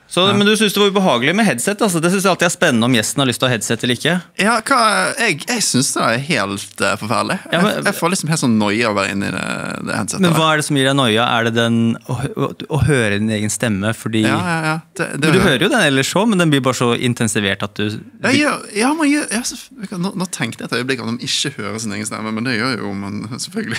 Men du synes det var ubehagelig med headset, altså. Det synes jeg alltid er spennende om gjesten har lyst til å ha headset eller ikke. Ja, jeg synes det er helt forferdelig. Jeg får liksom helt sånn nøye å være inne i det headsetet. Men hva er det som gir deg nøye? Er det den å høre din egen stemme? Fordi Ja. Men du hører jo den ellers så, men den blir bare så intensivert at du Nå tenkte jeg et øyeblikk at de ikke hører sin egen stemme, men det gjør jo man selvfølgelig.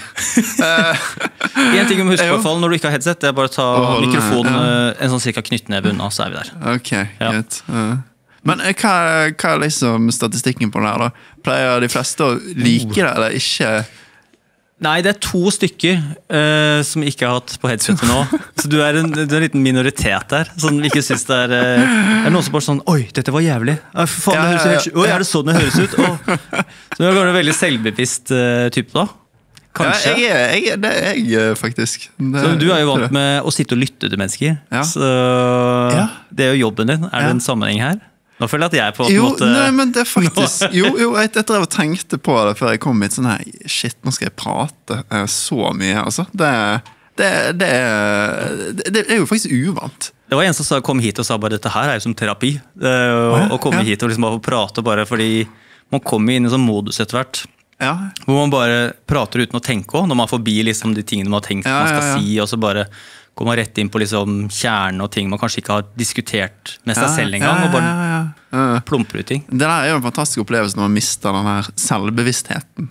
En ting om husk på fall når du ikke har headset, det er bare å ta mikrofonen en sånn cirka knyttneve unna, så er vi der. Ok, greit. Men hva er liksom statistikken på det her da? Pleier de fleste å like det, eller ikke? Nei, det er 2 stykker som ikke har hatt på headsetet nå. Så du er en liten minoritet der, som ikke synes det er noen som bare sånn, oi, dette var jævlig. Faen, oi, er det sånn det høres ut? Så du er en veldig selvbevisst type da. Kanskje? Ja, jeg faktisk. Så du er jo vant med å sitte og lytte til mennesker. Så det er jo jobben din. Er det en sammenheng her? Nå føler jeg at jeg er på en måte... Nei, men det er faktisk... Jo, jeg drev og tenkte på det før jeg kom hit, sånn her, shit, nå skal jeg prate så mye, altså. Det er jo faktisk uvant. Det var en som kom hit og sa bare, dette her er jo som terapi. Å komme hit og liksom bare prate, bare fordi man kommer inn i sånn modus etter hvert. Hvor man bare prater uten å tenke også, når man er forbi liksom de tingene man har tenkt man skal si, og så bare går man rett inn på liksom kjernen og ting man kanskje ikke har diskutert med seg selv en gang, og bare plumper ut ting. Det der er jo en fantastisk opplevelse når man mister den her selvbevisstheten,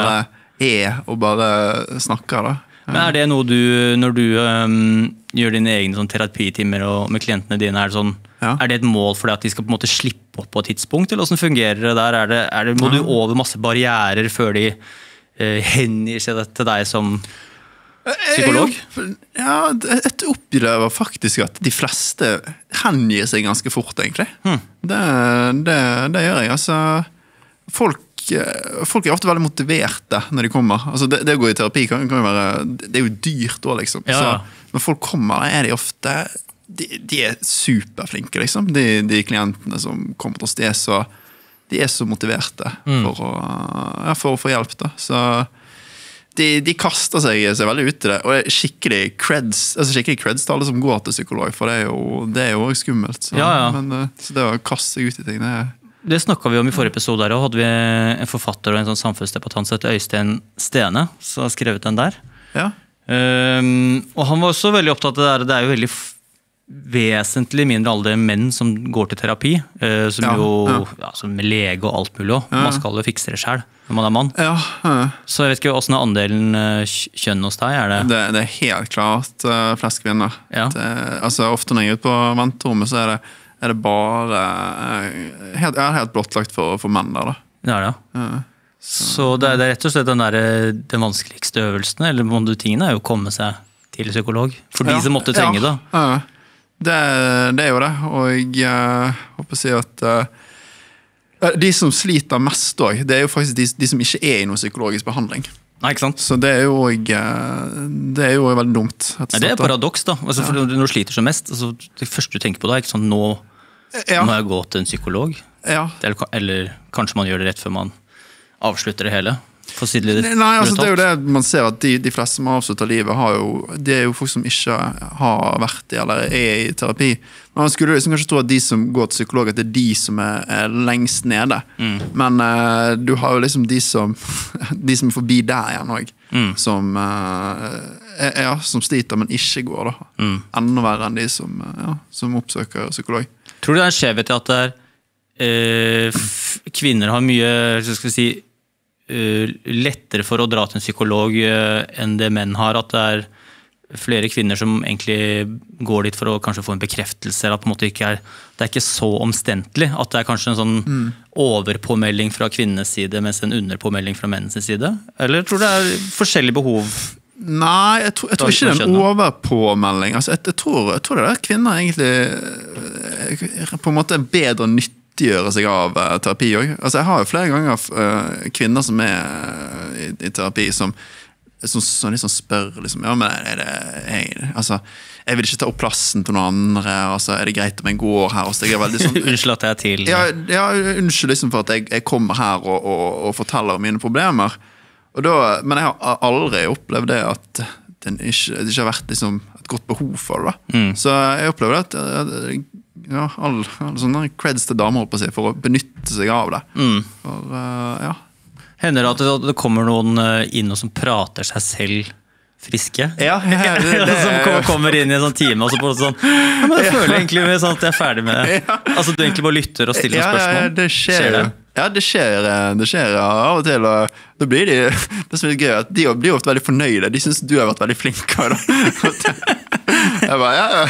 og bare snakker da. Men er det noe du, når du gjør dine egne sånn, terapitimer og med klientene dine, er det sånn, er det et mål for deg at de skal på en måte slippe opp på et tidspunkt, eller hvordan fungerer det der? Må du over masse barrierer før de hengir seg til deg som psykolog? Ja, jeg opplever faktisk at de fleste hengir seg ganske fort, egentlig. Det gjør jeg, altså. Folk er ofte veldig motiverte når de kommer. Altså det å gå i terapi kan jo være, det er jo dyrt også, liksom. Så når folk kommer, er de ofte, de er superflinke, liksom. De klientene som kommer til oss, de er så motiverte for å få hjelp, da. Så de kaster seg veldig ut i det, og skikkelig creds til alle som går til psykolog, for det er jo også skummelt. Men så det å kaste seg ut i ting, det snakket vi om i forrige episode der, og hadde vi en forfatter og en sånn samfunnsdebattant som heter Øystein Stene, som har skrevet den der. Og han var også veldig opptatt av det er jo veldig vesentlig mindre alder menn som går til terapi, som med lege og alt mulig også. Man skal jo fikse det selv når man er mann. Så jeg vet ikke hvordan er andelen kjønn hos deg, er det? Det er helt klart flest kvinner. Altså ofte når jeg er ute på venterommet, så er det bare helt blottlagt for menn der da. Så det er rett og slett den vanskeligste øvelsen, eller tingene er jo å komme seg til psykolog, for de som måtte trenge det. Det er jo det, og jeg håper å si at de som sliter mest også, det er jo faktisk de som ikke er i noen psykologisk behandling. Nei, ikke sant? Så det er jo veldig dumt. Det er paradoks da, altså, for når du sliter som mest, altså, det første du tenker på da, er ikke sånn, nå må jeg gå til en psykolog, eller kanskje man gjør det rett før man avslutter det hele. Nei, altså det er jo det man ser at de fleste som avslutter livet det er jo folk som ikke har vært i eller er i terapi. Man skulle liksom kanskje tro at de som går til psykolog, at det er de som er lengst nede. Men du har jo liksom de som er forbi der igjen også, som sliter, men ikke går da. Enda verre enn de som oppsøker psykolog. Tror du det er en skjevhet i at kvinner har mye, skal vi si, lettere for å dra til en psykolog enn det menn har, at det er flere kvinner som egentlig går dit for å kanskje få en bekreftelse, eller på en måte det er ikke så omstendelig, at det er kanskje en sånn overpåmelding fra kvinnenes side, mens en underpåmelding fra mennens side, eller tror du det er forskjellige behov? Nei, jeg tror ikke det er en overpåmelding. Altså, jeg tror det er at kvinner egentlig på en måte bedre nyttiggjøre seg av terapi også. Altså, jeg har jo flere ganger kvinner som er i terapi som liksom spør liksom, ja, men altså, jeg vil ikke ta opp plassen til noen andre, altså, er det greit om jeg går her? Altså, jeg er veldig sånn, unnskyld at jeg er til. Ja, unnskyld liksom for at jeg kommer her og forteller om mine problemer. Men jeg har aldri opplevd det at det ikke har vært liksom, et godt behov for det. Så jeg opplever at all sånne creds til damer på seg for å benytte seg av det. For, Hender det at det kommer noen inn og som prater seg selv friske? Ja, som kommer inn i en sånn time og så på sånn, men jeg føler egentlig sånn at jeg er ferdig med det. Altså du egentlig bare lytter og stiller spørsmål. Det skjer det? Ja, det skjer av og til, og da blir det som er litt gøy, at de blir ofte veldig fornøyde. De synes du har vært veldig flink av det. Jeg bare,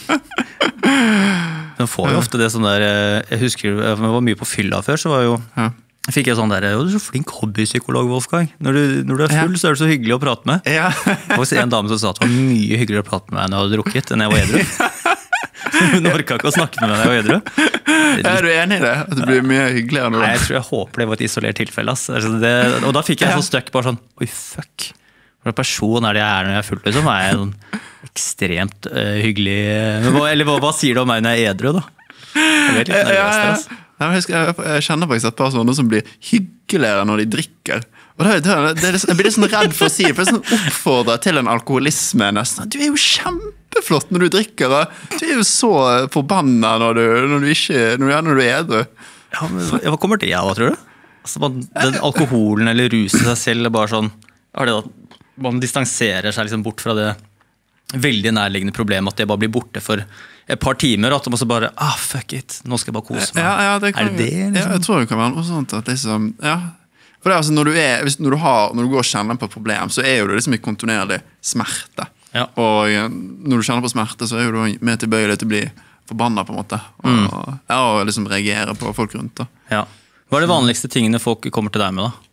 Man får jo ofte det sånn der, jeg husker, jeg var mye på fylla før, så var jo, jeg fikk jeg sånn der, du er så flink hobbypsykolog, Wolfgang. Når du er full, så er du så hyggelig å prate med. Ja. Og så en dame som sa at det var mye hyggeligere å prate med meg når jeg hadde drukket, enn jeg var edru. Hun orket ikke å snakke med meg når jeg var edru. Er du enig i det? At det blir mye hyggeligere nå? Nei, jeg håper det var et isolert tilfelle. Og da fikk jeg sånn støkk, bare sånn, oi fuck. Hvilken person er det jeg er når jeg er full, liksom? Er jeg sånn ekstremt hyggelig? Eller hva sier du om meg når jeg er edru, da? Jeg vet litt nervøst, Jeg kjenner faktisk et par sånne som blir hyggeligere når de drikker. Og jeg blir litt sånn redd for å si det, for jeg er sånn oppfordret til en alkoholisme nesten. Du er jo kjempeflott når du drikker, og du er jo så forbannet når du er edru. Ja, men hva kommer det av, tror du? Altså, den alkoholen eller ruset seg selv er bare sånn, er det at man distanserer seg liksom bort fra det veldig nærliggende problemet, at det bare blir borte for et par timer, at man så bare, fuck it, nå skal jeg bare kose meg. Ja, det kan, er det det? Liksom? Ja, jeg tror det kan være noe sånt at liksom, for det er altså når du går og kjenner på et problem, så er jo det liksom i kontinuerlig smerte. Ja. Og når du kjenner på smerte, så er jo du mer tilbøyelig til å bli forbannet på en måte. Og liksom reagere på folk rundt da. Ja. Hva er det vanligste tingene folk kommer til deg med da?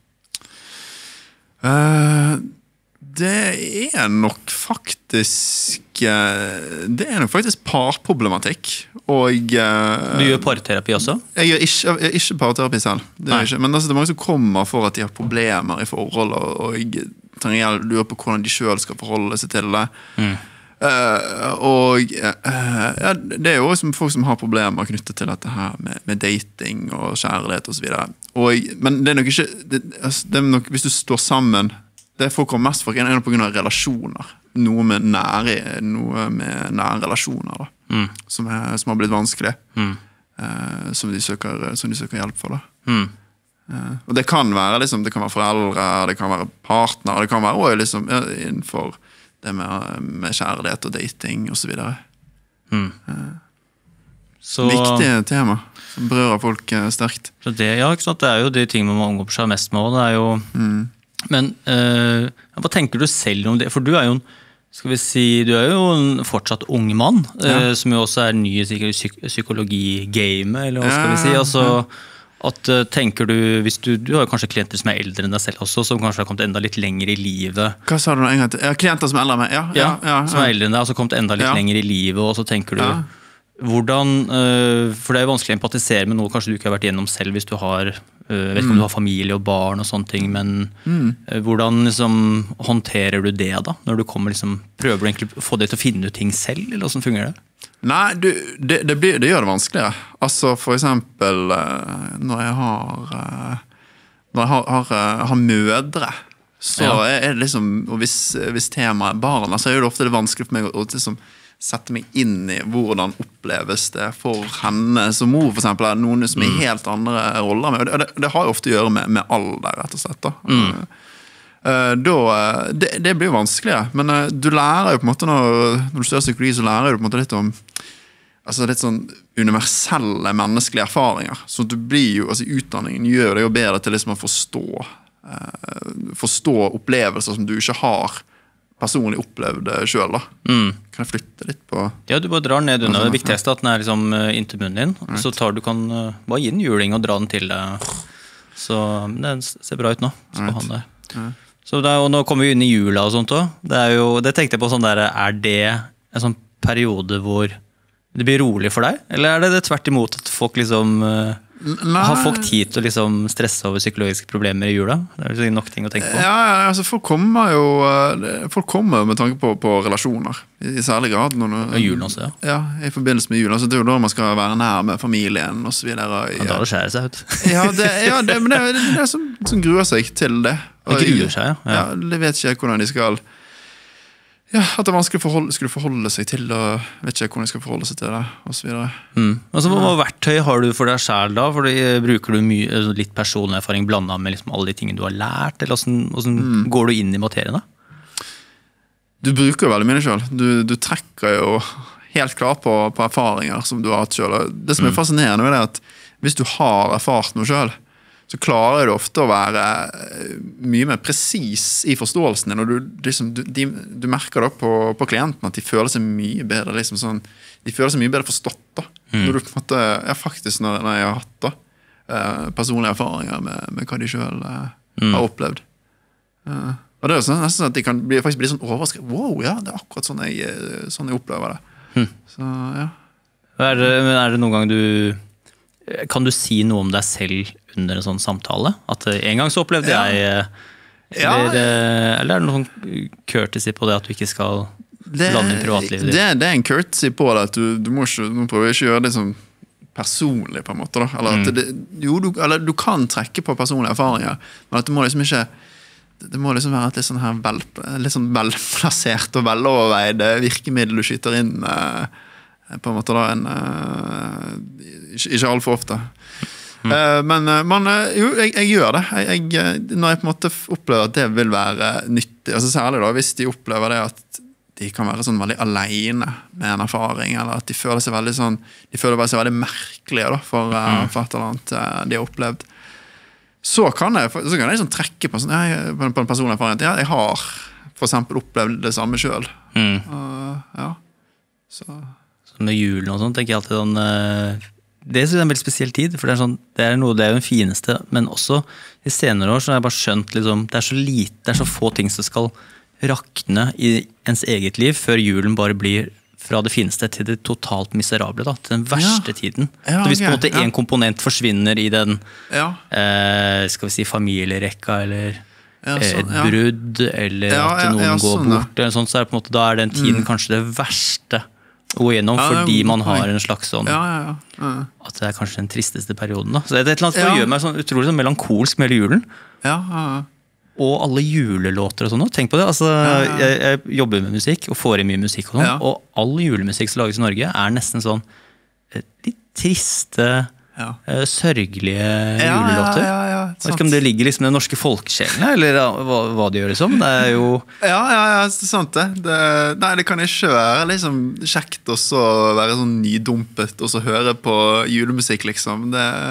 Det er nok faktisk parproblematikk. Og du gjør parterapi også? Jeg gjør ikke parterapi selv. Det er men det er mange som kommer for at de har problemer i forhold, og jeg trenger hjelp, lurer på hvordan de selv skal forholde seg til det. Det er jo også folk som har problemer knyttet til dette her med dating og kjærlighet og så videre. Men det er nok ikke det er nok, hvis du står sammen, det folk kommer mest for på grunn av relasjoner, noe med nære relasjoner da, som har blitt vanskelig, som de søker hjelp for da. Og det kan være liksom, det kan være foreldre, det kan være partner, det kan være også liksom innenfor det med kjærlighet og dating og så videre. Viktige tema som berører folk sterkt. Så det, ja, ikke sant? Det er jo de tingene man omgår seg mest med, og det er jo men hva tenker du selv om det? For du er jo du er jo en fortsatt ung mann, som jo også er ny i psykologi-gamet, eller hva skal vi si? Altså, tenker du, hvis du har jo kanskje klienter som er eldre enn deg selv også, som kanskje har kommet enda litt lenger i livet. Hva sa du nå en gang til? Klienter som er eldre enn meg? Ja, som er eldre enn deg, og så kommet enda litt lenger i livet, og så tenker du, hvordan, for det er jo vanskelig å empatisere med noe kanskje du ikke har vært gjennom selv hvis du har, vet ikke om du har familie og barn og sånne ting, men hvordan liksom, håndterer du det da? Når du kommer liksom, prøver du egentlig å få deg til å finne ut ting selv, eller hvordan fungerer det? Nei, det gjør det vanskeligere. Altså for eksempel når jeg har mødre, så er det liksom, og hvis temaet er barna, så er det ofte det vanskelig for meg å liksom sette meg inn i hvordan oppleves det for henne som mor, for eksempel, er noen som er helt andre roller med. Det har jo ofte å gjøre med alder, rett og slett da. Det blir jo vanskeligere, men du lærer jo på en måte når du studerer psykologi, så lærer du på en måte litt om litt sånn universelle menneskelige erfaringer, så du blir jo, altså utdanningen gjør det jo bedre til liksom å forstå opplevelser som du ikke har personlig opplevd selv da. Kan jeg flytte litt på? Ja, du bare drar ned under. Det viktigste er at den er liksom inntil munnen din, så du kan bare gi den juling og dra den til deg. Så det ser bra ut nå. Så og nå kommer vi inn i jula og sånt også. Det tenkte jeg på sånn der, er det en sånn periode hvor det blir rolig for deg? Eller er det tvert imot at folk liksom har folk tid til å liksom stresse over psykologiske problemer i jula? Det er jo nok ting å tenke på. Ja, altså folk kommer jo med tanke på relasjoner i særlig grad. Og julen også, ja. I forbindelse med julen. Altså, det er jo da man skal være nær med familien og så videre. Ja, da det skjærer seg ut. Men det er som gruer seg til det. Det gruer seg, ja. De vet ikke hvordan de skal Ja, at det er vanskelig skulle forholde seg til det, vet ikke hvordan jeg skal forholde seg til det, og så videre. Altså, hva verktøy har du for deg selv da? Fordi bruker du litt personlig erfaring blandet med liksom alle de tingene du har lært, eller hvordan går du inn i materien da? Du bruker jo veldig mye selv. Du trekker jo helt klart på erfaringer som du har hatt selv. Det som er fascinerende er at hvis du har erfart noe selv, så klarer du ofte å være mye mer presis i forståelsen din, og du merker da på klienten at de føler seg mye bedre, liksom sånn, de føler seg mye bedre forstått da, når du på en måte, faktisk når jeg har hatt da, personlige erfaringer med hva de selv har opplevd. Og det er jo nesten at de kan faktisk bli sånn overrasket, wow, ja, det er akkurat sånn jeg opplever det. Så, ja. Er det noen gang kan du si noe om deg selv under en sånn samtale? At en gang så opplevde jeg eller er det noen courtesy på det at du ikke skal blande inn privatlivet ditt? Det er en courtesy på det at du må prøve ikke å gjøre det sånn personlig på en måte da. Eller du kan trekke på personlige erfaringer, men at du må liksom ikke det må liksom være et litt sånn her litt sånn velplassert og veloverveid virkemiddel du skyter inn på en måte da ikke alt for ofte men jeg gjør det når jeg på en måte opplever at det vil være nyttig, altså særlig da hvis de opplever det at de kan være sånn veldig alene med en erfaring, eller at de føler seg veldig sånn de føler seg veldig merkelige da, for et eller annet de har opplevd så kan jeg liksom trekke på en personlig erfaring at jeg har for eksempel opplevd det samme selv ja så med julen og sånn, tenker jeg alltid sånn det synes jeg er en veldig spesiell tid for det er jo den fineste men også i senere år så har jeg bare skjønt liksom, det er så lite, det er så få ting som skal rakne i ens eget liv før julen bare blir fra det fineste til det totalt miserable da, til den verste tiden så hvis på en måte en komponent forsvinner i den skal vi si familierekka eller et brudd eller at noen går bort eller sånt, så er det på en måte da er den tiden kanskje det verste å gå gjennom fordi man har en slags sånn at det er kanskje den tristeste perioden da. Så det er et eller annet som gjør meg sånn utrolig sånn melankolsk med hele julen og alle julelåter og sånn, tenk på det altså, jeg jobber med musikk og får i mye musikk og sånn, og all julemusikk som lages i Norge er nesten sånn litt triste sørgelige julelåter jeg vet ikke om det ligger liksom i den norske folkesjelen eller hva det gjør liksom det er jo sant nei, det kan ikke være liksom kjekt også å være sånn nydumpet og så høre på julemusikk liksom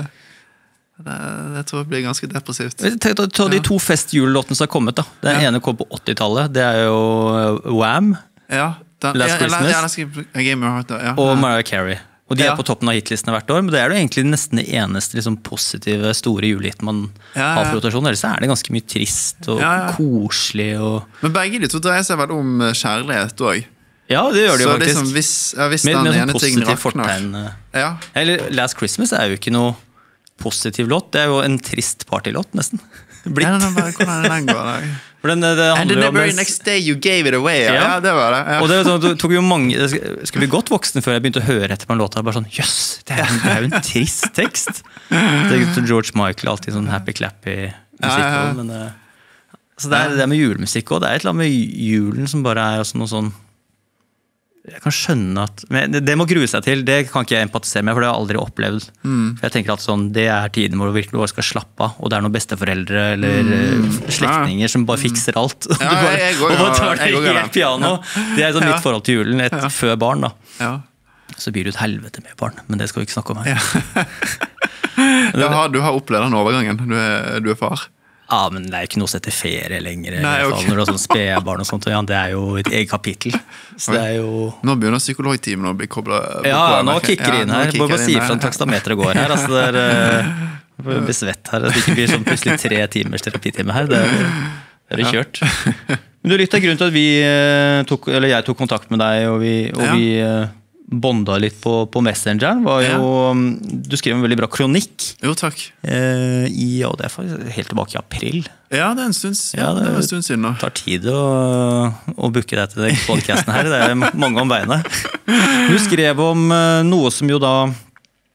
det tror jeg blir ganske depressivt ta de to festjulelåtene som har kommet da den ene kom på 80-tallet det er jo Wham Last Christmas og Mariah Carey og de er på toppen av hitlistene hvert år, men det er jo egentlig nesten det eneste liksom, positive, store julehiten man har på rotasjon. Ellers er det ganske mye trist og koselig. Men begge de to dreier seg vel om kjærlighet også. Ja, det gjør det jo faktisk. Så liksom, hvis den ene tingen rakner. Eller Last Christmas er jo ikke noe positiv låt, det er jo en trist partylåt nesten. Hvordan er den går da? And the very next day you gave it away ja det var det og det tok jo mange det skulle bli godt voksen før jeg begynte å høre etter på en låt bare sånn, jøss, det er jo en trist tekst det er jo George Michael alltid sånn happy-clappy musikk men så det er det med julemusikk også, det er et eller annet med julen som bare er noe sånn jeg kan skjønne at men det må grue seg til, det kan ikke jeg empatisere med for det har jeg aldri opplevd for jeg tenker at sånn, det er tiden hvor du virkelig skal slappe av og det er noen besteforeldre eller slektninger som bare fikser alt og bare tar det helt piano det er sånn mitt forhold til julen før barn da så blir det et helvete med barn men det skal vi ikke snakke om her du har opplevd den overgangen du er far ja, men det er jo ikke noe som heter ferie lenger når du har sånn spedbarn og sånt det er jo et eget kapittel så det er jo nå begynner psykologtimen å bli koblet nå kikker det inn her bare si fra takstameteret går her altså det er besvett her det ikke blir sånn plutselig 3 timers terapitime her det er kjørt men du litt av grunnen til at jeg tok kontakt med deg og vi bonda litt på Messenger var jo, du skrev en veldig bra kronikk jo takk og det er faktisk helt tilbake i april det er en stund siden det tar tid å booke deg til den podcasten her det er mange om beinet du skrev om noe som jo da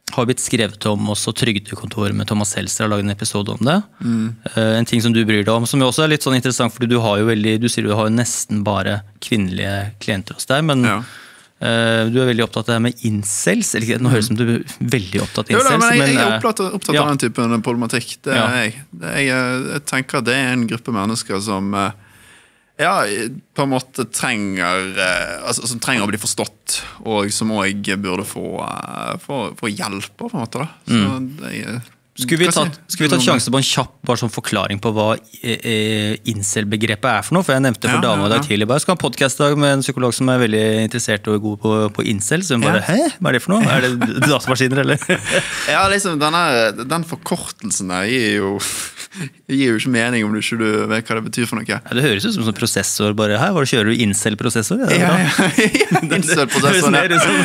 har blitt skrevet om også Trygdekontoret med Thomas Seltzer har laget en episode om det. En ting som du bryr deg om, som jo også litt sånn interessant, fordi du har jo sier du har jo nesten bare kvinnelige klienter hos deg, men du veldig opptatt av det med incels, eller nå høres det som du veldig opptatt av incels. Jo da, men jeg opptatt av den typen problematikk, det jeg. Jeg tenker at det en gruppe mennesker som på en måte som trenger å bli forstått, og som også burde få hjelp på en måte da. Så Skulle vi ta sjanse på en kjapp bare sånn forklaring på hva incel-begrepet for noe? For jeg nevnte for damer i dag tidlig, jeg skal ha en podcast i dag med en psykolog som veldig interessert og god på incel, så hun bare, hæ? Hva det for noe? Det datamaskiner, eller? Ja, liksom, den forkortelsen der gir jo ikke mening om du ikke vet hva det betyr for noe. Ja, det høres ut som en prosessor, bare, hva kjører du incel-prosessor? Ja, incel-prosessor.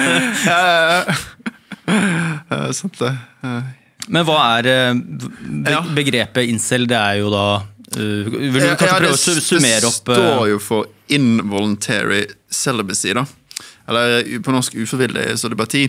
Sant det. Men hva begrepet incel? Det jo da vil du kanskje prøve å summere opp? Det står jo for involuntary celibacy da, eller på norsk uforvillig celibati.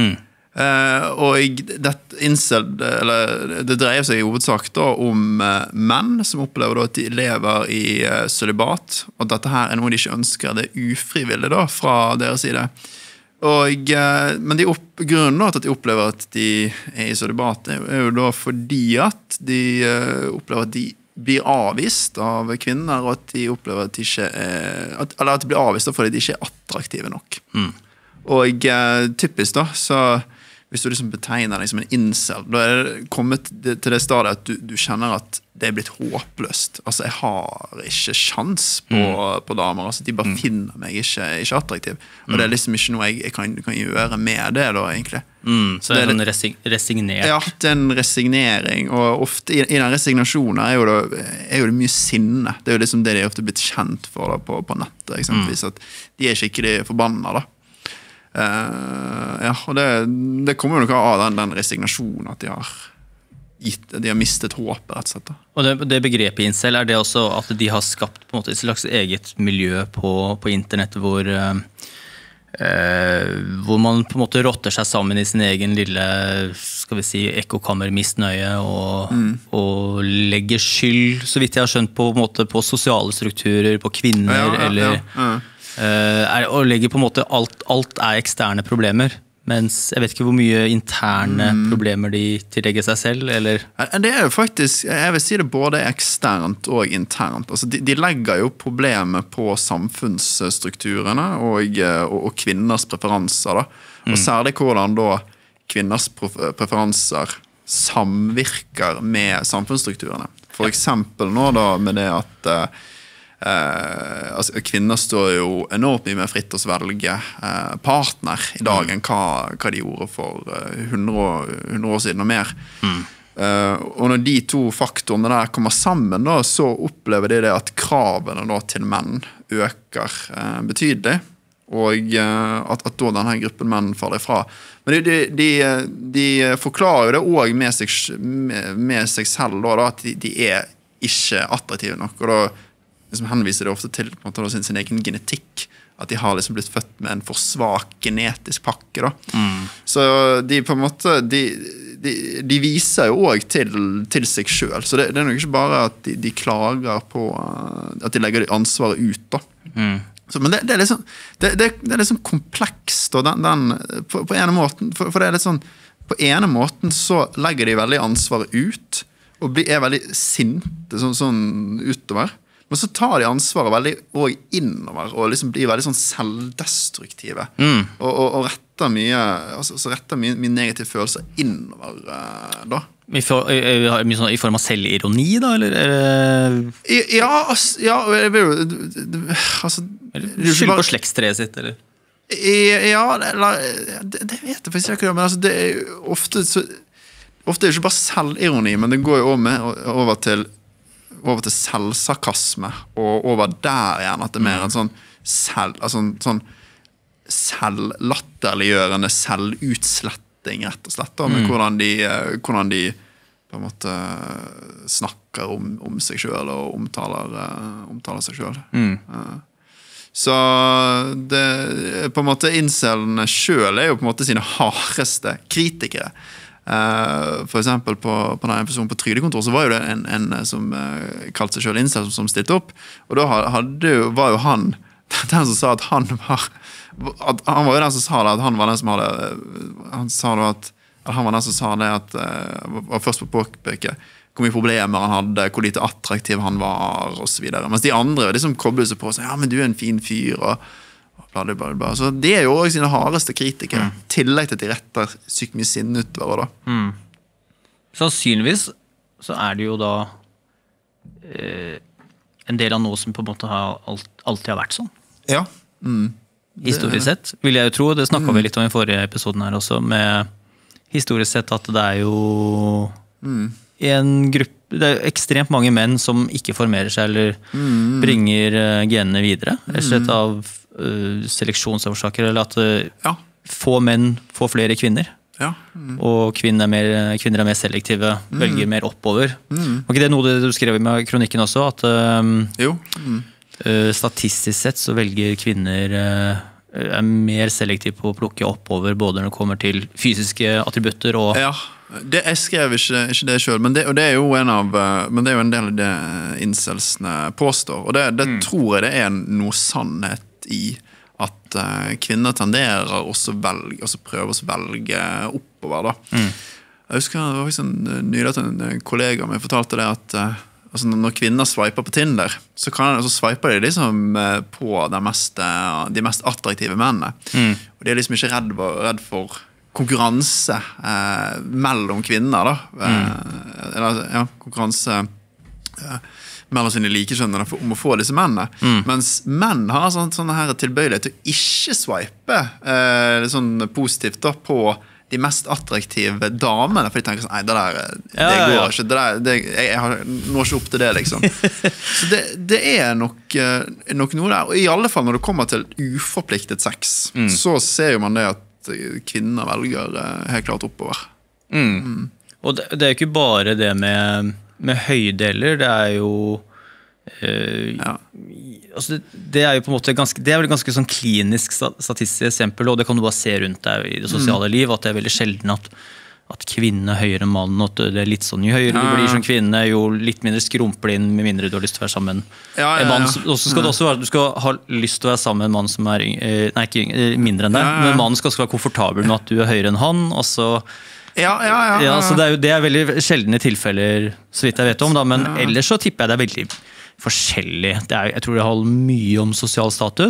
Og det dreier seg i hovedsak da om menn som opplever da at de lever i celibat, og dette her noe de ikke ønsker, det ufrivillig da fra deres side. Men grunnen til at de opplever at de i celibat jo da fordi at de opplever at de blir avvist av kvinner, og at de opplever at de ikke eller at de blir avvist fordi de ikke attraktive nok. Og typisk da, så hvis du liksom betegner deg som en incel, da det kommet til det stadiet at du kjenner at det blitt håpløst. Altså, jeg har ikke sjans på damer. Altså, de bare finner meg ikke attraktiv. Og det liksom ikke noe jeg kan gjøre med det da, egentlig. Så det en sånn resignert? Ja, det en resignering. Og ofte i den resignasjonen jo det mye sinne. Det jo liksom det de ofte blitt kjent for da, på nettet, eksempelvis. At de skikkelig forbannet da. Og det kommer jo noe av den resignasjonen at de har mistet håpet, rett og slett. Og det begrepet incel, det også at de har skapt på en måte et slags eget miljø på internett hvor man på en måte rotter seg sammen i sin egen lille, skal vi si, ekkokammer misnøye og legger skyld, så vidt jeg har skjønt, på en måte på sosiale strukturer, på kvinner, eller og legger på en måte alt eksterne problemer, mens jeg vet ikke hvor mye interne problemer de tillegger seg selv, eller? Det jo faktisk, jeg vil si det både eksternt og internt. Altså, de legger jo problemet på samfunnsstrukturene og kvinners preferanser da. Og særlig hvordan da kvinners preferanser samvirker med samfunnsstrukturene. For eksempel nå da med det at altså, kvinner står jo enormt mye mer fritt å velge partner i dag enn hva de gjorde for 100 år siden og mer. Og når de to faktorene der kommer sammen da, så opplever de det at kravene da, til menn øker betydelig, og at da denne gruppen menn faller ifra. Men de forklarer jo det også med seg selv da, at de ikke attraktive nok, og da liksom henviser det ofte til på en måte, sin egen genetikk, at de har liksom blitt født med en for svak genetisk pakke da. Så de på en måte de viser jo også til seg selv, så det nok ikke bare at de klager på at de legger ansvaret ut da. Så, men det liksom komplekst og på ene måten, for det litt sånn, på ene måten så legger de veldig ansvaret ut og veldig sinte sånn utover. Men så tar de ansvaret veldig også innover, og liksom blir veldig sånn selvdestruktive, og retter mye negative følelser innover da. I form av selvironi da, eller? Ja, jeg vil jo altså, skylder på slektstreet sitt, eller? Ja, det vet jeg faktisk ikke, men altså, det jo ofte det ikke bare selvironi, men det går jo over til selvsarkasme, og over der igjen at det mer en sånn selvlatterliggjørende selvutsletting, rett og slett, da, med hvordan de på en måte snakker om seg selv og omtaler seg selv. Så det, på en måte incelene selv jo på en måte sine hardeste kritikere. For eksempel på den episoden på Trygdekontor så var jo det en som kalte seg selv incel som stilte opp, og da var jo han den som sa at han var jo den som sa det, at han var den som hadde han sa da at han var den som sa det at var først på påpeke hvor mye problemer han hadde, hvor lite attraktiv han var og så videre, mens de andre liksom koblet seg på og sa, ja, men du en fin fyr og bla, bla, bla. Så det jo også sine hardeste kritikere, tillegg til at de retter sykt mye sinne utover da. Sannsynligvis så det jo da en del av noe som på en måte alltid har vært sånn. Ja. Historisk sett, vil jeg jo tro. Det snakket vi litt om i forrige episoden her også, med historisk sett at det jo en gruppe, det ekstremt mange menn som ikke formerer seg eller bringer genene videre, rett og slett av seleksjonsårsaker, eller at få menn får flere kvinner. Ja. Og kvinner mer selektive, velger mer oppover. Var ikke det noe du skrev med kronikken også? At statistisk sett så velger kvinner mer selektiv på å plukke oppover, både når det kommer til fysiske attributter og... Ja, jeg skrev ikke det selv, men det jo men det jo en del av det incelsene påstår, og det tror jeg det noe sannhet i at kvinner tenderer også prøver å velge oppover da. Jeg husker det var sånn nylig at en kollega meg fortalte det at altså når kvinner swiper på Tinder, så swiper de liksom på de mest attraktive mennene. Og de liksom ikke redd for konkurranse mellom kvinner da. Eller konkurranse mellom sine likekjønnere om å få disse mennene. Mens menn har sånne her tilbøyelighet til å ikke swipe sånn positivt da, på de mest attraktive damene, for de tenker sånn, nei, det går ikke, jeg når ikke opp til det, liksom. Så det nok noe der, og i alle fall når det kommer til uforpliktet sex, så ser jo man det at kvinner velger helt klart oppover. Og det jo ikke bare det med høydeler, det jo altså det jo på en måte det vel ganske sånn klinisk statistisk eksempel, og det kan du bare se rundt deg i det sosiale liv, at det veldig sjelden at kvinne er høyere enn mann, og at det litt sånn, jo høyere du blir som kvinne, jo litt mindre skrumper inn, med mindre du har lyst til å være sammen en mann, og så skal det også være, du skal ha lyst til å være sammen med en mann som ikke mindre enn deg, men mannen skal også være komfortabel med at du er høyere enn han, og så så det veldig sjeldne tilfeller, så vidt jeg vet om da, men ellers så tipper jeg det veldig forskjellig. Jeg tror det handler mye om sosial status,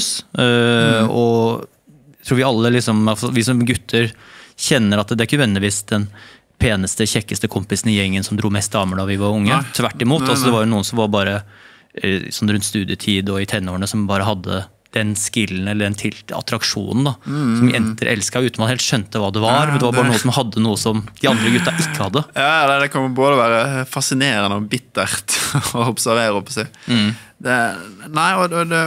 og jeg tror vi alle, liksom, vi som gutter, kjenner at det ikke nødvendigvis den peneste, kjekkeste kompisen i gjengen som dro mest damer da vi var unge. Tvert imot, altså det var jo noen som var bare sånn rundt studietid og i tenårene som bare hadde den skillen eller den attraksjonen da, som jenter elsket uten man helt skjønte hva det var, men det var bare noe som hadde noe som de andre gutta ikke hadde. Ja, det kan både være fascinerende og bittert å observere på seg. Nei, og det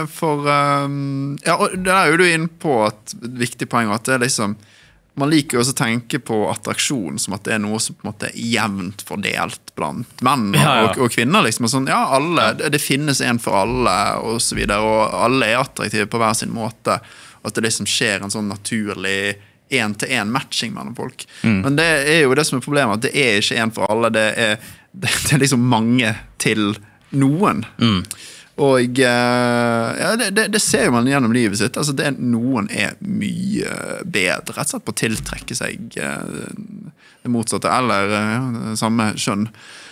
og det jo du inne på et viktig poeng, at det liksom man liker jo også å tenke på attraksjon som at det noe som på en måte jevnt fordelt blant menn og kvinner, liksom. Og sånn, alle, det finnes en for alle, og så videre, og alle attraktive på hver sin måte, og at det liksom skjer en sånn naturlig en-til-en matching mellom folk. Men det jo det som problemet, at det ikke en for alle, det liksom mange til noen. Og det ser jo man gjennom livet sitt, altså noen mye bedre, rett og slett på å tiltrekke seg det motsatte, eller samme kjønn.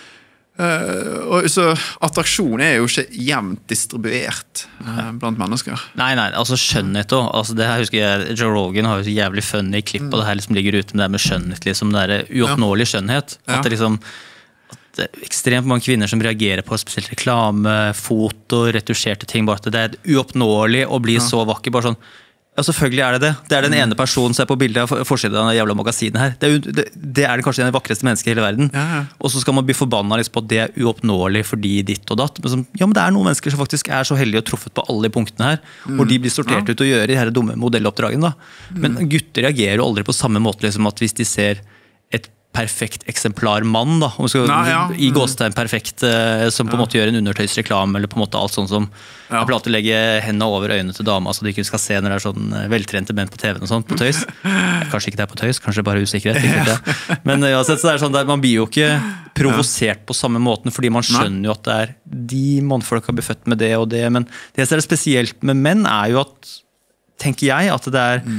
Og så attraksjon jo ikke jevnt distribuert blant mennesker. Nei, altså skjønnhet også, altså det her husker jeg, Joe Rogan har jo så jævlig funny klipp, og det her liksom ligger ute med det med skjønnhet, liksom det uoppnåelig skjønnhet, at det liksom ekstremt mange kvinner som reagerer på spesielt reklame, foto, retusjerte ting, bare at det uoppnåelig å bli så vakker, bare sånn, ja selvfølgelig det. Det den ene personen som på bildet av forsiden av det jævla magasinet her. Det kanskje den vakreste mennesket i hele verden. Og så skal man bli forbannet liksom på at det uoppnåelig fordi ditt og datt. Men ja, men det noen mennesker som faktisk så heldige og truffet på alle de punktene her, hvor de blir sortert ut og gjør de her dumme modelloppdragene da. Men gutter reagerer jo aldri på samme måte liksom, at hvis de ser et perfekt eksemplar mann, da. Om vi skal i gåstegn perfekt, som på en måte gjør en undertøysreklame, eller på en måte alt sånn som jeg pleier alltid å legge hendene over øynene til dama, så de ikke skal se når det er sånn veltrente menn på TV-en og sånt, på tøys. Kanskje ikke det er på tøys, kanskje bare usikkerhet. Men uansett, så er det sånn der, man blir jo ikke provosert på samme måten, fordi man skjønner jo at det er de mannfolka blir født med det og det, men det som er spesielt med menn er jo at, tenker jeg, at det er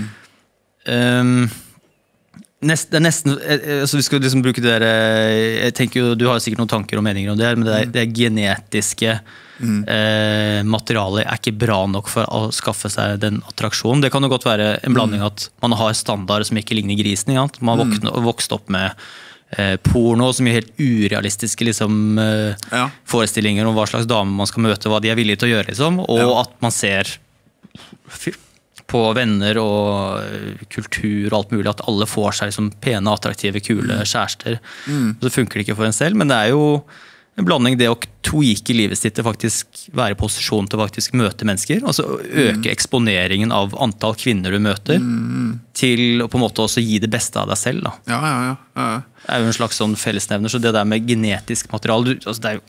det er nesten, altså vi skal liksom bruke det der, jeg tenker jo, du har sikkert noen tanker og meninger om det her, men det genetiske materialet er ikke bra nok for å skaffe seg den attraksjonen. Det kan jo godt være en blanding at man har standarder som ikke ligner grisen, man har vokst opp med porno som er helt urealistiske liksom, forestillinger om hva slags dame man skal møte, hva de er villige til å gjøre liksom, og at man ser på venner og kultur og alt mulig, at alle får seg liksom pene, attraktive, kule kjærester. Så funker det ikke for en selv, men det er jo en blanding det å tweake livet sitt til faktisk være i posisjon til å faktisk møte mennesker, altså øke eksponeringen av antall kvinner du møter, til å på en måte også gi det beste av deg selv. Da. Det er jo en slags sånn fellesnevner, så det der med genetisk materiale, altså det er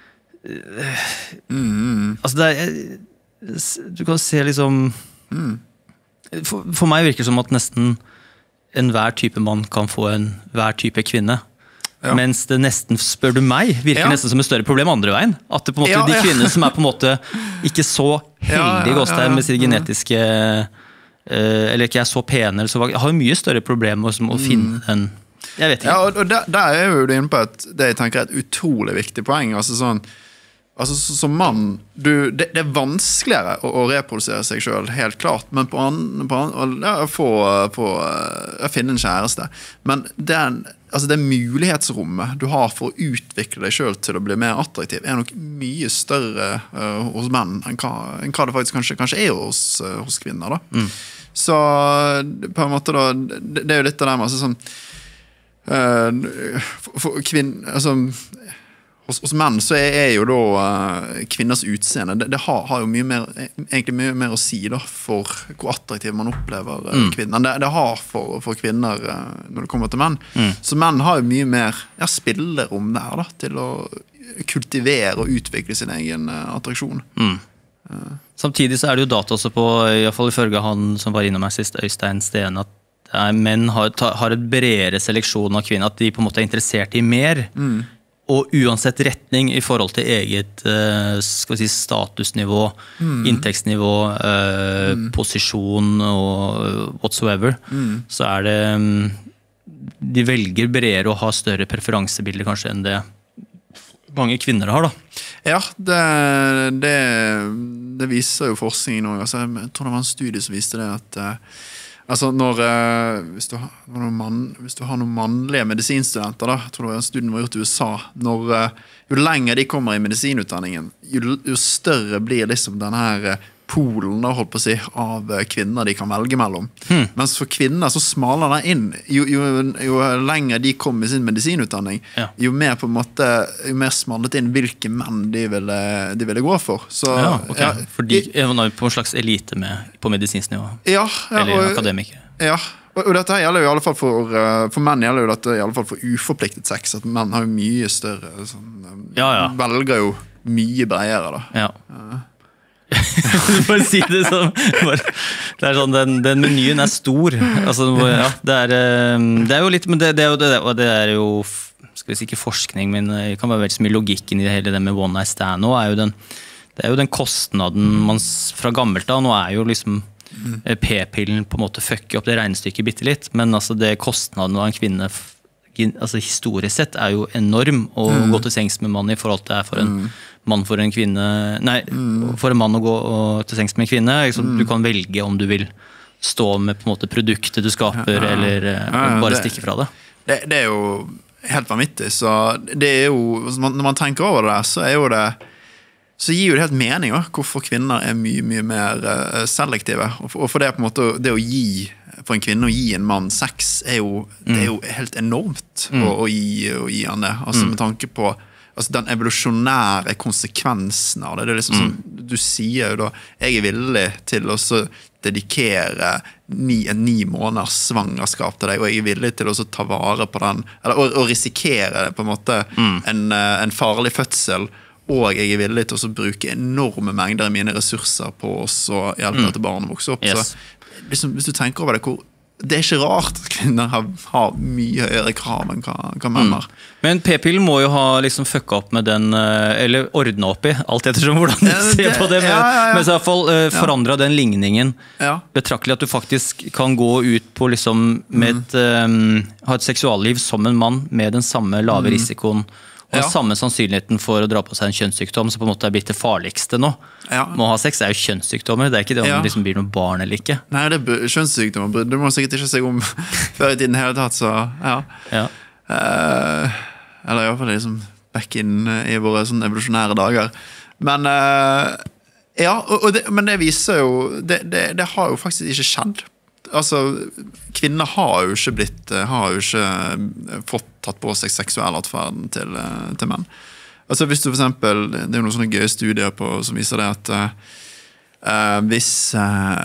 jo altså det er, du kan se liksom for meg virker det som at nesten enhver type mann kan få enhver type kvinne. Mens det nesten, spør du meg, virker nesten som et større problem andre veien. At det på en måte de kvinner som er på en måte ikke så heldige gåstegn med sine genetiske, eller ikke er så pene, eller så, har jo mye større problemer som å finne en, jeg vet ikke. Ja, og der er jo du inne på det jeg tenker er et utrolig viktig poeng, altså sånn, altså som mann, det er vanskeligere å reprodusere seg selv, helt klart, men å finne en kjæreste. Men det mulighetsrommet du har for å utvikle deg selv til å bli mer attraktiv, er nok mye større hos menn enn hva det faktisk kanskje er hos kvinner. Da. Så på en måte da, det er jo litt av det med altså, sånn, for kvinner, altså hos menn så er jo da kvinners utseende, det har jo egentlig mye mer å si da, for hvor attraktiv man opplever kvinner. Det har for kvinner når det kommer til menn. Så menn har jo mye mer spillerom der da, til å kultivere og utvikle sin egen attraksjon. Samtidig så er det jo data også på, i hvert fall ifølge han som var innom her sist, Øystein Stene, at menn har et bredere seleksjon av kvinner, at de på en måte er interessert i mer, og uansett retning i forhold til eget skal vi si, statusnivå, inntektsnivå, posisjon og whatsoever, så er det de velger bredere og har større preferansebilder kanskje enn det mange kvinner har da. Ja, det viser jo forskningen også. Altså, jeg tror det var en studie som viste det at altså hvis du har noen mannlige medisinstudenter da, jeg tror det var en studie var gjort i USA, jo lenger de kommer i medisinutdanningen, jo større blir liksom denne her polen da, holdt på å si, av kvinner de kan velge mellom. Mens for kvinner så smaler det inn, jo lenger de kommer i sin medisinutdanning, jo mer på en måte, jo mer smalet inn hvilke menn de ville gå for. Så, for de er på en slags elite på medisinsnivå, eller akademikere. Ja, og dette gjelder jo i alle fall for menn gjelder jo dette i alle fall for uforpliktet sex, at menn har jo mye større, sånn, velger jo mye bredere da. For å si det sånn, det er sånn, den menyen er stor, altså, det er jo litt, men det er jo, skal vi si ikke forskning, men det kan være veldig mye logikken i det hele det med one night stand nå, det er jo den kostnaden man fra gammelt av, nå er jo liksom p-pillen på en måte fucker opp det regnestykket bitte litt, men altså det kostnaden av en kvinne altså historisk sett er jo enorm å gå til sengs med mann i forhold til det for en mann for en kvinne, for en mann å gå til sengs med en kvinne, du kan velge om du vil stå med på en måte produktet du skaper eller bare stikke fra det. Det er jo helt vanvittig, så det er jo, når man tenker over det, så er jo det så gir jo det helt mening hvorfor kvinner er mye, mye mer selektive. Og for det på en måte, det å gi, for en kvinne å gi en mann sex, det er jo helt enormt å gi han det. Altså med tanke på altså den evolusjonære konsekvensen av det. Det liksom sånn, du sier jo da, jeg villig til å så dedikere 9 måneders svangerskap til deg, og jeg villig til å så ta vare på den, eller å risikere på en måte en farlig fødsel, og jeg villig til å bruke enorme mengder av mine ressurser på å hjelpe dette barnet å vokse opp. Yes. Så liksom, hvis du tenker over det, det ikke rart at kvinner har mye høyere krav enn hva menn har. Men p-pillen må jo ha liksom fucka opp med den, eller ordnet opp i, alt ettersom hvordan du ser på det, men i hvert fall forandret den ligningen betraktelig at du faktisk kan gå ut på liksom med ha et seksualliv som en mann med den samme lave risikoen, og den samme sannsynligheten for å dra på seg en kjønnssykdom som på en måte blitt det farligste nå. Må ha sex jo kjønnssykdommer, det ikke det om det liksom blir noen barn eller ikke. Nei, det kjønnssykdommer, du må sikkert ikke seg om før i tiden hele tatt, så eller i hvert fall liksom back in i våre sånne evolusjonære dager. Men men det viser jo, det har jo faktisk ikke skjedd. Altså, kvinner har jo ikke fått tatt på seg seksualatferden til menn. Altså hvis du for eksempel, det er jo noen sånne gøye studier som viser det at hvis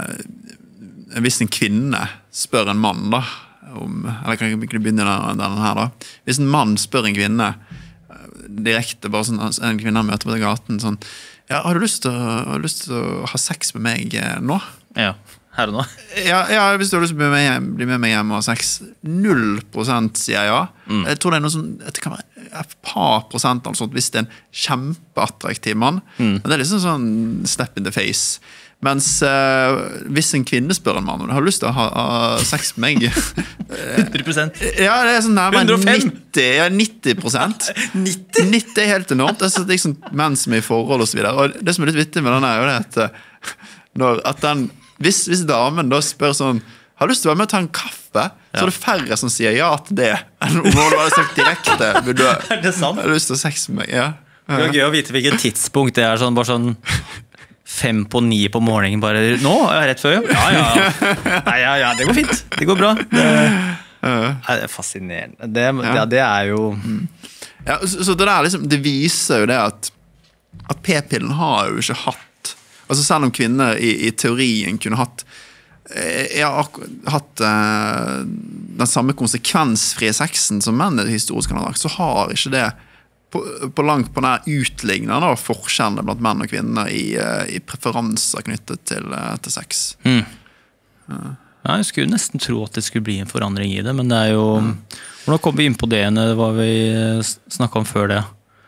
en kvinne spør en mann da, eller kan jeg ikke begynne den her da, hvis en mann spør en kvinne direkte, bare sånn, en kvinne han møter på gaten, sånn, har du lyst til å ha sex med meg nå? Ja. Her og nå? Ja, hvis du har lyst til å bli med meg hjem og ha sex, 0% sier ja. Jeg tror det er noe sånn, det kan være et par prosent eller sånt, hvis det er en kjempeattraktiv mann. Men det er liksom sånn step in the face. Mens hvis en kvinne spør en mann om du har lyst til å ha sex med meg 100%? Ja, det er sånn nærmere 90%. 90 er helt enormt. Det er liksom menn som er i forhold og så videre. Og det som er litt vittig med den er jo det at hvis damen da spør sånn, har du lyst til å være med og ta en kaffe? Så er det færre som sier ja til det. Enn om du hadde sagt direkte, er det sant? Har du lyst til å ha sex med meg? Ja. Det er gøy å vite hvilket tidspunkt det er, sånn, bare sånn 8:55 på morgenen, bare, nå er jeg rett før, ja, det går fint, det går bra. Det er fascinerende. Det er jo... Ja, så det der liksom, det viser jo det at p-pillen har jo ikke hatt, altså selv om kvinner i teorien kunne hatt den samme konsekvensfrie sexen som menn historisk kan ha lagt, så har ikke det på langt på nær utlignende forskjellene blant menn og kvinner i preferanser knyttet til sex. Ja, jeg skulle nesten tro at det skulle bli en forandring i det, men det er jo... Hvordan kom vi inn på det hva vi snakket om før det?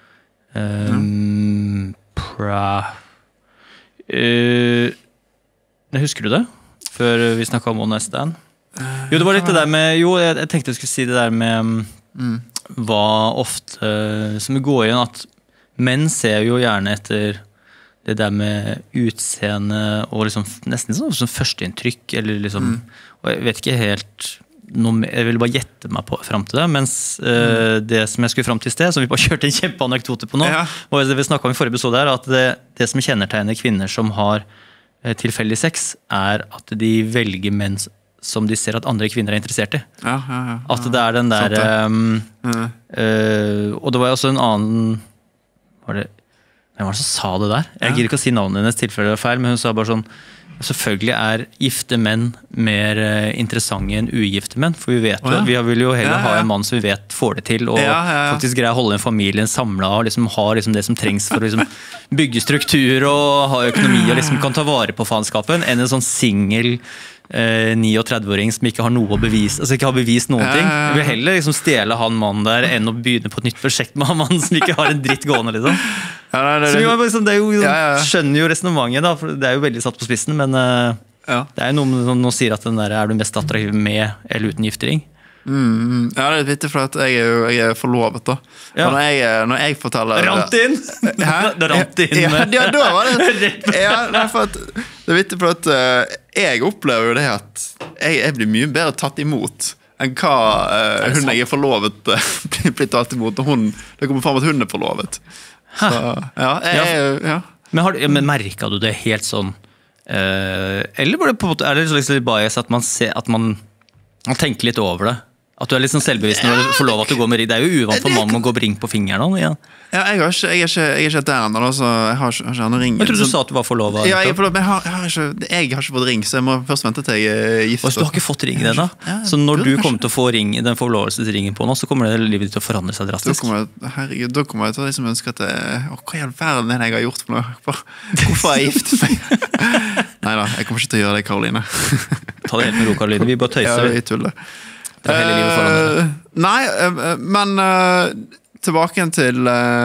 Husker du det? Før vi snakket om One Night Stand? Jo, det var litt det der med... Jo, jeg tenkte jeg skulle si det der med hva ofte som vi går igjen, at menn ser jo gjerne etter det der med utseende og liksom nesten som førsteinntrykk, eller liksom... Og jeg vet ikke helt... Jeg ville bare gjette meg frem til det, mens det som jeg skulle frem til i sted, som vi bare kjørte en kjempeanekdote på nå, og det vi snakket om i forrige episode er at det som kjennetegner kvinner som har tilfeldig sex, er at de velger menn som de ser at andre kvinner er interessert i. At det er den der... og det var jo også en annen... Hvem var det som sa det der? Jeg gir ikke å si navnet hennes tilfelle var feil, men hun sa bare sånn, selvfølgelig er gifte menn mer interessante enn ugifte menn, for vi vet jo, vi vil jo heller ha en mann som vi vet får det til, og faktisk greier å holde en familien samlet, og liksom ha liksom det som trengs for å liksom bygge struktur og ha økonomi, og liksom kan ta vare på faenskapen, enn en sånn single 39-åring som ikke har noe å bevise, altså ikke har bevist noen ting. Jeg vil heller liksom stjele han mannen der enn å begynne på et nytt prosjekt med han mannen som ikke har en dritt gående, liksom. Det er jo, skjønner jo resonemanget da, for det er jo veldig satt på spissen, men det er jo noe som nå sier at den der er du mest attraktiv med eller uten giftering. Ja, det er litt vittig for at jeg er forlovet da. Når jeg forteller... Rant inn! Det rant inn. Ja, da var det... Det er vittig for at jeg opplever jo det at jeg blir mye bedre tatt imot enn hva hun jeg er forlovet blir tatt imot, og det kommer frem at hun er forlovet. Så, Men merket du det helt sånn eller var det på en måte, er det litt bias at man ser at man tenker litt over det, At du litt sånn selvbevisst når du får lov at du går med ring. Det jo uvant for mann å gå med ring på fingeren nå. Ja. Ja, jeg er ikke der enda, så jeg har ikke noen ring. Jeg trodde du sa at du var forlovet. Ja, jeg har ikke fått ring, så jeg må først vente til jeg er gift. Så du har ikke fått ring ennå? Så når du kommer til å få den forlovelsesringen på nå, så kommer det livet ditt til å forandre seg drastisk? Da kommer jeg til å liksom ønske at hva i all verden jeg har gjort for noe? Hvorfor har jeg giftet meg? Neida, jeg kommer ikke til å gjøre det, Karoline. Ta det helt med ro, Karoline. Vi bare tøyser. Ja, vi tuller. Det hele livet foran deg. Nei, men tilbake til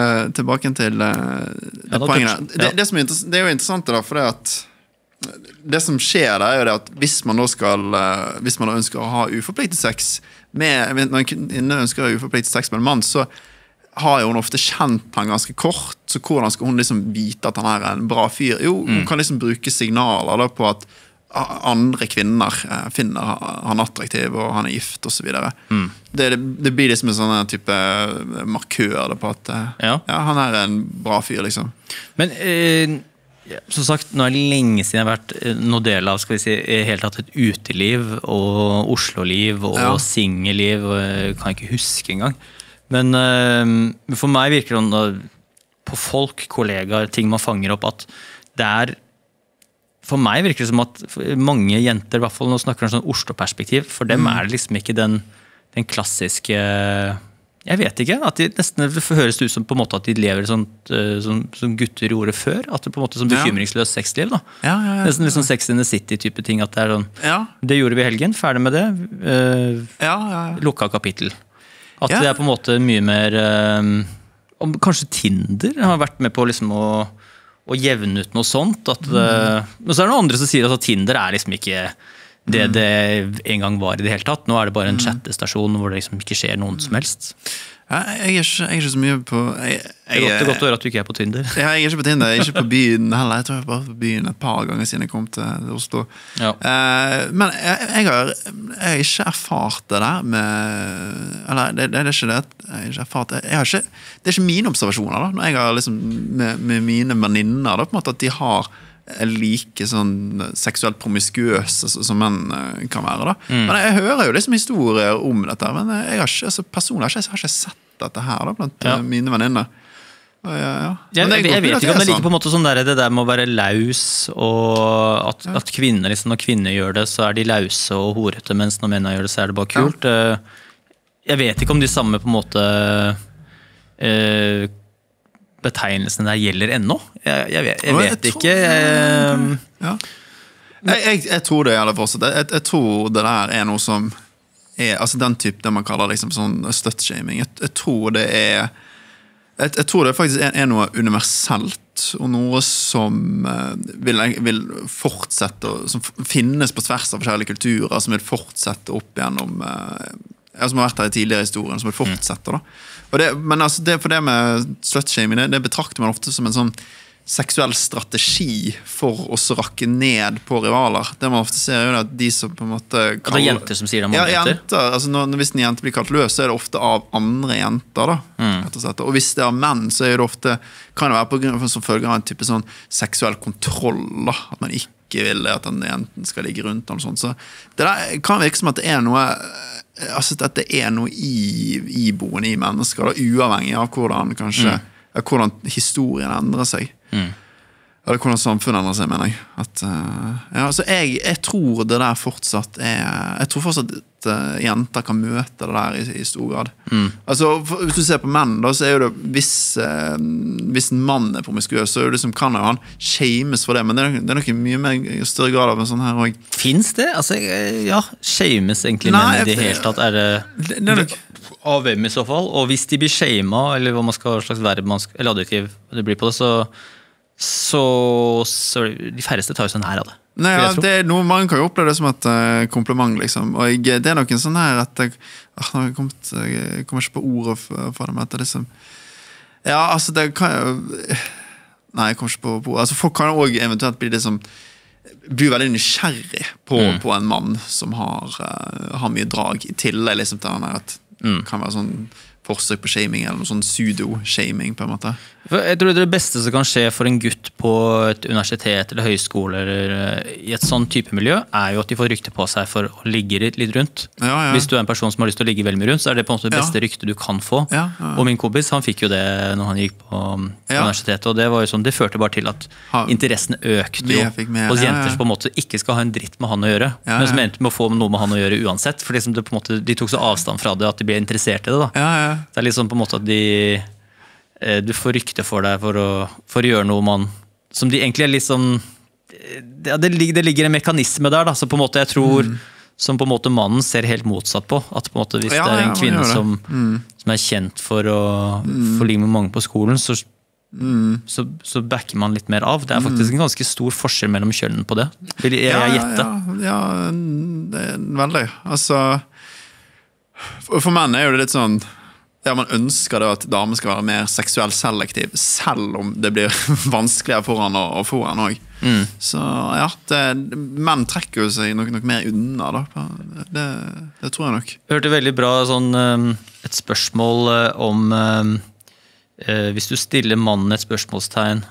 poengene. Det jo interessant da, for det som skjer da, jo det at hvis man da ønsker å ha uforpliktet sex, når en kvinne ønsker å ha uforpliktet sex med en mann, så har hun ofte kjent han ganske kort, så hvordan skal hun liksom vite at han er en bra fyr? Jo, hun kan liksom bruke signaler da, på at andre kvinner finner han attraktiv og han gift og så videre. Det blir liksom en sånn type markør på at han er en bra fyr liksom. Men som sagt, nå det lenge siden jeg har vært noe del av, skal vi si, helt tatt et uteliv og Oslo-liv og singelliv, kan jeg ikke huske engang. Men for meg virker det på folk, kollegaer, ting man fanger opp, at det for meg virker det som at mange jenter, i hvert fall nå snakker om sånn Oslo-perspektiv, for dem det liksom ikke den klassiske, jeg vet ikke, at de nesten høres ut som på en måte at de lever sånn som gutter gjorde før, at det på en måte som bekymringsløs sexliv da. Nesten liksom Sex in the City-type ting, at det sånn, det gjorde vi i helgen, ferdig med det, lukka kapittel. At det på en måte mye mer, kanskje Tinder har vært med på liksom å jevne ut noe sånt. Men så det noen andre som sier at Tinder liksom ikke det en gang var i det hele tatt. Nå det bare en chattestasjon hvor det liksom ikke skjer noen som helst. Jeg er ikke så mye på Det godt å høre at du ikke på Tinder. Jeg er ikke på Tinder, jeg er ikke på byen heller. Jeg tror jeg bare på byen et par ganger siden jeg kom til Oslo. Men jeg har ikke erfart det der med eller det ikke det jeg har ikke erfart det ikke mine observasjoner da, når jeg har liksom med mine venninner da, på en måte at de har like sånn seksuelt promiskuøse som menn kan være da. Men jeg hører jo liksom historier om dette, men jeg har ikke, personlig har jeg ikke sett dette her da, blant mine venninner. Jeg vet ikke om det ligger på en måte sånn der, det der med å være laus, og at kvinner, liksom, når kvinner gjør det, så de lause og horete, mens når mennene gjør det, så det bare kult. Jeg vet ikke om de samme på en måte betegnelsene der gjelder ennå. Jeg vet ikke. Jeg tror det gjelder fortsatt. Jeg tror det der noe som altså den type, det man kaller liksom sånn slutshaming. Jeg tror det jeg tror det faktisk noe universelt, og noe som vil fortsette, som finnes på tvers av forskjellige kulturer, som vil fortsette opp gjennom som har vært her i tidligere historien, som vil fortsette da. Men altså, for det med slutshaming, det betrakter man ofte som en sånn seksuell strategi for å rakke ned på rivaler. Det man ofte ser jo at de som på en måte det jenter som sier det om jenter? Altså hvis en jente blir kalt løs, så det ofte av andre jenter da, rett og slett. Og hvis det menn, så det ofte, kan det være på grunn av som følger av en type sånn seksuell kontroll da, at man ikke vil at den jenten skal ligge rundt og sånt. Så det der kan virke som at det noe altså at det noe iboende i mennesker da, uavhengig av hvordan kanskje hvordan historien endrer seg eller hvordan samfunnet endrer seg, mener jeg at, altså jeg tror det der fortsatt jeg tror fortsatt at jenter kan møte det der i stor grad altså hvis du ser på menn da, så jo det hvis en mann promiskuøs, så det som kan jo han shames for det, men det nok mye mer større grad av en sånn her også. Finns det? Altså, shames egentlig menn i det hele tatt det nok av hvem i så fall, og hvis de blir shamet eller hva man skal slags verb eller adjektiv det blir på det, så de færreste tar jo sånn her av det. Nei, det noe man kan jo oppleve det som et kompliment liksom, og det noen sånn her at jeg kommer ikke på ordet for det, men at det liksom altså det kan jo nei, jeg kommer ikke på ordet, altså folk kan jo også eventuelt bli det som blir veldig nysgjerrig på en mann som har mye drag i tillegg liksom til han her at kan være sånn forsøk på shaming, eller noe sånn pseudo-shaming, på en måte. Jeg tror det beste som kan skje for en gutt på et universitet eller høyskole eller i et sånn type miljø, jo at de får rykte på seg for å ligge litt rundt. Hvis du en person som har lyst til å ligge veldig mye rundt, så det på en måte det beste rykte du kan få. Og min kompis, han fikk jo det når han gikk på universitetet, og det var jo sånn, det førte bare til at interessen økte jo hos jenter som på en måte ikke skal ha en dritt med han å gjøre, men som endte med å få noe med han å gjøre uansett, for liksom det på en måte, de tok så avstand fra det at de ble interessert i det da. Det litt sånn på en måte at du får rykte for deg for å gjøre noe som de egentlig litt sånn, det ligger en mekanisme der da, så på en måte jeg tror, som på en måte mannen ser helt motsatt på, at på en måte hvis det en kvinne som kjent for å ligge med mange på skolen, så backer man litt mer av. Det faktisk en ganske stor forskjell mellom kjønnen på det, vil jeg gjette. Ja, det veldig. Altså, for menn jo det litt sånn, man ønsker da at damer skal være mer seksuelt selektiv, selv om det blir vanskeligere for han å få han også. Så ja, menn trekker jo seg nok mer unna da. Det tror jeg nok. Jeg hørte veldig bra sånn, et spørsmål om hvis du stiller mannen et spørsmålstegn,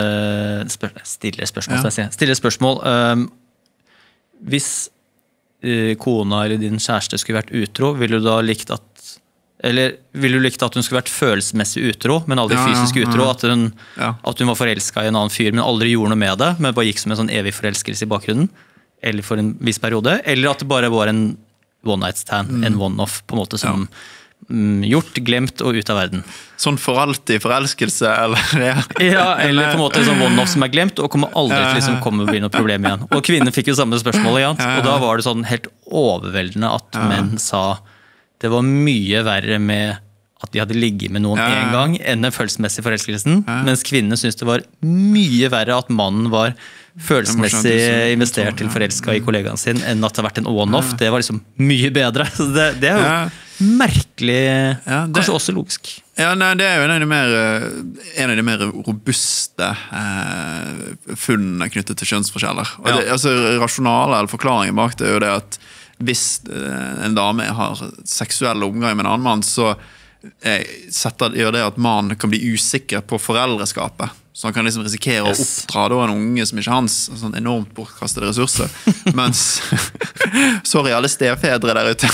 stiller spørsmål hvis kona eller din kjæreste skulle vært utro, ville du da likt at hun skulle vært følelsesmessig utro, men aldri fysisk utro, at hun var forelsket i en annen fyr, men aldri gjorde noe med det, men bare gikk som en sånn evig forelskelse i bakgrunnen, eller for en viss periode, eller at det bare var en one night stand, en one-off, på en måte som gjort, glemt og ut av verden. Sånn for alltid forelskelse, eller? Eller på en måte sånn one-off som glemt, og kommer aldri til liksom komme og bli noe problem igjen. Og kvinnen fikk jo samme spørsmål igjen, og da var det sånn helt overveldende at menn sa det var mye verre med at de hadde ligget med noen en gang enn den følelsesmessige forelskelsen, mens kvinnene syntes det var mye verre at mannen var følelsesmessig investert til forelsket i kollegaen sin enn at det har vært en on-off. Det var liksom mye bedre. Så det jo merkelig, kanskje også logisk. Ja, nei, det jo en av de mer robuste funnene knyttet til kjønnsforskjeller. Og det, altså, rasjonale eller forklaringen bak det jo det at hvis en dame har seksuell omgang med en annen mann, så gjør det at mannen kan bli usikker på foreldreskapet. Så han kan liksom risikere å oppdra da en unge som ikke er hans, sånn enormt bortkastede ressurser. Mens, sorry alle stefedre der ute.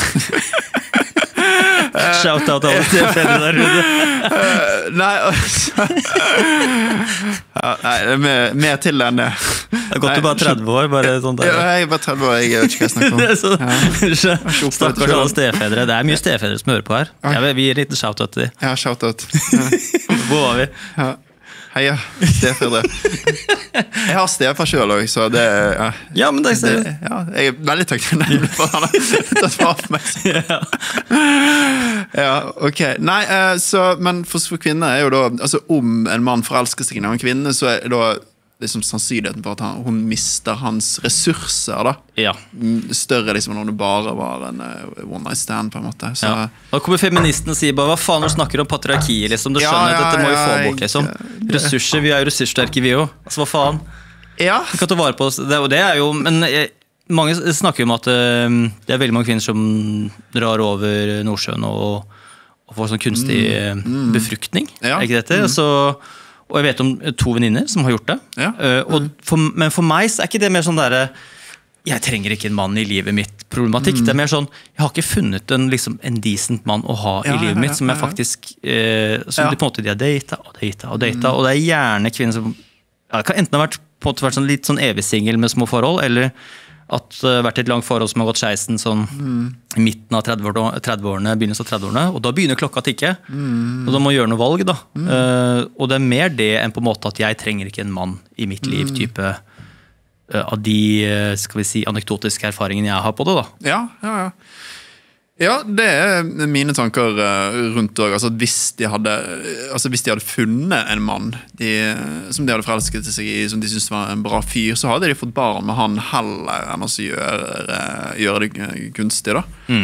Shout-out alle stefedre der ute. Nei, altså. Nei, det mer til enn det. Det har gått bare 30 år, bare sånn der. Jeg bare 30 år, jeg vet ikke hva jeg snakker om. Stakkars alle stefedre. Det mye stefedre som hører på her. Vi gir litt shout-out til dem. Ja, shout-out. Hvor var vi? Ja. Heia, stefedre. Jeg har stefar selv også, så det ja, men det jeg veldig takknemlig for han har tatt vare på meg. Ja, ok. Nei, men for kvinner jo da, altså om en mann forelsker seg i en kvinne, så da liksom sannsynligheten for at hun mister hans ressurser da. Ja. Større liksom når det bare var en one night stand på en måte. Så. Ja. Da kommer feministen og sier bare, hva faen når du snakker om patriarki liksom, du skjønner at dette må jo få bort liksom. Ressurser, vi jo ressurssterke vi jo. Altså hva faen? Ja. Du kan ta vare på oss, og det jo, men mange snakker jo om at det veldig mange kvinner som drar over Nordsjøen og får sånn kunstig befruktning, ikke dette? Og jeg vet om 2 venninner som har gjort det. Ja. Men for meg så ikke det mer sånn der, jeg trenger ikke en mann i livet mitt problematikk. Det mer sånn, jeg har ikke funnet en decent mann å ha i livet mitt, som jeg faktisk, som de på en måte de har datet, og det gjerne kvinner som, det kan enten ha vært, på en måte vært sånn, litt sånn evig single med små forhold, eller at det har vært et langt forhold som har gått skeisen sånn i midten av 30-årene, begynnelsen av 30-årene, og da begynner klokka å tikke, og da må man gjøre noe valg da. Og det mer det enn på en måte at jeg trenger ikke en mann i mitt liv type av de, skal vi si, anekdotiske erfaringene jeg har på det da. Ja, det mine tanker rundt det. Altså, hvis de hadde funnet en mann som de hadde forelsket seg i, som de syntes var en bra fyr, så hadde de fått barn med han heller enn å gjøre det kunstig da.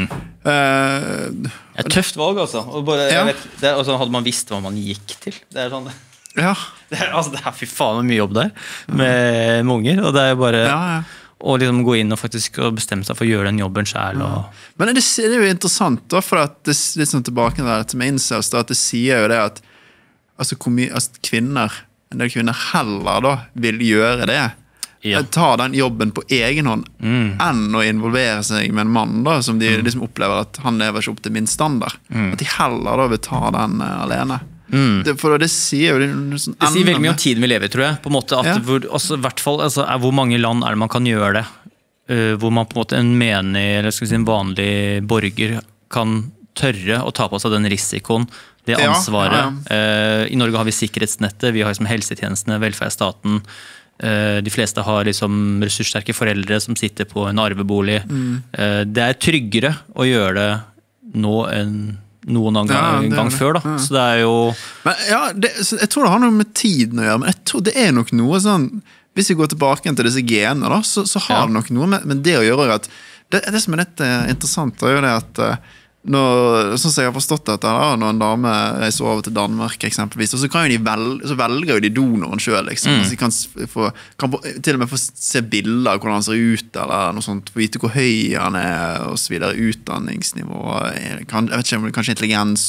Et tøft valg altså. Og bare, jeg vet, altså, hadde man visst hva man gikk til. Det sånn... Ja. Det fy faen mye jobb der med unger, og det bare og liksom gå inn og faktisk bestemme seg for å gjøre den jobben selv. Men det er jo interessant da, for at det litt sånn tilbake til med incels, da, at det sier jo det at altså, en del kvinner heller da vil gjøre det. Ta den jobben på egen hånd enn å involvere seg med en mann da, som de liksom opplever at han lever ikke opp til min standard. At de heller da vil ta den alene. For det sier jo sånn det sier veldig mye om tiden vi lever, tror jeg på en måte, at hvor mange land er det man kan gjøre det hvor man på en måte en menig eller skal vi si en vanlig borger kan tørre å ta på seg den risikoen, det ansvaret. I Norge har vi sikkerhetsnettet, vi har liksom helsetjenestene, velferdsstaten, de fleste har liksom ressurssterke foreldre som sitter på en arvebolig. Det er tryggere å gjøre det nå enn noen gang før da. Så det er jo men, jeg tror det har noe med tiden å gjøre, men jeg tror det er nok noe sånn, hvis vi går tilbake til disse genene da, så har det nok noe med det å gjøre at det som er litt interessant er jo det at sånn som jeg har forstått dette når en dame reiser over til Danmark eksempelvis, og så så velger jo de donoren selv liksom. Så de kan til og med få se bilder av hvordan han ser ut eller noe sånt, få vite hvor høy han er og så videre, utdanningsnivå jeg vet ikke om det kanskje intelligens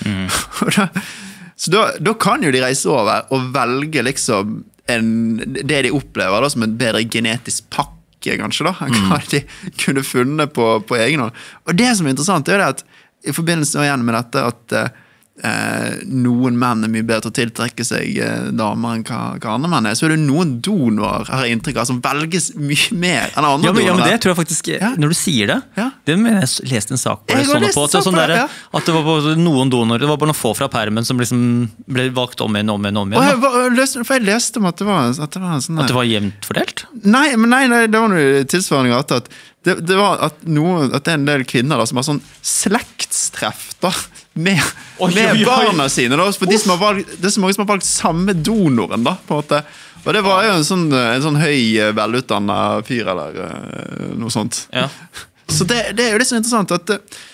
så da kan jo de reise over og velge liksom det de opplever da, som en bedre genetisk pakke kanskje da, hva de kunne funnet på egen hånd. Og det som er interessant er det at i forbindelse igjen med dette at noen menn er mye bedre til å tiltrekke seg damer enn hva andre menn så er det noen donorer, har jeg inntrykk av, som velges mye mer enn andre donorer. Ja, men det tror jeg faktisk, når du sier det, det mener jeg leste en sak på det, at det var på noen donorer, det var bare noen få fra permen som liksom ble valgt om igjen. For jeg leste om at det var en sånn... At det var jevnt fordelt? Nei, det var noe tilsvarende at det var at det er en del kvinner da, som har sånn slektstreff da, med barna sine da, for det er så mange som har valgt samme donoren da, på en måte. Og det var jo en sånn høy, velutdannet fyr eller noe sånt. Så det er jo litt så interessant at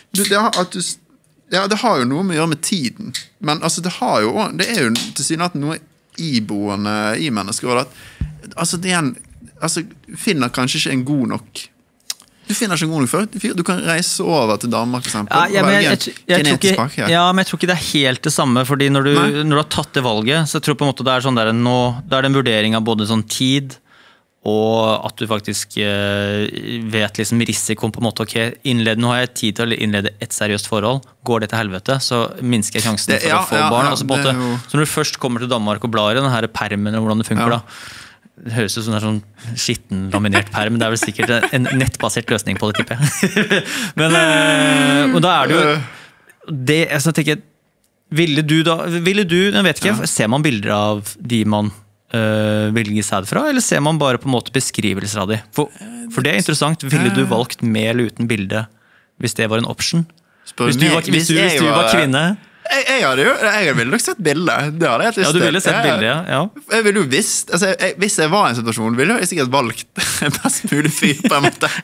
det har jo noe med å gjøre med tiden, men altså det er jo til syne at noe iboende i mennesker at altså finner kanskje ikke en god nok du finner ikke en god nok før. Du kan reise over til Danmark for eksempel men jeg tror ikke det er helt det samme, fordi når du har tatt det valget, så jeg tror på en måte det er sånn der nå, det er en vurdering av både sånn tid og at du faktisk vet liksom risikoen på en måte, nå har jeg tid til å innlede et seriøst forhold, går det til helvete, så minsker jeg sjansen for å få barn. Altså, på en måte, så når du først kommer til Danmark og blar i denne permen, hvordan det funker da, det høres ut som en sånn skitten laminert perm, det er vel sikkert en nettbasert løsning på det, tipper jeg. Men og da er det jo det, jeg tenker ville du, jeg vet ikke, ser man bilder av de man velger sæd fra, eller ser man bare på en måte beskrivelser av de? For det er interessant, ville du valgt med eller uten bilde hvis det var en option? Hvis du var kvinne? Jeg ville nok sett bildet. Det hadde jeg lyst til. Ja, du ville sett bildet, ja. Jeg ville jo visst, hvis jeg var i en situasjon, ville jeg sikkert valgt best mulig fyr på en måte.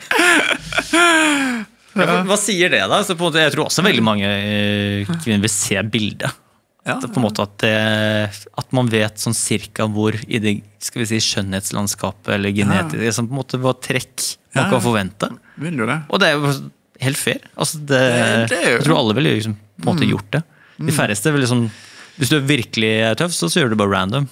Hva sier det da? Så på en måte, jeg tror også veldig mange kvinner vil se bildet. På en måte at man vet sånn cirka hvor i det, skal vi si, skjønnhetslandskapet eller genetisk, på en måte hva trekk man kan forvente. Vil du det? Og det er jo helt fair. Altså jeg tror alle ville liksom, på en måte gjort det. De færreste vil liksom, hvis du virkelig er tøff, så gjør du bare random.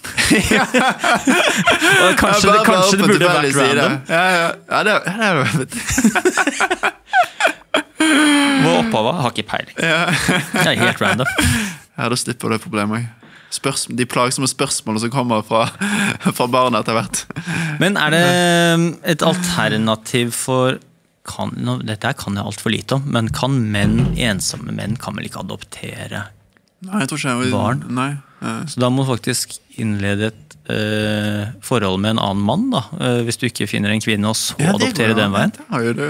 Og kanskje det burde vært random. Ja, det er det. Hva opphavet? Har ikke peiling. Det er helt random. Ja, da slipper du det problemet. De plagsomme spørsmålene som kommer fra barna etter hvert. Men er det et alternativ for dette kan jeg alt for lite om, men kan ensomme menn kan vel ikke adoptere jeg tror ikke barn? Nei. Så da må du faktisk innlede et forhold med en annen mann da, hvis du ikke finner en kvinne og så adoptere den veien. Det har jo det,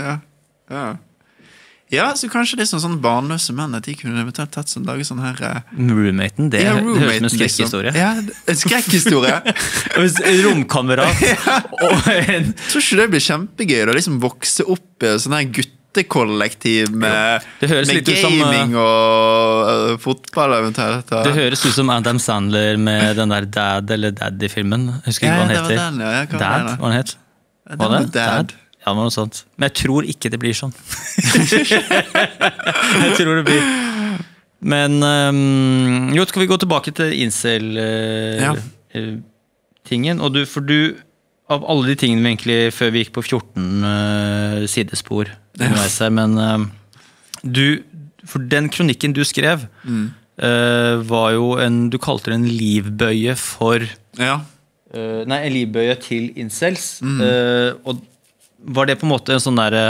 ja, så kanskje det er sånn barnløse menn at de kunne eventuelt tatt sånn, lage sånn her roommaten, det høres som en skrekkhistorie. Ja, en skrekkhistorie. Romkamerat. Tror ikke det blir kjempegøy å liksom vokse opp i sånn her guttekollektiv med gaming og fotball eventuelt. Det høres ut som Adam Sandler med den der Dad eller Daddy-filmen. Husker ikke hva han heter. Det var den, Dad, hva han het? Var det? Dad? Ja, noe sånt. Men jeg tror ikke det blir sånn. Jeg tror det blir. Men jo, skal vi gå tilbake til incel-tingen. Og for du, av alle de tingene vi egentlig, før vi gikk på 14 sidespor, men for den kronikken du skrev, var jo du kalte det en livbøye for... Nei, en livbøye til incels. Og var det på en måte en sånn der...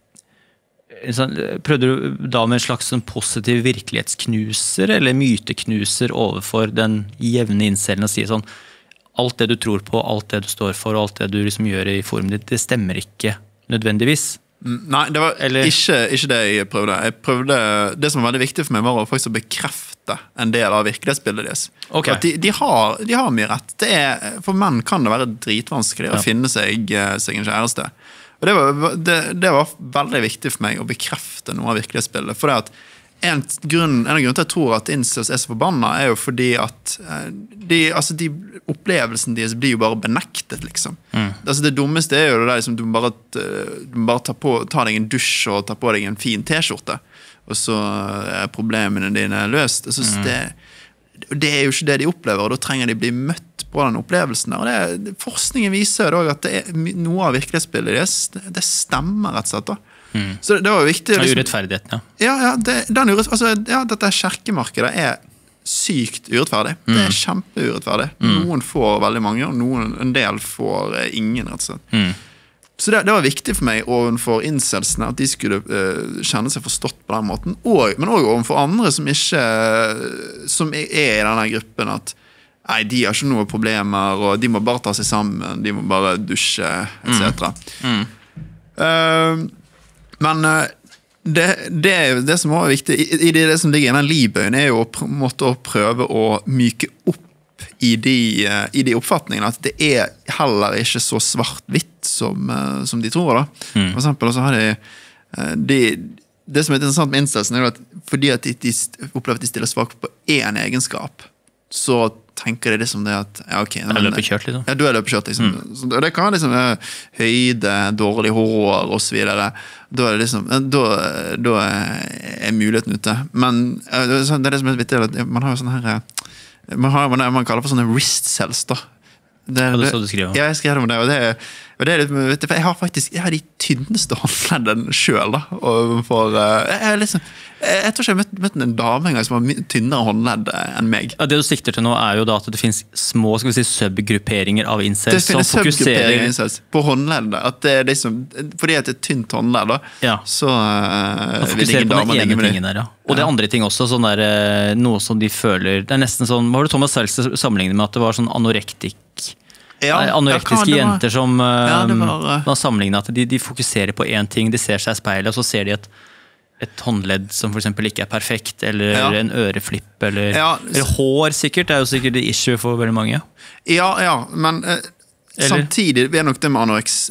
Prøvde du da med en slags sånn positiv virkelighetsknuser eller myteknuser overfor den jevne incelen og si sånn, alt det du tror på, alt det du står for, og alt det du liksom gjør i forumet ditt, det stemmer ikke nødvendigvis? Nei, det var ikke det jeg prøvde. Det som var veldig viktig for meg var faktisk å bekrefte en del av virkelighetsbildet deres. Okay. De har mye rett. For menn kan det være dritvanskelig å finne seg en kjæreste. Og det var veldig viktig for meg å bekrefte noe av virkelighetsbildet. For det at en av grunnene til jeg tror at incels så forbanna er jo fordi at de opplevelsen deres blir jo bare benektet, liksom. Det dummeste er jo det der, liksom, du må bare ta deg en dusj og ta på deg en fin t-skjorte, og så er problemene dine løst. Jeg synes det er jo ikke det de opplever, og da trenger de bli møtt på den opplevelsen. Og forskningen viser jo at noe av virkelighetsbildet det stemmer rett og slett da. Så det var jo viktig liksom, urettferdigheten, dette kjerkemarkedet er sykt urettferdig. Det er kjempeurettferdig. Noen får veldig mange, og en del får ingen, rett og slett. Så det var viktig for meg overfor incelsene at de skulle kjenne seg forstått på den måten, men også overfor andre som er i denne gruppen at nei, de har ikke noen problemer, og de må bare ta seg sammen, de må bare dusje, etc. Men det som var viktig i det som ligger i den livbøyen er jo å prøve å myke opp i de oppfatningene at det er heller ikke så svart-hvitt som de tror da. For eksempel så har det som er interessant med innstelsen er jo at fordi at de opplever at de stiller svak på en egenskap, så tenker de liksom det at ok, er løpekjørt liksom. Ja, du er løpekjørt liksom. Og det kan liksom høyde, dårlig hår og så videre. Da er det liksom da er muligheten ute. Men det er det som er vittig at man har jo sånn her man kaller for sånne wrist cells da. Det så du skriver om. Ja, jeg skrev om det, og det er litt, jeg har de tynneste håndleddene selv da, og jeg tror ikke jeg har møtt en dame en gang som har tynnere håndledd enn meg. Ja, det du sikter til nå er jo da at det finnes små, skal vi si, subgrupperinger av incels som fokuserer... Det finnes subgrupperinger av incels på håndleddet, at det er liksom, fordi at det er tynt håndledd da, så vil ingen damer ligge med det. Og det er andre ting også, sånn der, noe som de føler, det er nesten sånn, hva har du Thomas selv sammenlignet med at det var sånn anorektiske jenter som var sammenlignet at de fokuserer på en ting, de ser seg i speilet, og så ser de et håndledd som for eksempel ikke er perfekt, eller en øreflipp, eller hår sikkert, det er jo sikkert et issue for veldig mange. Ja, men samtidig er nok det med anoreksi,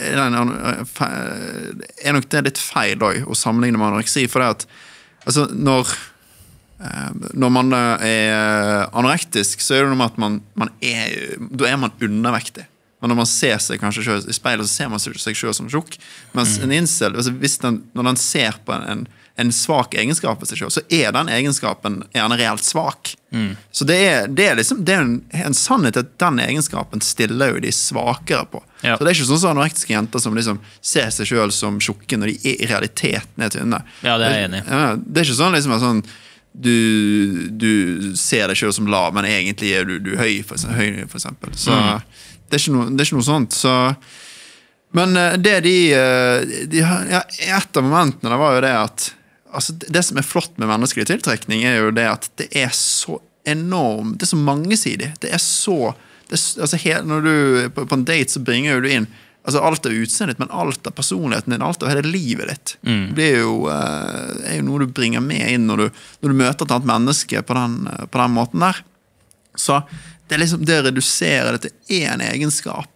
er nok det litt feil å sammenligne med anoreksi, for det at altså, når man er anorektisk, så er det noe med at da er man undervektig. Men når man ser seg kanskje selv i speilet, så ser man seg selv som tjukk. Mens en incel, når den ser på en svak egenskap ved seg selv, så er den egenskapen gjerne reelt svak. Så det er en sannhet at den egenskapen stiller jo de svakere på. Så det er ikke sånn anorektiske jenter som liksom ser seg selv som tjukke når de i realiteten er tynne. Ja, det er jeg enig i. Det er ikke sånn liksom du ser deg selv som lav, men egentlig er du høy, for eksempel. Så det er ikke noe sånt. Men det et av momentene det var jo det at altså, det som er flott med menneskelig tiltrekning er jo det at det er så enormt, det er så mangesidig. Det er så når du på en date så bringer jo du inn altså alt av utseendet, men alt av personligheten din, alt av hele livet ditt. Det er jo noe du bringer med inn når du møter et annet menneske på den måten der. Så det er liksom det å redusere det til en egenskap.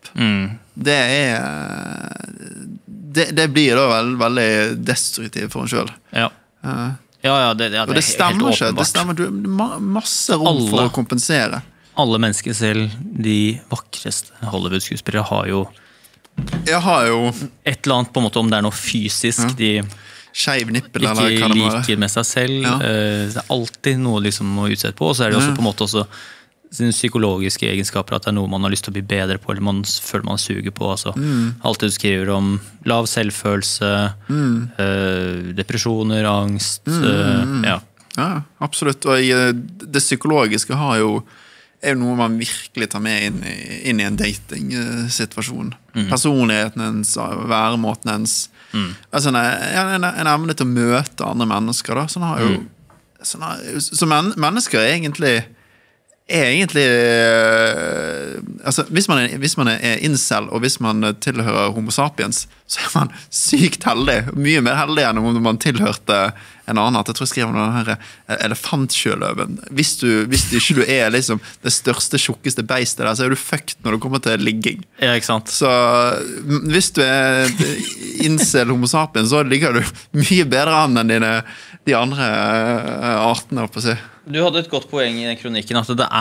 Det blir da veldig destruktivt for en selv. Ja, det er helt åpenbart. Det stemmer, du har masse rom for å kompensere. Alle mennesker, selv de vakreste Hollywood-skuespillere, har jo Jeg har jo et eller annet på en måte, om det noe fysisk de skeiv nippel, ikke eller hva det må være. liker med seg selv. Det alltid noe liksom å utsette på, og så det også på en måte også sine psykologiske egenskaper, at det noe man har lyst til å bli bedre på, eller man føler man suger på. Altså. Alt det du skriver om lav selvfølelse, depresjoner, angst. Ja, absolutt. Og det psykologiske er jo noe man virkelig tar med inn i en dating-situasjon. Personligheten ens, væremåten ens. Altså, en evne til å møte andre mennesker. Da. Så mennesker egentlig altså, hvis man incel, og hvis man tilhører homo sapiens, så man sykt heldig, mye mer heldig enn om man tilhørte en annen. Jeg tror jeg skrev om denne elefantsjøløven. Hvis ikke du liksom det største, tjukkeste beistet der, så du fucked når du kommer til ligging. Ja, ikke sant? Så hvis du incel homo sapiens, så ligger du mye bedre an enn de andre artene, på å si. Du hadde et godt poeng i den kronikken, at det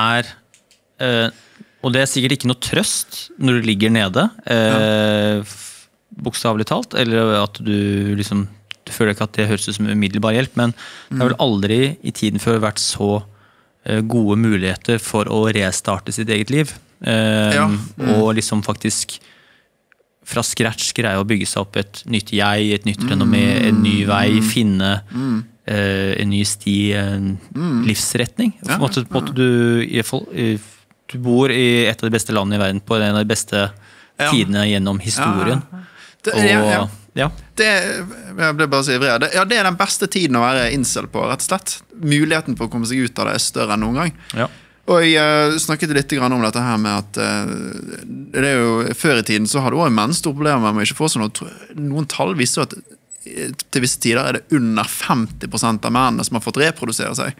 og det sikkert ikke noe trøst når du ligger nede, bokstavelig talt, eller at du føler ikke at det høres ut som umiddelbar hjelp, men det har vel aldri i tiden før vært så gode muligheter for å restarte sitt eget liv, og liksom faktisk fra scratch greie å bygge seg opp et nytt jeg, et nytt renommé, en ny vei, finne en ny sti, en livsretning. På en måte du bor i et av de beste landene i verden, på en av de beste tidene gjennom historien. Jeg ble bare så ivrig. Det den beste tiden å være incel på, rett og slett. Muligheten for å komme seg ut av det større enn noen gang. Og jeg snakket litt om dette her med at det jo, før i tiden så hadde også menn store problemer med å ikke få sånn noen tall viser at til visse tider det under 50% av mennene som har fått reprodusere seg.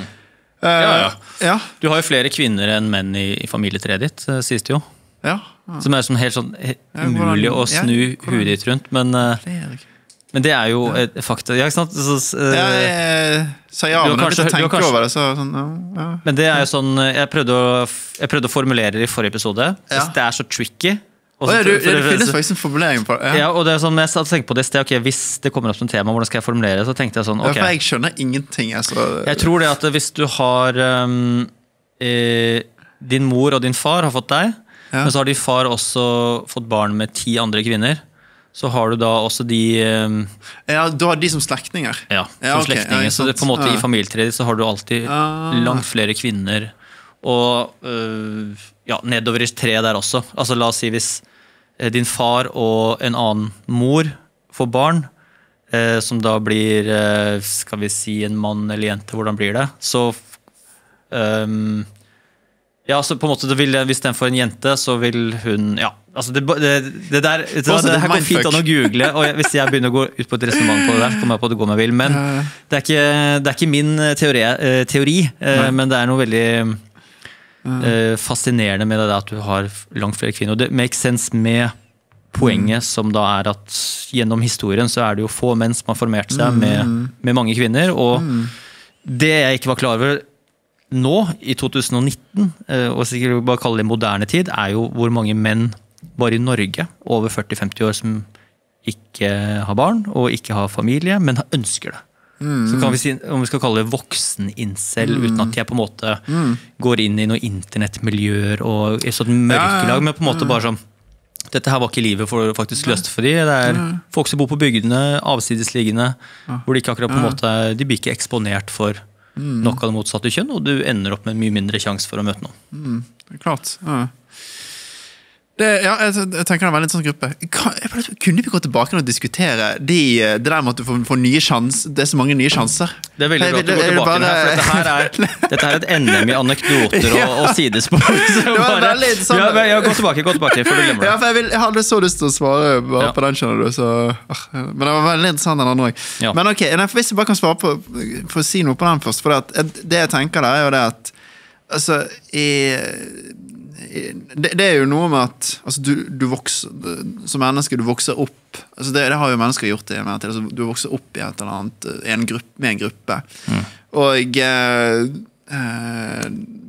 Du har jo flere kvinner enn menn i familietreet ditt, sies det jo. Som sånn helt sånn umulig å snu hudet ditt rundt, men det jo et fakta. Ja, ikke sant? Så ja, men jeg tenker over det. Sånn, men det jo sånn, jeg prøvde å formulere det i forrige episode. Det så tricky. Det finnes faktisk en formulering på det. Ja, og det sånn, jeg hadde tenkt på det sted, hvis det kommer opp som tema, hvordan skal jeg formulere det, så tenkte jeg sånn, ok. For jeg skjønner ingenting. Jeg tror det at hvis du har din mor og din far har fått deg, men så har din far også fått barn med 10 andre kvinner, så har du da også de du har de som slektninger. Ja, som slektninger. Så det, på en måte i familietreet så har du alltid langt flere kvinner, og nedover i treet der også. Altså la oss si hvis din far og en annen mor får barn, som da blir, skal vi si en mann eller jente, hvordan blir det? Så så på en måte hvis den får en jente, så vil hun, altså det her går fint an å google, og hvis jeg begynner å gå ut på et resonemang på det der, så kommer jeg på at det går meg vil, men det ikke min teori, men det noe veldig fascinerende med det at du har langt flere kvinner, og det makes sense med poenget som da at gjennom historien så det jo få menn som har formert seg med mange kvinner, og det jeg ikke var klar over nå i 2019, og sikkert bare kalle det moderne tid, jo hvor mange menn bare i Norge over 40-50 år som ikke har barn og ikke har familie, men ønsker det. Så kan vi si, om vi skal kalle det voksen-incel, uten at jeg på en måte går inn i noen internettmiljøer og et sånt mørkelag, men på en måte bare sånn, dette her var ikke livet for faktisk løst for de. Det folk som bor på bygdene, avsidesliggende, hvor de ikke akkurat på en måte, de blir ikke eksponert for nok av det motsatte kjønn, og du ender opp med en mye mindre sjanse for å møte noen. Det klart, jeg tenker det en sånn gruppe. Kunne vi gå tilbake og diskutere det der med at du får nye sjanser, det så mange nye sjanser? Det veldig bra at du går tilbake der, for dette et NM i anekdoter og sidespor. Det var veldig interessant. Gå tilbake, for du glemmer det. Ja, for jeg hadde så lyst til å svare på den, skjønner du. Så, men det var veldig interessant den andre også. Men ok, hvis jeg bare kan svare på, for å si noe på den først, for det jeg tenker der jo det at altså, det jo noe med at altså, du vokser som menneske, du vokser opp altså, det har jo mennesker gjort det altså, du vokser opp i et eller annet med en gruppe og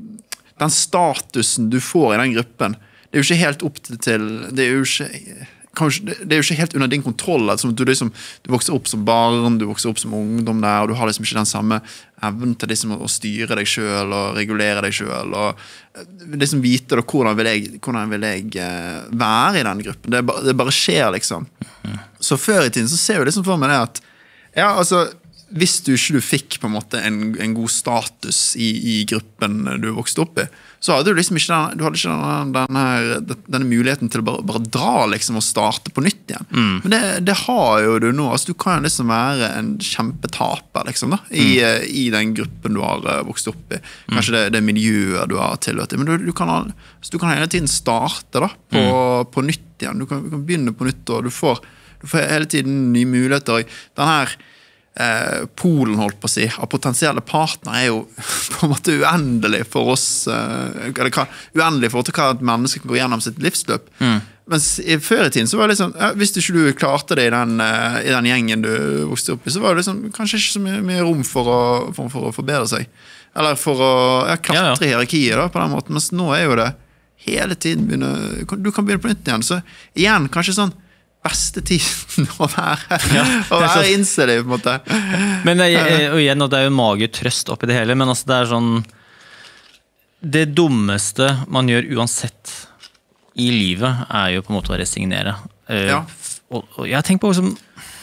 den statusen du får i den gruppen det jo ikke helt opp til det jo ikke det jo ikke helt under din kontroll, altså, du vokser opp som barn, du vokser opp som ungdom der, og du har liksom ikke den samme evnen til liksom å styre deg selv og regulere deg selv, og liksom vite da, hvordan vil jeg være i den gruppen. Det bare skjer liksom. Så før i tiden så ser jeg liksom for meg det at ja, altså hvis du ikke fikk på en måte en god status i gruppen du vokste opp i, så hadde du liksom ikke denne muligheten til å bare dra liksom og starte på nytt igjen. Men det har jo du nå, altså du kan jo liksom være en kjempetaper liksom da, i den gruppen du har vokst opp i. Kanskje det miljøet du har tilhørt i, men du kan hele tiden starte da, på nytt igjen. Du kan begynne på nytt, og du får hele tiden nye muligheter. Den her Polen, holdt på å si, av potensielle partner jo på en måte uendelig for oss, uendelig for hva et menneske kan gå gjennom sitt livsløp. Mens før i tiden så var det liksom, hvis du ikke klarte det i den gjengen du vokste opp i, så var det liksom, kanskje ikke så mye rom for å forbedre seg. Eller for å klatre hierarkiet da, på den måten. Mens nå jo det hele tiden du kan begynne på nytt igjen. Så igjen, kanskje sånn, beste tiden å være innstilt på en måte. Men og igjen, og det jo en magetrøst oppi det hele, men altså det sånn det dummeste man gjør uansett i livet jo på en måte å resignere. Og jeg tenker på liksom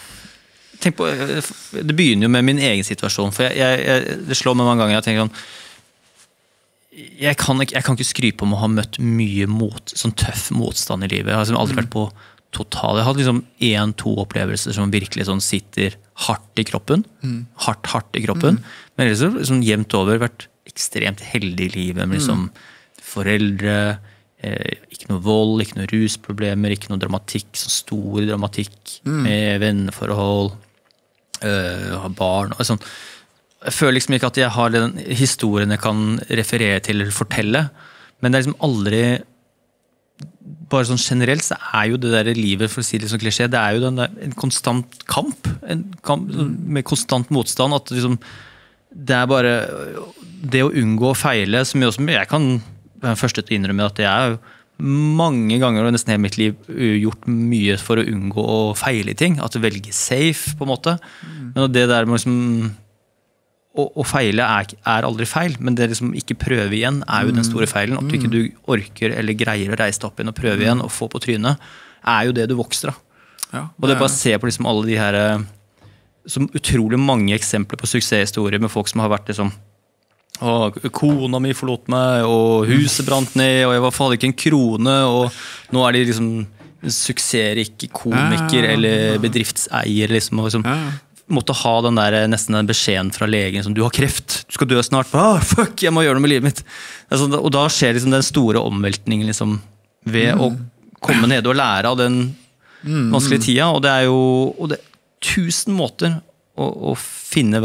det begynner jo med min egen situasjon, for det slår meg mange ganger, jeg tenker sånn jeg kan ikke skryte på om å ha møtt mye sånn tøff motstand i livet. Jeg har liksom aldri vært på total. Jeg hadde liksom 1-2 opplevelser som virkelig sånn sitter hardt i kroppen. Hardt i kroppen. Men liksom jevnt over vært ekstremt heldig i livet med liksom foreldre, ikke noe vold, ikke noe rusproblemer, ikke noe dramatikk, så stor dramatikk med venneforhold, ha barn og sånn. Jeg føler liksom ikke at jeg har den historien jeg kan referere til eller fortelle, men det liksom aldri bare sånn generelt så jo det der livet, for å si det sånn klisjé, det jo en konstant kamp, en kamp med konstant motstand, at liksom, det bare det å unngå å feile, som jeg kan være først til å innrømme at jeg mange ganger, og nesten hele mitt liv, gjort mye for å unngå å feile i ting, at du velger safe på en måte, men det der med liksom å feile aldri feil, men det liksom ikke prøve igjen jo den store feilen, at du ikke orker eller greier å reise deg opp igjen og prøve igjen og få på trynet, jo det du vokser av. Og det bare å se på liksom alle de her som utrolig mange eksempler på suksesshistorier med folk som har vært liksom kona mi forlot meg, og huset brant ned, og jeg var faen ikke en krone, og nå de liksom suksessrik komiker eller bedriftseier liksom, og liksom måtte ha den der, nesten den beskjeden fra legen som du har kreft, du skal dø snart, fuck, jeg må gjøre noe med livet mitt. Altså, og da skjer liksom den store omveltningen liksom, ved å komme ned og lære av den vanskelige tida, og det jo og det 1000 måter å finne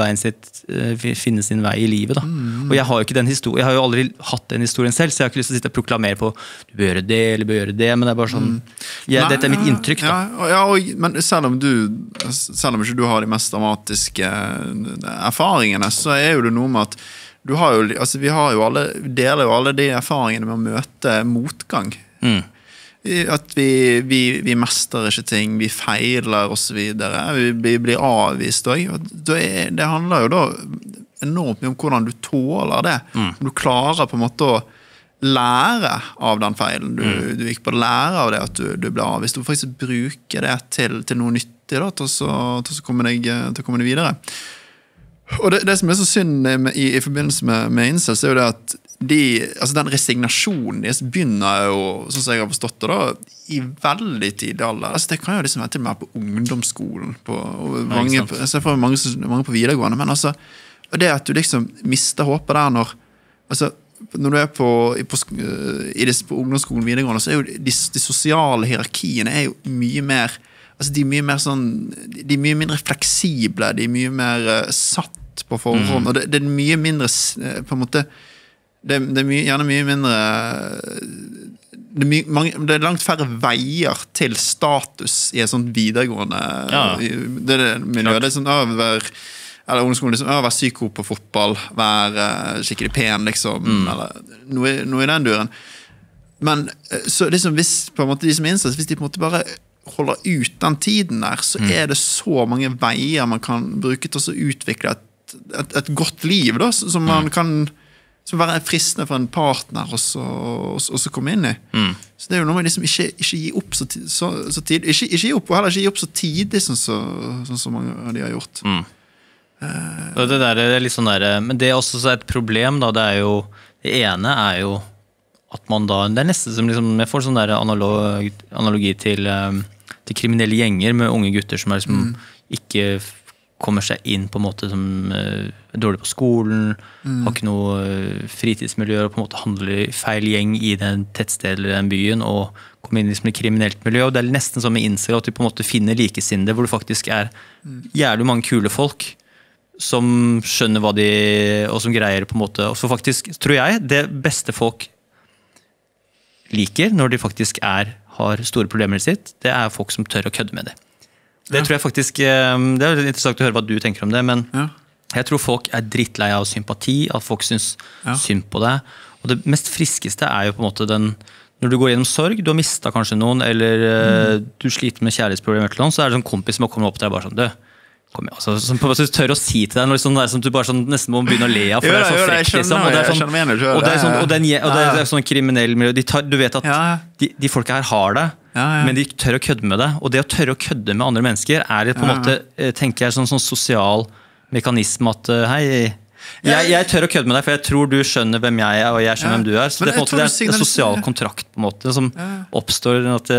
sin vei i livet da. Og jeg har jo ikke den historien, jeg har jo aldri hatt den historien selv, så jeg har ikke lyst til å sitte og proklamere på du bør gjøre det, eller bør gjøre det, men det bare sånn dette mitt inntrykk da. Men selv om ikke du har de mest dramatiske erfaringene, så jo det noe med at du har jo, altså vi deler jo alle de erfaringene med å møte motgang. At vi mestrer ikke ting, vi feiler og så videre, vi blir avvist det handler jo da enormt mye om hvordan du tåler det, om du klarer på en måte å lære av den feilen du ikke bare lærer av det at du blir avvist, du faktisk bruker det til noe nyttig da, til å komme deg videre. Og det som så synd i forbindelse med incels jo det at altså den resignasjonen begynner jo, sånn som jeg har forstått det da, i veldig tidlig alder. Altså det kan jo liksom være til og med på ungdomsskolen, jeg ser for mange på videregående, men altså, det at du liksom mister håpet der når du på ungdomsskolen videregående, så jo de sosiale hierarkiene jo mye mer, altså de mye mer sånn, de mye mindre fleksible, de mye mer satt på forhånd, og det mye mindre på en måte det gjerne mye mindre det langt færre veier til status i et sånt videregående det miljøet, det sånn eller ungdomsskolen liksom, være syk på fotball, være skikkelig pen liksom, eller noe i den duren, men så liksom hvis på en måte de som innsats, hvis de på en måte bare holder ut den tiden der, så det så mange veier man kan bruke til å utvikle et godt liv, da, som man kan som være fristende for en partner og så komme inn i. Så det jo noe med liksom ikke gi opp så tidlig, ikke gi opp, og heller ikke gi opp så tidlig som mange av de har gjort. Det der litt sånn der, men det også et problem da, det ene jo at man da, det nesten som liksom, jeg får sånn der analogi til kriminelle gjenger med unge gutter som liksom ikke kommer seg inn på en måte som dårlig på skolen, har ikke noe fritidsmiljø og på en måte handler i feil gjeng i den tettstedet eller den byen og kommer inn liksom i kriminelt miljø, og det nesten som med Incel at du på en måte finner likesinnede hvor det faktisk jævlig mange kule folk som skjønner hva de, og som greier på en måte, og så faktisk, tror jeg, det beste folk liker når de faktisk har store problemer i sitt, det folk som tør å kødde med det. Det tror jeg faktisk, det litt interessant å høre hva du tenker om det, men jeg tror folk drittlei av sympati, at folk synes synd på det, og det mest friskeste jo på en måte når du går gjennom sorg, du har mistet kanskje noen, eller du sliter med kjærlighetsproblemer eller noe, så det sånn kompis som har kommet opp til deg bare sånn, kom igjen, altså, som på en måte tør å si til deg, sånn der, som du bare sånn, nesten må begynne å le av, for det så frekt, liksom, og det sånn kriminell miljø, du vet at de folka her har det, men de tør å kødde med det, og det å tørre å kødde med andre mennesker på en måte, tenker jeg, sånn sosial mekanisme at, hei, jeg tør å kødde med deg, for jeg tror du skjønner hvem jeg og jeg skjønner hvem du så det, på en måte, det en sosial kontrakt på en måte, som oppstår at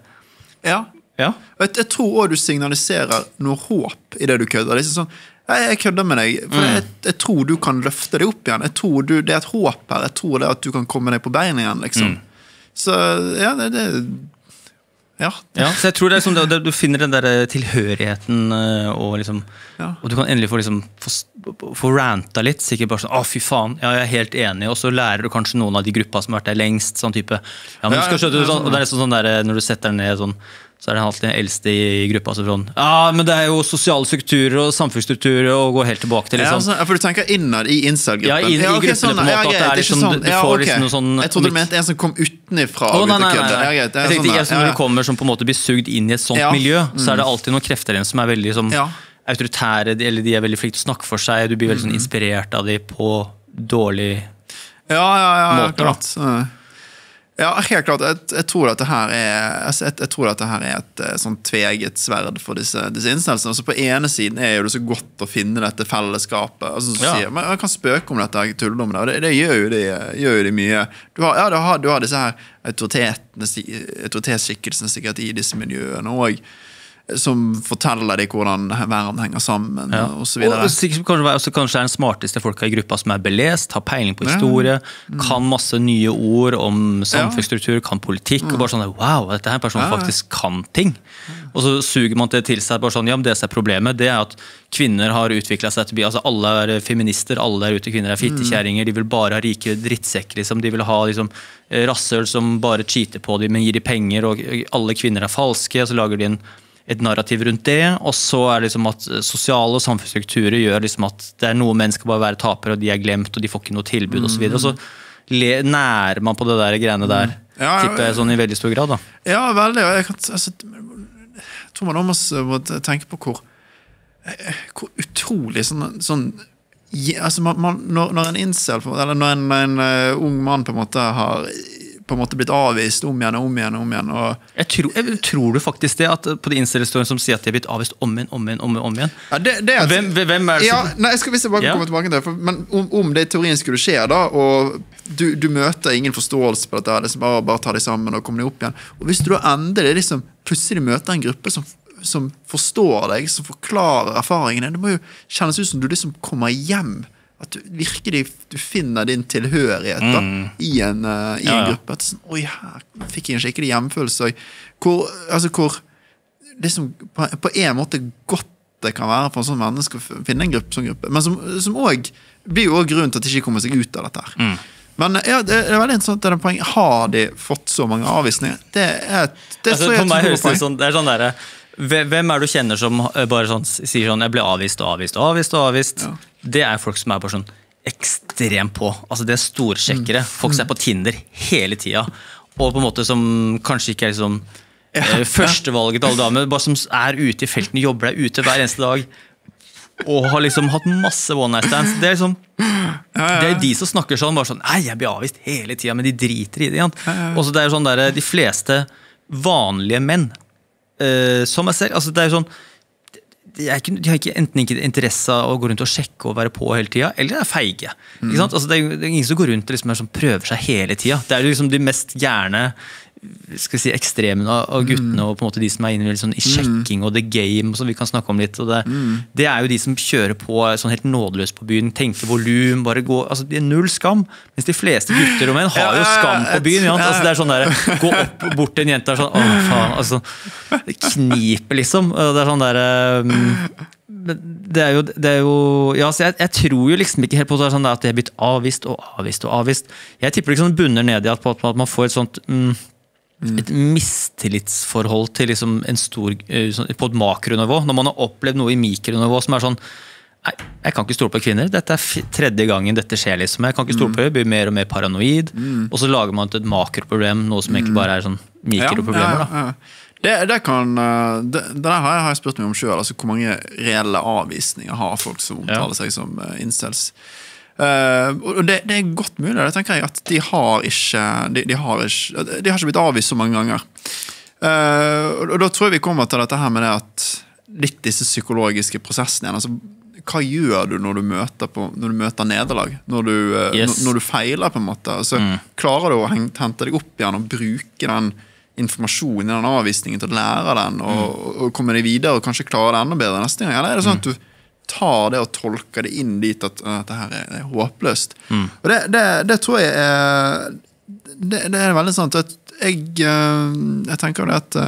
og jeg tror også du signaliserer noe håp i det du kødder. Det sånn, jeg kødder med deg, for jeg tror du kan løfte deg opp igjen. Jeg tror det et håp her. Jeg tror det at du kan komme deg på beina igjen, liksom. Så, så jeg tror det sånn, du finner den der tilhørigheten og liksom, og du kan endelig få ranta litt, sikkert bare sånn, fy faen, jeg helt enig, og så lærer du kanskje noen av de gruppa som har vært der lengst, sånn type, men du skal skjønne, og det nesten sånn der, når du setter deg ned sånn, så det alltid den eldste i gruppa sånn, men det jo sosiale strukturer og samfunnsstrukturer og gå helt tilbake til liksom. For du tenker innad i incel-gruppen? I gruppene på en måte, at liksom, du får liksom noe sånn... Jeg trodde du mente en som kom utenifra og begynte å kødde. Jeg tenkte ikke når du kommer som på en måte blir sugd inn i et sånt miljø, så det alltid noen krefter igjen som veldig som, autoritære, eller de veldig flinke til å snakke for seg, du blir veldig sånn inspirert av de på dårlig måte. Ja, helt klart. Jeg tror at dette her et sånn tveget sverd for disse innstelelsene. Altså på ene siden jo det så godt å finne dette fellesskapet. Altså, sier, man kan spøke om dette, tulle om det, og det gjør de mye. Du har disse her autoritetsskikkelsene sikkert i disse miljøene også, som forteller deg hvordan verden henger sammen og så videre. Og kanskje den smarteste folka i gruppa som belest, har peiling på historie, kan masse nye ord om samfunnsstruktur, kan politikk, og bare sånn, wow, dette en person faktisk kan ting. Og så suger man det til seg, bare sånn, men det problemet, det at kvinner har utviklet seg til å bli, altså alle feminister, alle der ute kvinner fittekjæringer, de vil bare ha rike drittsekk, liksom. De vil ha liksom, rassøl som bare cheater på dem, men gir de penger, og alle kvinner falske, og så lager de et narrativ rundt det, og så det liksom at sosiale og samfunnsstrukturer gjør liksom at det noe menn skal bare være tapere, og de glemt, og de får ikke noe tilbud, og så videre, og så nærer man på det der greiene der, tipper jeg sånn i veldig stor grad da. Ja, veldig, og jeg tror man også må tenke på hvor utrolig altså når en incel, eller når en ung mann på en måte blitt avvist om igjen. Og jeg tror du faktisk det, at på de incel-historiene som sier at de har blitt avvist om igjen. Ja, hvem det som... Nei, jeg skal visst bare komme tilbake til det, men om det teorien skulle skje da, og du møter ingen forståelse på dette, liksom bare ta deg sammen og komme deg opp igjen. Og hvis du da endelig liksom, plutselig møter en gruppe som forstår deg, som forklarer erfaringene, det må jo kjennes ut som du liksom kommer hjem, at du virkelig finner din tilhørighet da, i en gruppe. At sånn, oi, her fikk jeg en skikkelig hjemfølelse. Hvor liksom, på en måte godt det kan være for en sånn menneske å finne en gruppe, men som også blir jo også grunnen til at de ikke kommer seg ut av dette her. Men det veldig interessant, det er en poeng. Har de fått så mange avvisninger? Det altså, for meg høres det sånn, det sånn der, hvem du kjenner som bare sånn, sier sånn, jeg ble avvist. Det folk som bare sånn ekstremt på. Altså det storsjekkere. Folk på Tinder hele tiden. Og på en måte som kanskje ikke liksom førstevalget til alle damer, bare som ute i felten, jobber der ute hver eneste dag, og har liksom hatt masse one night stands. Det liksom, det de som snakker sånn, bare sånn, nei, jeg blir avvist hele tiden, men de driter i det, og så det sånn der, de fleste vanlige menn, som jeg ser, altså det sånn, de har enten ikke interesse av å gå rundt og sjekke og være på hele tiden, eller det feige. Ikke sant? Altså det ingen som går rundt og liksom prøver seg hele tiden. Det jo liksom de mest gjerne skal si, ekstremene av guttene og på en måte de som inne sånn, i sjekking og the game, som vi kan snakke om litt. Og det jo de som kjører på sånn helt nådeløst på byen, tenker volum, bare gå, altså det null skam. Mens de fleste gutter og menn har jo skam på byen. Altså det sånn der, gå opp bort til en jente og sånn, åh faen, altså, det kniper liksom. Det sånn der... Det jo ja, så jeg tror jo liksom ikke helt på det sånn at det blitt avvist og avvist og avvist. Jeg tipper liksom bunner ned i at man får et sånt et mistillitsforhold til liksom en stor, på et makronivå, når man har opplevd noe i mikronivå som sånn, nei, jeg kan ikke stole på kvinner, dette tredje gangen dette skjer liksom, jeg kan ikke stole på det, jeg blir mer og mer paranoid, og så lager man et makroproblem, noe som egentlig bare sånn mikroproblemer da. Det har jeg spurt meg om selv, altså hvor mange reelle avvisninger har folk som omtaler seg som incels. Og det godt mulig, det tenker jeg at de har ikke blitt avvist så mange ganger. Og da tror jeg vi kommer til dette her med det at litt disse psykologiske prosessene igjen, altså hva gjør du når du møter nederlag, når du feiler på en måte, altså, klarer du å hente deg opp igjen og bruke den informasjonen i den avvisningen til å lære den og komme deg videre og kanskje klare det enda bedre neste gang, eller det sånn at du tar det og tolker det inn dit at dette her håpløst. Og det tror jeg det veldig sant at jeg tenker det at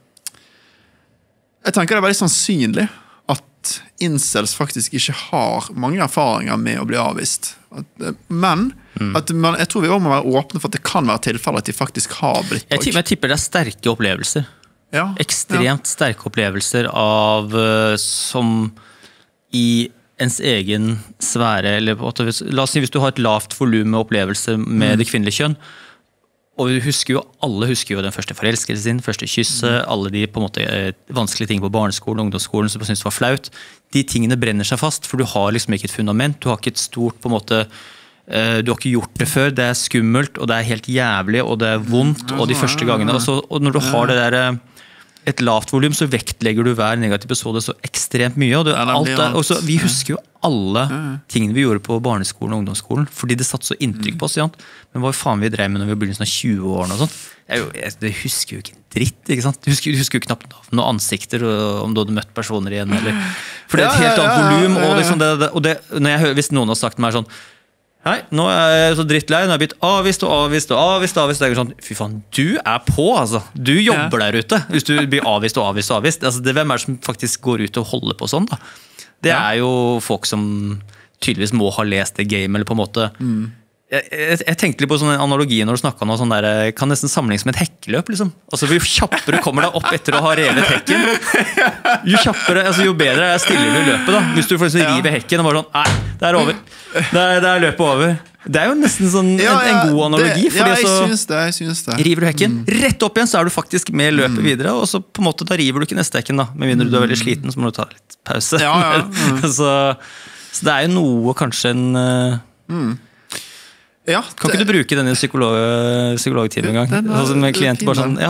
jeg tenker det veldig sannsynlig at incels faktisk ikke har mange erfaringer med å bli avvist. Men jeg tror vi også må være åpne for at det kan være tilfeller at de faktisk har blitt jeg tipper det sterke opplevelser. Ekstremt sterke opplevelser av som i ens egen sfære, eller la oss si hvis du har et lavt volum med opplevelser med det kvinnelige kjønn, og alle husker jo den første forelskelsen sin, første kysset, alle de på en måte vanskelige ting på barneskolen, ungdomsskolen som synes var flaut, de tingene brenner seg fast, for du har liksom ikke et fundament, du har ikke et stort på en måte, du har ikke gjort det før, det skummelt, og det helt jævlig, og det vondt, og de første gangene, og når du har det der et lavt volum, så vektlegger du hver negativ episode så ekstremt mye, og vi husker jo alle tingene vi gjorde på barneskolen og ungdomsskolen, fordi det satt så inntrykk på oss, men hva faen vi drev med når vi ble sånn 20-årene og sånt? Det husker jo ikke en dritt, ikke sant? Du husker jo knapt noen ansikter, om du hadde møtt personer igjen, eller... For det et helt annet volum, og liksom når jeg hører, hvis noen har sagt meg sånn, nei, nå jeg så drittlei, nå har jeg blitt avvist og avvist og avvist, jeg sånn, fy faen, du på, altså. Du jobber der ute, hvis du blir avvist og avvist og avvist. Altså, hvem det som faktisk går ut og holder på sånn, da? Det jo folk som tydeligvis må ha lest det game, eller på en måte... Jeg tenkte litt på sånne analogier når du snakket om sånn der, kan nesten sammenlignes med et hekkeløp, liksom. Altså, jo kjappere kommer deg opp etter å ha revet hekken, jo kjappere, altså, jo bedre stiller du løpet, da. Hvis du for eksempel river hekken og bare sånn, nei, det over. Det løpet over. Det jo nesten sånn en god analogi, fordi jeg synes det. River du hekken, rett opp igjen, så du faktisk med løpet videre, og så på en måte, da river du ikke neste hekken, da. Med mindre du veldig sliten, så må du ta litt pause. Så det jo noe, kanskje en... kan ikke du bruke denne psykologtimen en gang? Altså med klienter bare sånn,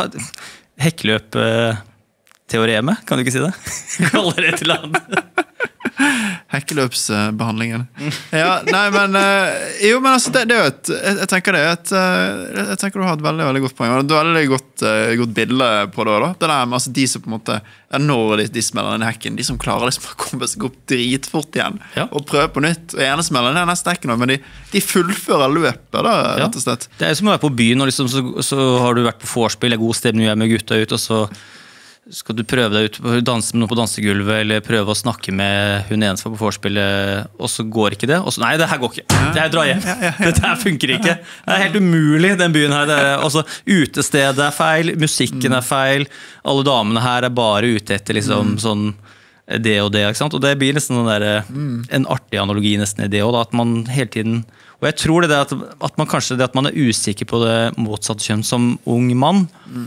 hekkeløp-teoremet, kan du ikke si det? Kaller det til land. Hekkeløpsbehandlingen. Nei, men jo, men altså, det jo jeg tenker jeg tenker du har et veldig, veldig godt poeng, og det veldig godt bilde på det da. Det der med altså, de som på en måte når de smeller den hekken, de som klarer liksom å komme seg opp dritfort igjen og prøve på nytt, og ene smeller den neste hekken, men de fullfører løpet da, rett og slett. Det som å være på byen, og liksom, så har du vært på vorspiel, god stemning med gutta ut, og så skal du prøve deg ut danse med noen på dansegulvet, eller prøve å snakke med hun eneste på vorspillet, og så går ikke det, og så, nei, det her går ikke, det her drar hjem, dette her funker ikke, det helt umulig, den byen her, også, utestedet feil, musikken feil, alle damene her bare ute etter liksom sånn det og det, ikke sant? Og det blir nesten sånn der, en artig analogi nesten i det også, da, at man hele tiden, og jeg tror det at man kanskje det at man usikker på det motsatte kjønn som ung mann,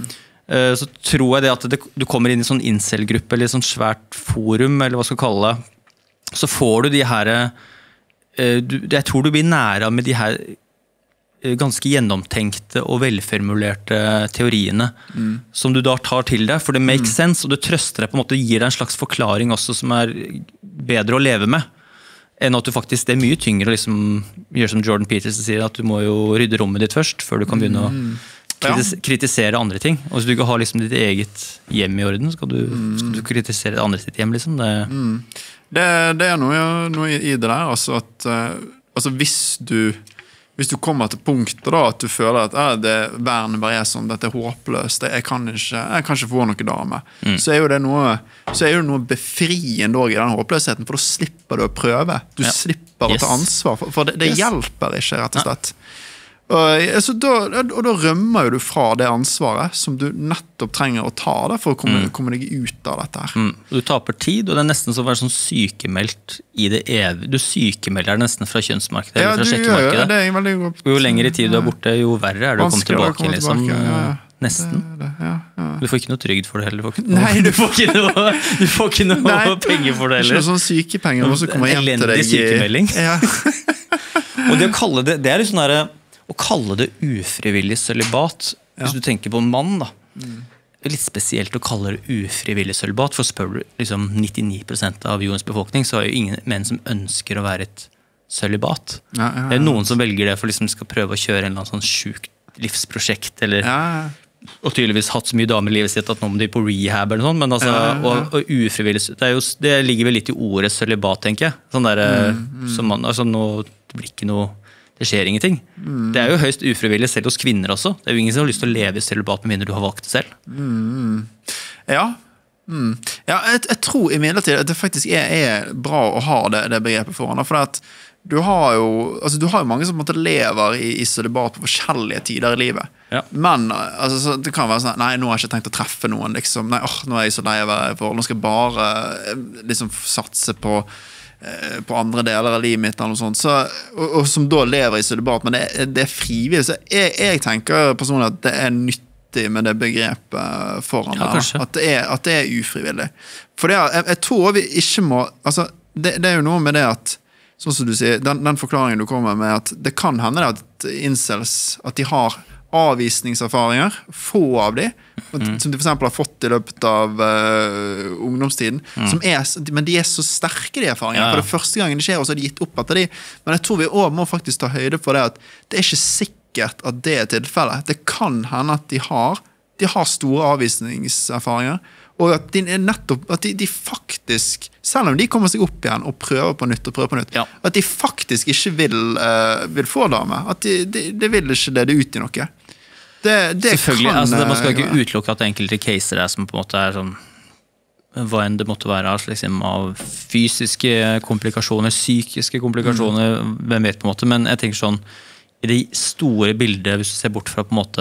så tror jeg det at du kommer inn i sånn incel-gruppe, eller sånn svært forum, eller hva skal jeg kalle det, så får du de her, jeg tror du blir nære med de her ganske gjennomtenkte og velformulerte teoriene, som du da tar til deg, for det makes sense, og det trøster deg på en måte, gir deg en slags forklaring også, som bedre å leve med, enn at du faktisk, det mye tyngre å liksom gjøre som Jordan Peterson sier, at du må jo rydde rommet ditt først, før du kan begynne å kritisere andre ting. Og hvis du ikke har liksom ditt eget hjem i orden, skal du kritisere andre sitt hjem, liksom. Det noe i det der, altså at hvis du kommer til punktet da, at du føler at verden bare sånn, dette håpløst, jeg kan ikke få noe dame, så jo det noe befriende også i den håpløsheten, for da slipper du å prøve. Du slipper å ta ansvar, for det hjelper ikke, rett og slett. Og da rømmer jo du fra det ansvaret som du nettopp trenger å ta det for å komme deg ut av dette her. Du taper tid, og det nesten så å være sånn sykemeldt i det evige. Du sykemelder deg nesten fra kjønnsmarkedet eller fra sjekkemarkedet. Det veldig godt. Jo lengre tid du borte, jo verre det å komme tilbake, liksom. Nesten. Du får ikke noe trygd for det heller. Du får ikke noe penger for det heller. Ikke noe sånn sykepenger, og så kommer hjem til deg. Elendig sykemelding. Og det å kalle det er litt sånn der, å kalle det ufrivillig sølibat, hvis du tenker på en mann da, det litt spesielt å kalle det ufrivillig sølibat, for spør du liksom 99% av jordens befolkning, så jo ingen menn som ønsker å være et sølibat. Det noen som velger det for liksom skal prøve å kjøre en eller annen sånn sjukt livsprosjekt, eller og tydeligvis hatt så mye damer i livet sitt at nå må de på rehab eller sånn, men altså, og ufrivillig, det ligger vel litt i ordet sølibat, tenker jeg. Sånn der, som man, altså nå blir ikke noe, det skjer ingenting. Det jo høyst ufrivillig selv hos kvinner også. Det jo ingen som har lyst til å leve i sølibat med mindre du har valgt det selv. Jeg tror imidlertid at det faktisk bra å ha det begrepet foran, for at du har jo mange som på en måte lever i sølibat på forskjellige tider i livet. Men altså, det kan være sånn, nei, nå har jeg ikke tenkt å treffe noen, liksom. Nei, nå jeg så lei av forhold, nå skal jeg bare liksom satse på andre deler av livet mitt eller noe sånt, og som da lever i sølibat, men det frivillig, så jeg tenker personlig at det nyttig med det begrepet foran der, at det ufrivillig. For jeg tror vi ikke må, altså, det jo noe med det at, sånn som du sier, den forklaringen du kommer med, at det kan hende at incels, at de har avvisningserfaringer, få av de, som de for eksempel har fått i løpet av ungdomstiden, men de så sterke de erfaringene, for det første gangen det skjer, og så har de gitt opp etter de, men jeg tror vi også må faktisk ta høyde for det, at det ikke sikkert at det tilfellet. Det kan hende at de har store avvisningserfaringer, og at de faktisk, selv om de kommer seg opp igjen og prøver på nytt, at de faktisk ikke vil få dame, at de vil ikke det ut i noe. Selvfølgelig, altså, man skal ikke utelukke at enkelte caser som på en måte sånn, hva enn det måtte være, liksom, av fysiske komplikasjoner, psykiske komplikasjoner, hvem vet på en måte, men jeg tenker sånn, i det store bildet, hvis du ser bort fra på en måte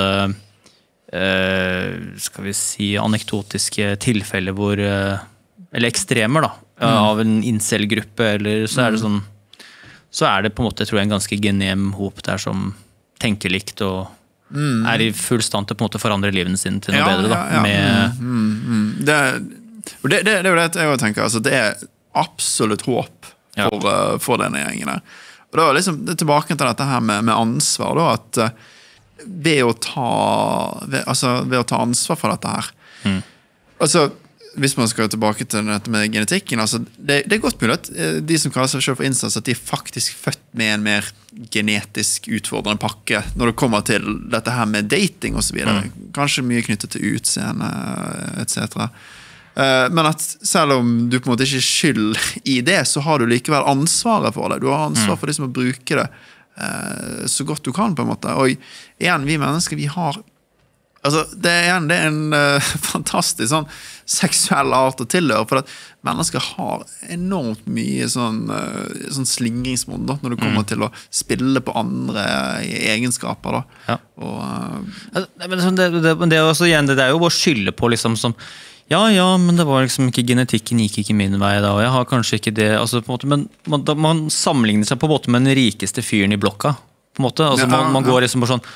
skal vi si anekdotiske tilfeller hvor eller ekstremer da av en incel-gruppe eller så det sånn så det på en måte tror jeg en ganske genem hop der som tenker likt og i full stand til på en måte forandre livene sine til noe bedre da det jo det jeg tenker altså, det absolutt håp for denne gjengen der. Og da liksom det tilbake til dette her med ansvar da at ved å ta ansvar for dette her. Altså, hvis man skal tilbake til dette med genetikken, altså, det godt mulig at de som kaller seg selv for incels, at de faktisk født med en mer genetisk utfordrende pakke når det kommer til dette her med dating og så videre. Kanskje mye knyttet til utseende, etc. Men at selv om du på en måte ikke skyld i det, så har du likevel ansvaret for det. Du har ansvar for liksom å bruke det så godt du kan på en måte og igjen, vi mennesker, vi har altså, det en fantastisk sånn seksuell art å tilhøre for at mennesker har enormt mye sånn slingringsmod når det kommer til å spille på andre egenskaper da og, men det også igjen, det jo bare å skylde på liksom som men det var liksom ikke genetikken gikk ikke min vei da, og jeg har kanskje ikke det, altså på en måte, men man sammenligner seg på en måte med den rikeste fyren i blokka, på en måte, altså man går liksom på sånn,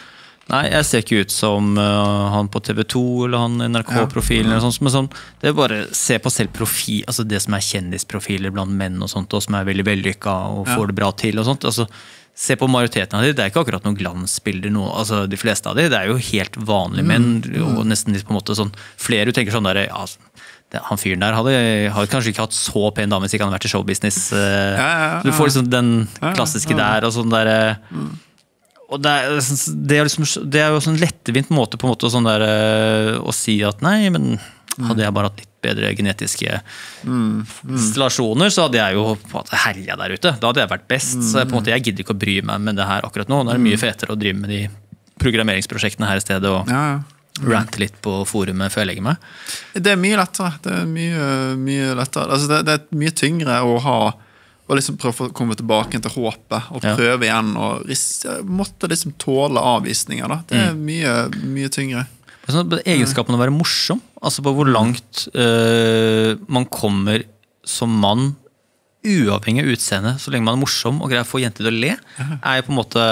Nei, jeg ser ikke ut som han på TV2 eller han NRK-profilen eller sånt, men sånn, det bare se på selv profil, altså det som kjendisprofiler blant menn og sånt, og som veldig vellykket og får det bra til og sånt, altså se på majoriteten av det ikke akkurat noen glansbilder, altså de fleste av det er jo helt vanlige menn, og nesten litt på en måte sånn, flere du tenker sånn der, ja, han fyren der hadde kanskje ikke hatt så pen dame hvis ikke han hadde vært i showbusiness, du får liksom den klassiske der og sånn der, og det jo sånn lettvint måte på en måte sånn der, å si at nei, men hadde jeg bare hatt litt bedre genetiske installasjoner, så hadde jeg jo på en måte herja der ute. Da hadde jeg vært best, så på en måte jeg gidder ikke å bry meg med det her akkurat nå. Nå det mye fetere å drive med de programmeringsprosjektene her i stedet, og rante litt på forumet før jeg legger meg. Det mye lettere. Det mye lettere. Altså det mye tyngre å ha og liksom prøve å komme tilbake til håpet og prøve igjen og måtte liksom tåle avvisninger da. Det mye tyngre. Egenskapen å være morsom, altså på hvor langt man kommer som mann uavhengig av utseende, så lenge man morsom og greier å få jenter til å le, jo på en måte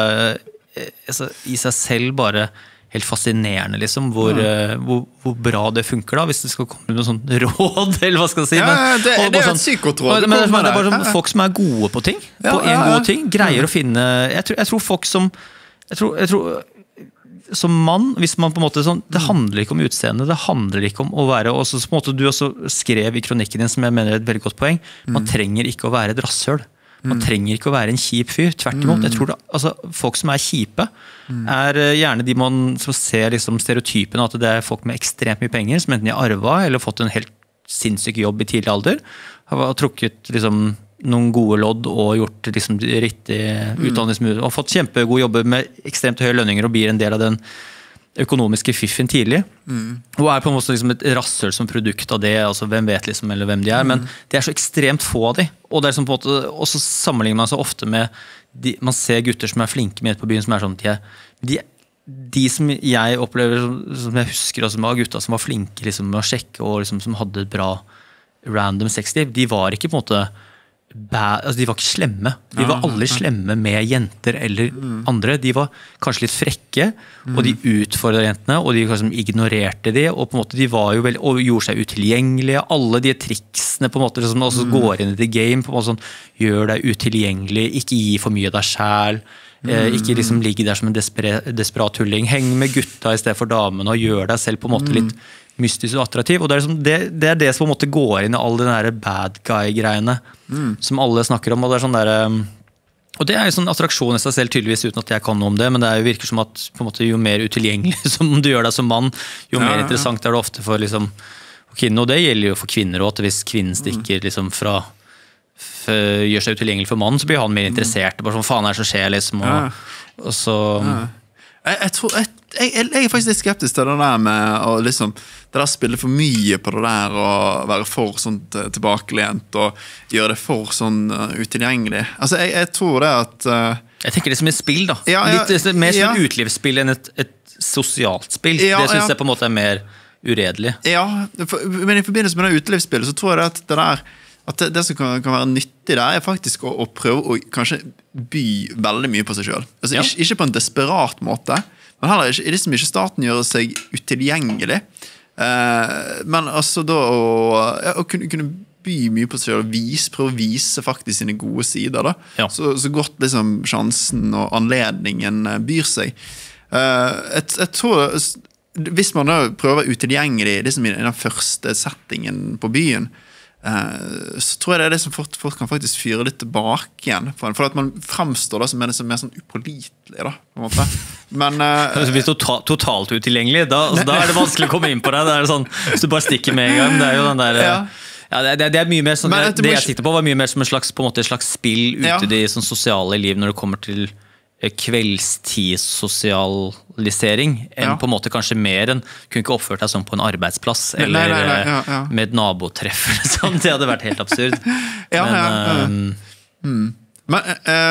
i seg selv bare helt fascinerende liksom, hvor bra det funker da, hvis det skal komme noen sånn råd, eller hva skal jeg si. Det jo et psykotråd. Men det bare sånn, folk som gode på ting, på en god ting, greier å finne, jeg tror folk som, jeg tror som mann, hvis man på en måte sånn, det handler ikke om utseende, det handler ikke om å være, og så på en måte du også skrev i kronikken din, som jeg mener et veldig godt poeng, man trenger ikke å være et rasshøl. Man trenger ikke å være en kjip fyr, tvert imot. Jeg tror altså, folk som kjipe, gjerne de man som ser liksom, stereotypen, at det folk med ekstremt mye penger, som enten de har arvet, eller fått en helt sinnssyk jobb i tidlig alder, har trukket liksom, noen gode lodd og gjort liksom, riktig utdanningsmulighet, og fått kjempegode jobber med ekstremt høye lønninger og blir en del av den økonomiske fiffen tidlig, og på en måte liksom et rasshøl som produkt av det, altså hvem vet liksom, eller hvem de men det så ekstremt få av de, og det som på en måte, og så sammenligner man så ofte med, man ser gutter som flinke med på byen, som sånn, de som jeg opplever, som jeg husker, altså, var gutta som var flinke liksom, med å sjekke, og liksom, som hadde et bra random sexliv, de var ikke på en måte altså de var ikke slemme. De var aldri slemme med jenter eller andre. De var kanskje litt frekke, og de utfordret jentene, og de liksom ignorerte de, og på en måte de var jo veldig, og gjorde seg utilgjengelige. Alle de triksene på en måte som også går inn i the game, på en måte sånn, gjør deg utilgjengelig, ikke gi for mye av deg selv, ikke liksom ligge der som en desperat tulling, heng med gutta i stedet for damene, og gjør deg selv på en måte litt mystisk og attraktiv, og det liksom, det det som på en måte går inn i alle de der bad guy-greiene som alle snakker om, og det sånn der, og det jo sånn attraksjon i seg selv tydeligvis uten at jeg kan noe om det, men det jo virker som at på en måte, jo mer utilgjengelig som du gjør deg som mann, jo mer interessant det ofte for liksom, kvinner, og det gjelder jo for kvinner også, at hvis kvinnen stikker liksom fra gjør seg utilgjengelig for mannen, så blir han mer interessert, bare sånn, faen det som skjer liksom, og så Jeg faktisk litt skeptisk til det der med å liksom, det der spille for mye på det der og være for sånn tilbakelent og gjøre det for sånn utilgjengelig. Altså, jeg tror det at jeg tenker det som et spill da. Litt mer som et utlivsspill enn et sosialt spill. Det synes jeg på en måte mer uredelig. Ja, men i forbindelse med det utelivsspillet så tror jeg at det der at det som kan være nyttig der faktisk å prøve å kanskje by veldig mye på seg selv. Altså, ikke på en desperat måte, men heller ikke, liksom ikke staten gjør seg utilgjengelig. Men altså da å kunne by mye på seg selv og prøve å vise faktisk sine gode sider da. Så godt liksom sjansen og anledningen byr seg. Jeg tror, hvis man da prøver å være utilgjengelig liksom i den første settingen på byen, så tror jeg det det som folk kan faktisk fyre litt tilbake igjen for at man fremstår da som mer sånn upålitelig da, på en måte. Men hvis du blir totalt utilgjengelig da det vanskelig å komme inn på det, det sånn, hvis du bare stikker med en gang, det jo den der det mye mer sånn, det jeg sikter på var mye mer som en slags, på en måte, et slags spill ute i det sånn, sosiale liv når det kommer til kveldstidssosialisering enn på en måte kanskje mer enn kunne ikke oppført deg sånn på en arbeidsplass eller med et nabotreff sånn, det hadde vært helt absurd men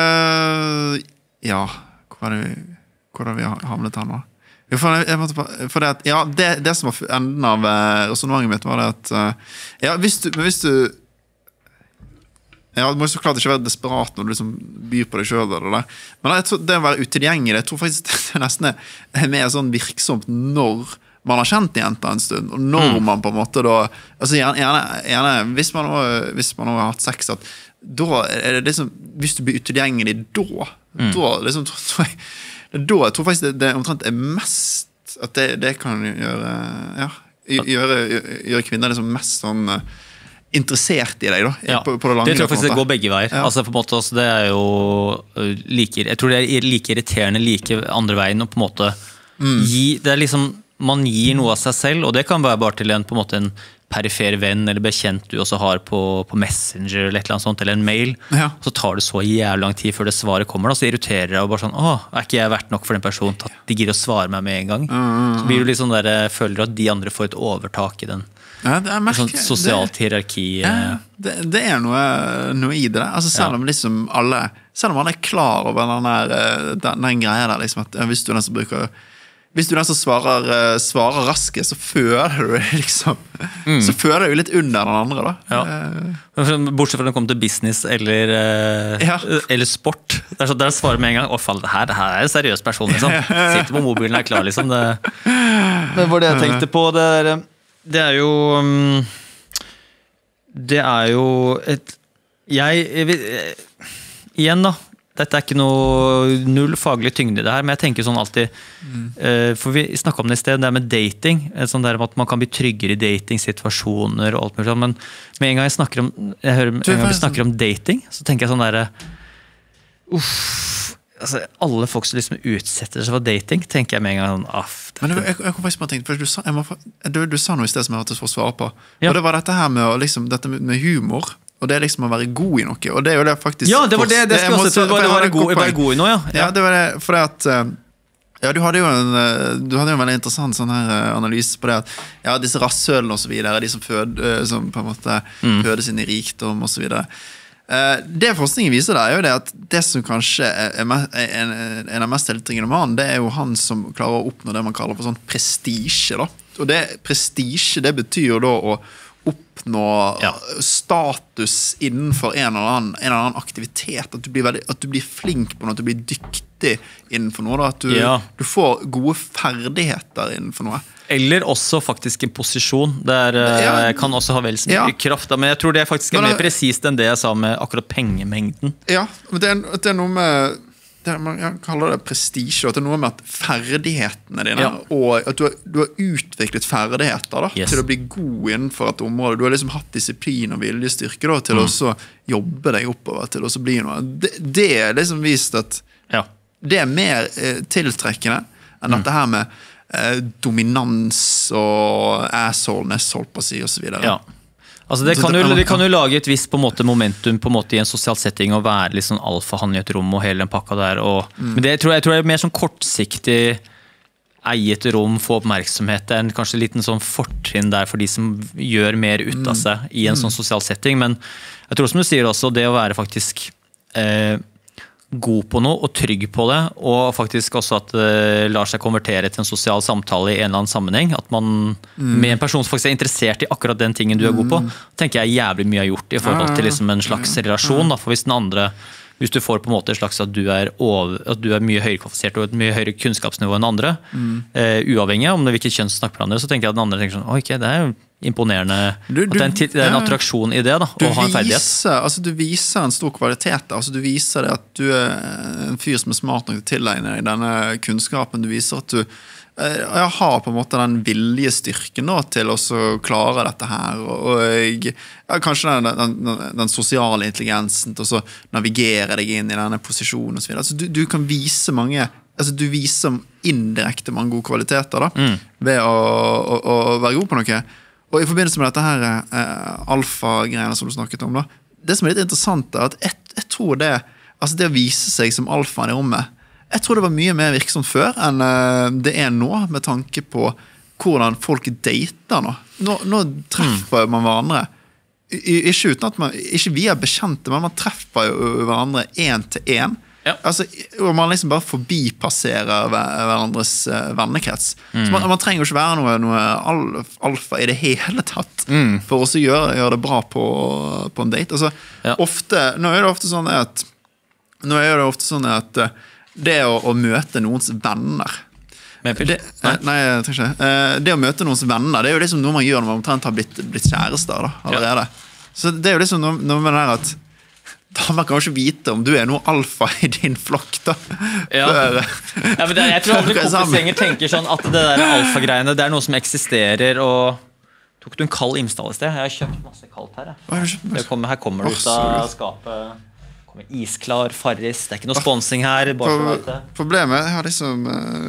hvor har vi havnet her nå? For det, at, det som var enden av resonnementet mitt var det at hvis du Ja, du må så klart ikke være desperat når du liksom byr på deg selv eller det. Men jeg tror det å være utilgjengelig, jeg tror faktisk det nesten mer sånn virksomt når man har kjent jenta en stund, og når man på en måte da, altså gjerne hvis man har hatt sex, at da det liksom, hvis du blir utilgjengelig da liksom, jeg tror faktisk det omtrent mest, at det kan gjøre kvinner liksom mest sånn interessert i deg da, på det lange. Det tror jeg faktisk det går begge veier. Altså på en måte, altså, det jo jeg tror det like irriterende like andre veien, og på en måte det liksom, man gir noe av seg selv, og det kan være bare til en en perifer venn eller bekjent du også har på Messenger eller et eller annet sånt, eller en mail, så tar det så jævlig lang tid før det svaret kommer, da, så irriterer det og bare sånn, ikke jeg verdt nok for den personen at de gir å svare meg med en gang. Så blir du liksom der, føler at de andre får et overtak i den sånn sosialt hierarki. Det noe i det. Altså selv om liksom alle klar over den greia der, liksom, at hvis du den som svarer raskest, så føler du liksom så føler du litt under den andre da. Bortsett fra når det kommer til business eller sport, der svarer med en gang, faen, det her en seriøs person liksom. Sitter på mobilen, klar liksom. Det var det jeg tenkte på. Det jo et igjen da, dette ikke noe null faglig tyngde i det her, men jeg tenker sånn alltid, for vi snakket om det i sted, det med dating, sånn der at man kan bli tryggere i dating-situasjoner og alt mulig sånn, men med en gang vi snakker om dating, så tenker jeg sånn der, altså, alle folk som liksom utsetter seg for dating, tenker jeg med en gang sånn, Men jeg kom faktisk bare tenkt, for du sa noe i sted som jeg måtte få svare på, og det var dette her med, liksom, dette med humor, og det liksom å være god i noe, og det jo det faktisk... Ja, det var det skulle jeg også tro, det var å være god i noe, Ja, det var det, for det at du hadde jo en veldig interessant sånn her analyse på det at disse rasshølene og så videre, de som som på en måte fødes inn i rikdom og så videre. Det forskningen viser det jo det at det som kanskje en av mest tiltryggende mann, det jo han som klarer å oppnå det man kaller for sånn prestige da. Og prestige, det betyr jo da å oppnå status innenfor en eller annen aktivitet, at du blir flink på noe, at du blir dyktig innenfor noe, da. At du får gode ferdigheter innenfor noe. Eller også faktisk en posisjon, der kan også ha vel så mye kraft, men jeg tror det faktisk mer presist enn det jeg sa med akkurat pengemengden. Ja, men det noe med man kaller det prestige, at det noe med at ferdighetene dine, og at du har utviklet ferdigheter da, til å bli god innenfor et område. Du har liksom hatt disiplin og viljestyrke da, til å også jobbe deg oppover, til å også bli noe. Det liksom vist at det mer tiltrekkende enn dette her med dominans og assholeness, holdt på å si, og så videre. Altså det kan jo lage et visst på en måte momentum på en måte i en sosial setting og være litt sånn alfa-han i et rom og hele den pakka der. Men det jeg tror mer sånn kortsiktig eie et rom, få oppmerksomhet. Det en kanskje liten sånn fortrinn der for de som gjør mer ut av seg i en sånn sosial setting. Men jeg tror som du sier også, det å være faktisk god på noe og trygg på det, og faktisk også at det lar seg konvertere til en sosial samtale i en eller annen sammenheng, at man med en person som faktisk interessert i akkurat den tingen du god på, tenker jeg jævlig mye har gjort i forhold til liksom en slags relasjon, da. For hvis du får på en måte en slags at du mye høyere kvalifisert og et mye høyere kunnskapsnivå enn andre, uavhengig om det hvilket kjønn snakker om det, så tenker jeg at den andre tenker sånn, det jo imponerende at det en attraksjon i det da, å ha en ferdighet. Du viser en stor kvalitet, altså du viser det at du en fyr som smart nok til å tilegne deg denne kunnskapen, du viser at du har på en måte den viljestyrken nå til å klare dette her, og kanskje den sosiale intelligensen til å navigere deg inn i denne posisjonen og så videre. Altså du kan vise du viser indirekte mange gode kvaliteter da, ved å være god på noe. Og i forbindelse med dette her alfa-greiene som du snakket om da, det som litt interessant er at jeg tror det å vise seg som alfaen i rommet, jeg tror det var mye mer virksomt før enn det nå, med tanke på hvordan folk dater nå. Nå treffer man hverandre, ikke uten at ikke vi bekjente, men man treffer jo hverandre 1 til 1, Altså, og man liksom bare forbipasserer hverandres vennekrets. Så man trenger jo ikke være noe alfa i det hele tatt for å gjøre det bra på en date. Altså, nå er det ofte sånn at det å møte noens venner nei, jeg tror ikke det å møte noens venner, det er jo liksom noe man gjør når man omtrent har blitt kjærester da, allerede. Så det er jo liksom noe med det her at da man kan ikke vite om du er noe alfa i din flokk da. Men jeg tror aldri kompisgjenger tenker sånn at det der alfa-greiene, det er noe som eksisterer. Og tok du en kald Imsdal i sted? Jeg har kjøpt masse kaldt her. Her kommer det ut av skapet. Isklar, Farris, det er ikke noe sponsing her. Problemet jeg har liksom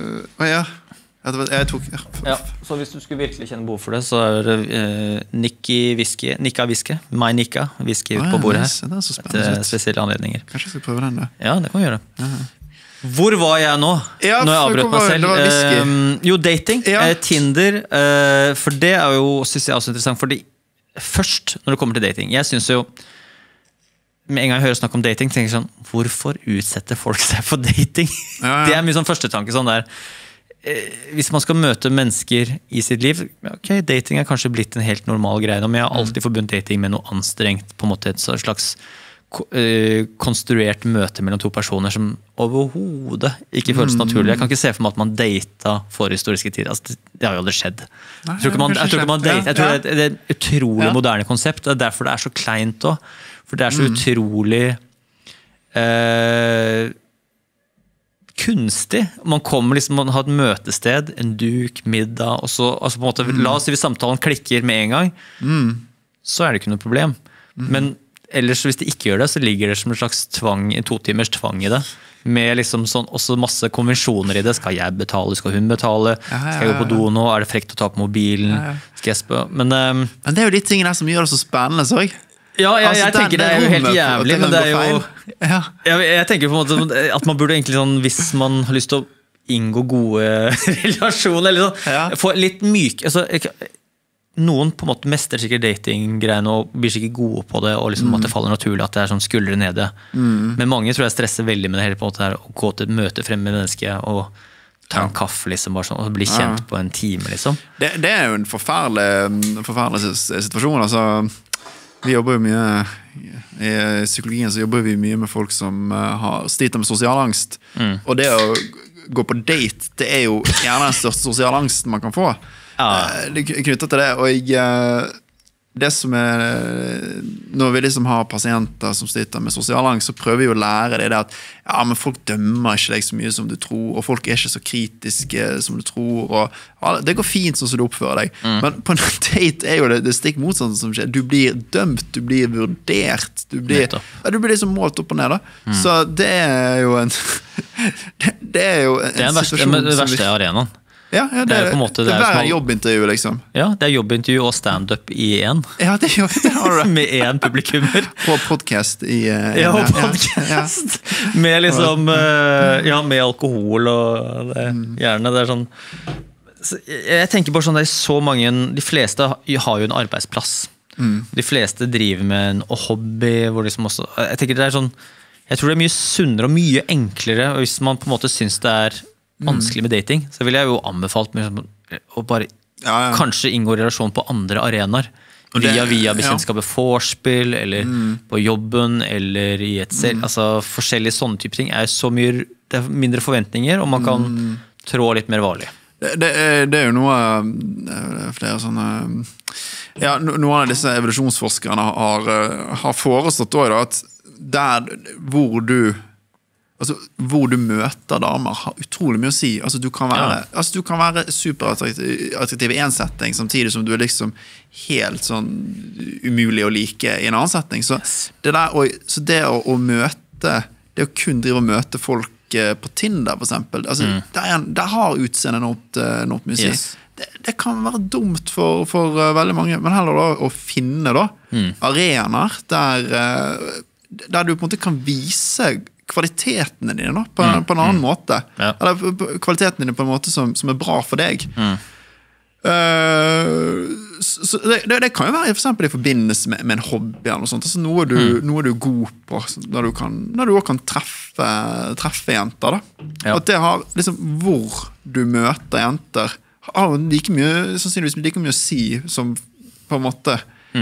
jeg tok så hvis du skulle virkelig kjenne behov for det, så er det Nikka whisky, My Nikka whisky ut på bordet her. Det er spesielle anledninger. Kanskje jeg skal prøve den da? Ja, det kan vi gjøre. Hvor var jeg nå? Når jeg avbrøt meg selv? Jo, dating, Tinder, for det er jo, synes jeg også interessant, fordi først når det kommer til dating, jeg synes jo med en gang jeg hører snakk om dating, tenker jeg sånn, hvorfor utsetter folk seg for dating? Det er mye sånn første tanke sånn der. Hvis man skal møte mennesker i sitt liv, ok, dating er kanskje blitt en helt normal greie, men jeg har alltid forbundet dating med noe anstrengt, på en måte et slags konstruert møte mellom to personer som overhodet ikke føles naturlig. Jeg kan ikke se for meg at man data forhistoriske tider. Altså, det har jo aldri skjedd. Jeg tror det er et utrolig moderne konsept, det er derfor det er så kleint også. For det er så utrolig kunstig. Man kommer liksom, man har et møtested, en duk, middag, og så altså på en måte, la oss si hvis samtalen klikker med en gang, så er det ikke noe problem. Men ellers hvis det ikke gjør det, så ligger det som en slags tvang, en 2 timers tvang i det. Med liksom sånn, også masse konvensjoner i det. Skal jeg betale, skal hun betale? Skal jeg gå på do nå? Er det frekt å ta på mobilen? Skal jeg spørre? Men det er jo de tingene der som gjør det så spennende, så jeg. Ja, jeg tenker det er jo helt jævlig, men det er jo jeg tenker på en måte at man burde egentlig sånn, hvis man har lyst til å inngå gode relasjoner eller sånn, få litt myk altså, noen på en måte mestrer sikkert dating-greiene og blir sikkert gode på det og liksom at det faller naturlig at det er sånn skuldre nede, men mange tror jeg stresser veldig med det hele på en måte her, å gå til et møte frem med mennesket og ta en kaffe liksom, bare sånn, og bli kjent på en time liksom. Det er jo en forferdelig situasjon, altså. Vi jobber jo mye i psykologien, så jobber vi mye med folk som sliter med sosial angst. Og det å gå på date, det er jo gjerne den største sosial angsten man kan få. Det er knyttet til det, og det som når vi liksom har pasienter som sliter med sosial angst, så prøver vi å lære det at men folk dømmer ikke deg så mye som du tror, og folk er ikke så kritiske som du tror, og det går fint sånn som du oppfører deg. Men på en date er jo det stikk motsatt som skjer. Du blir dømt, du blir vurdert, du blir liksom målt opp og ned da. Så det er jo en det er jo en situasjon det verste arenaen. Ja, det er på en måte det er jobbintervju liksom. Ja, det er jobbintervju og stand-up i en. Ja, det har du det. Med en publikummer. På podcast i podcast. Med liksom, med alkohol og det, gjerne, det er sånn. Jeg tenker bare sånn, det er så mange, de fleste har jo en arbeidsplass. De fleste driver med en hobby, hvor liksom også, jeg tenker det er sånn, jeg tror det er mye sunnere og mye enklere, hvis man på en måte synes det er vanskelig med dating, så vil jeg jo anbefalt å bare kanskje inngå relasjon på andre arenaer. Via bekjentskapet vorspiel, eller på jobben, eller i et selv. Altså forskjellige sånne type ting er så mye, det er mindre forventninger, og man kan trå litt mer vanlig. Det er jo noe flere sånne noen av disse evolusjonsforskerne har foreslått også, at der hvor du møter damer har utrolig mye å si. Altså, du kan være superattraktiv i en setting, samtidig som du er liksom helt sånn umulig å like i en annen setting. Så det å møte, det å kun drive og møte folk på Tinder for eksempel, altså, der har utseende enormt mye å si. Det kan være dumt for veldig mange, men heller da å finne arenaer der du på en måte kan vise kvalitetene dine på en annen måte. Eller kvalitetene dine på en måte som er bra for deg. Så det kan jo være for eksempel i forbindelse med en hobby eller noe sånt, altså noe du er god på, der du også kan treffe jenter da. At det har liksom, hvor du møter jenter har sannsynligvis like mye å si som på en måte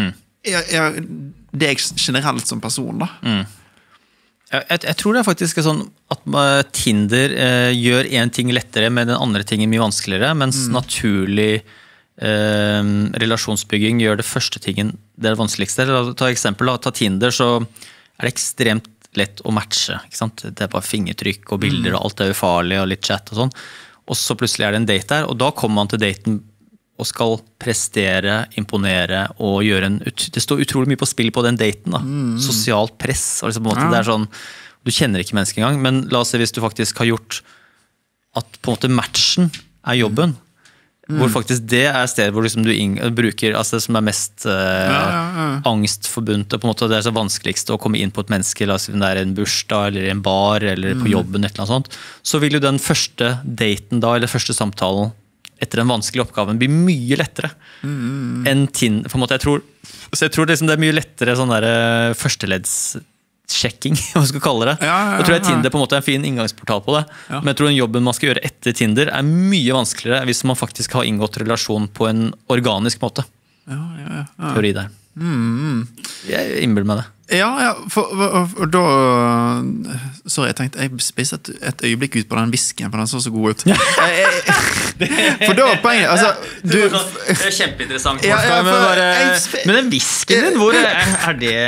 det er generelt som person da. Jeg tror det faktisk sånn at Tinder gjør en ting lettere, men den andre tingen mye vanskeligere, mens naturlig relasjonsbygging gjør det første tingen det vanskeligste. Ta eksempel, ta Tinder, så det ekstremt lett å matche, ikke sant? Det bare fingertrykk og bilder, og alt ufarlig og litt chat og sånn. Og så plutselig det en date der, og da kommer man til daten og skal prestere, imponere og gjøre det står utrolig mye på spill på den daten da. Sosialt press, og liksom på en måte, det sånn, du kjenner ikke mennesket engang, men la oss se hvis du faktisk har gjort at på en måte matchen jobben, hvor faktisk det stedet hvor liksom du bruker, altså det som mest angstforbundet, på en måte det så vanskeligste å komme inn på et menneske, la oss si om det en bursdag, eller en bar, eller på jobben, et eller annet sånt, så vil jo den første daten da, eller første samtalen, etter den vanskelige oppgaven, blir mye lettere enn Tinder, på en måte, jeg tror liksom det mye lettere sånn der førsteledds-sjekking, hva man skal kalle det. Jeg tror Tinder på en måte en fin inngangsportal på det, men jeg tror den jobben man skal gjøre etter Tinder mye vanskeligere hvis man faktisk har inngått relasjon på en organisk måte. Teori der. Jeg innbiller meg det. For da sorry, jeg tenkte jeg spiste et øyeblikk ut på den visken, for den så god ut. For da poenget altså, det kjempeinteressant men den visken din, hvor det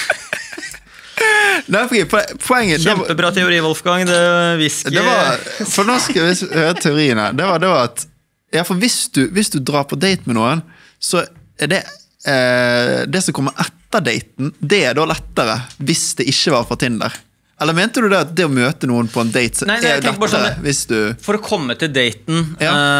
Nei, poenget kjempebra teori, Wolfgang, det viske for nå skal vi høre teoriene det var at for hvis du drar på date med noen så det som kommer etter daten, det da lettere hvis det ikke var fra Tinder. Eller mente du det at det å møte noen på en date lettere sånn, hvis du... For å komme til daten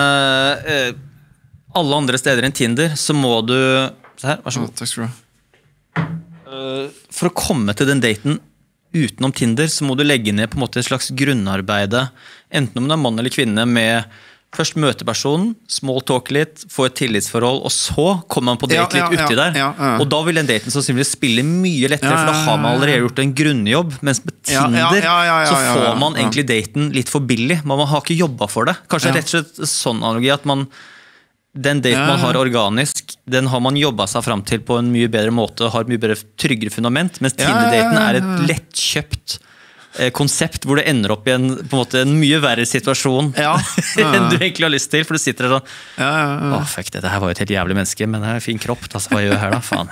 alle andre steder enn Tinder, så må du... Så her, vær så god. Takk skal du ha. For å komme til den daten utenom Tinder, så må du legge ned på en måte et slags grunnarbeide, enten om det mann eller kvinne, med først møte personen, small talk litt, få et tillitsforhold, og så kommer man på date litt uti der. Og da vil den daten sannsynligvis spille mye lettere, for da har man allerede gjort en grunnjobb, mens med Tinder så får man egentlig daten litt for billig. Man har ikke jobbet for det. Kanskje rett og slett sånn analogi at den daten man har organisk, den har man jobbet seg frem til på en mye bedre måte, har et mye bedre, tryggere fundament, mens Tinder-daten et lettkjøpt konsept hvor det ender opp i på en måte en mye verre situasjon enn du egentlig har lyst til, for du sitter der sånn fuck, dette her var jo et helt jævlig menneske, men det en fin kropp, altså, hva gjør jeg her da? Faen,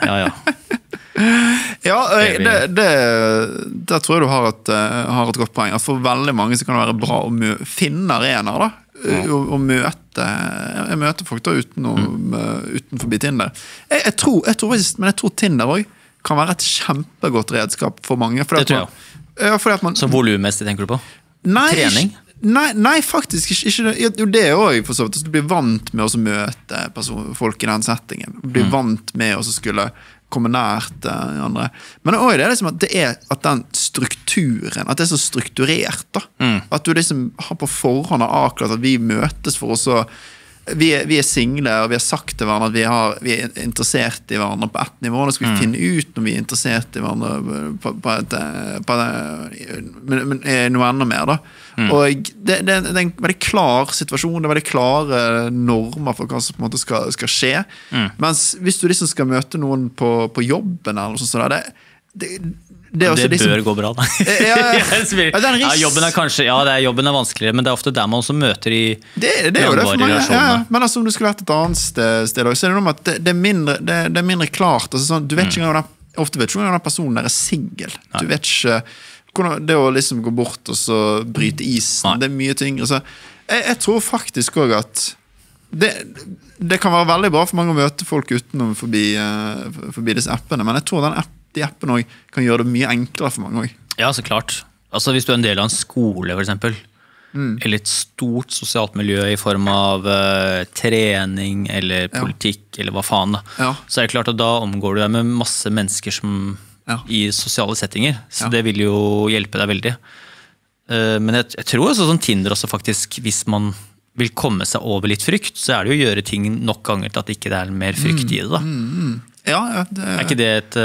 der tror jeg du har et godt poeng, at for veldig mange så kan det være bra å finne arenaer da, å møte folk da utenfor Tinder. Jeg tror faktisk, men jeg tror Tinder også kan være et kjempegodt redskap for mange, det tror jeg. Så volummessig tenker du på? Trening? Nei, faktisk ikke det. Det også for så vidt. Du blir vant med å møte folk i den settingen. Du blir vant med å skulle komme nært andre. Men også det liksom at den strukturen, at det så strukturert da. At du liksom har på forhånd akkurat at vi møtes for oss vi single, og vi har sagt til hverandre at vi interessert i hverandre på ett nivå. Nå skal vi finne ut når vi interessert i hverandre men noe enda mer da. Og det en veldig klar situasjon, det veldig klare normer for hva som på en måte skal skje. Mens hvis du liksom skal møte noen på jobben eller noe sånt, det bør gå bra da. Jobben kanskje, jobben vanskeligere, men det ofte der man også møter i langvarige relasjoner. Men altså, om du skulle vært et annet sted, så er det noe med at det er mindre klart. Altså, sånn, du vet ikke engang ofte vet ikke engang den personen der single. Du vet ikke hvordan det å liksom gå bort og så bryte isen, det mye tyngre. Så jeg tror faktisk også at det kan være veldig bra for mange å møte folk utenom forbi disse appene, men jeg tror de appene også kan gjøre det mye enklere for mange også. Ja, så klart. Altså hvis du en del av en skole for eksempel, eller et stort sosialt miljø i form av trening eller politikk eller hva faen da, så det klart at da omgår du deg med masse mennesker som i sosiale settinger, så det vil jo hjelpe deg veldig. Men jeg tror også sånn Tinder også faktisk, hvis man vil komme seg over litt frykt, så det jo å gjøre ting nok ganger til at det ikke mer frykt i det da. Ja, ikke det et...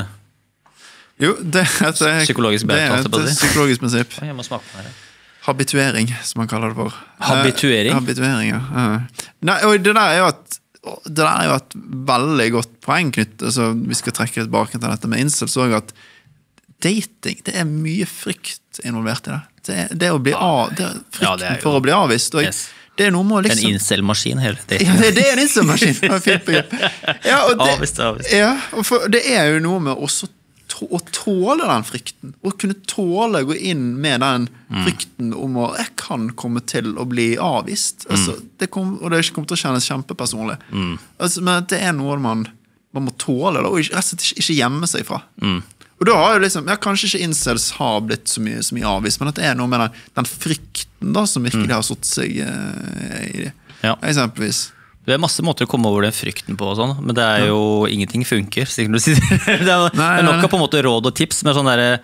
Jo, det psykologisk et psykologisk prinsipp. Jeg må smake på det. Habituering, som man kaller det for. Habituering? Habituering, ja. Nei, og det der jo et veldig godt poeng, Knut. Altså, vi skal trekke tilbake til dette med incels, så at dating, det mye frykt involvert i det. Det å bli frykten for å bli avvist. Og det noe med liksom... En incel-maskin hele tiden. Ja, det en incel-maskin. Ja, avvist. Ja, og det jo noe med også å tåle den frykten, og kunne tåle å gå inn med den frykten om at jeg kan komme til å bli avvist. Altså, og det ikke kommer til å kjennes kjempepersonlig. Altså, men det noe man må tåle, og rett og slett ikke gjemme seg fra. Og da har jo liksom, kanskje ikke incels har blitt så mye avvist, men at det noe med den frykten da, som virkelig har satt seg i det. Eksempelvis. Det masse måter å komme over den frykten på og sånn, men det jo ingenting funker, sikkert du sier. Det nok av på en måte råd og tips, men sånn der,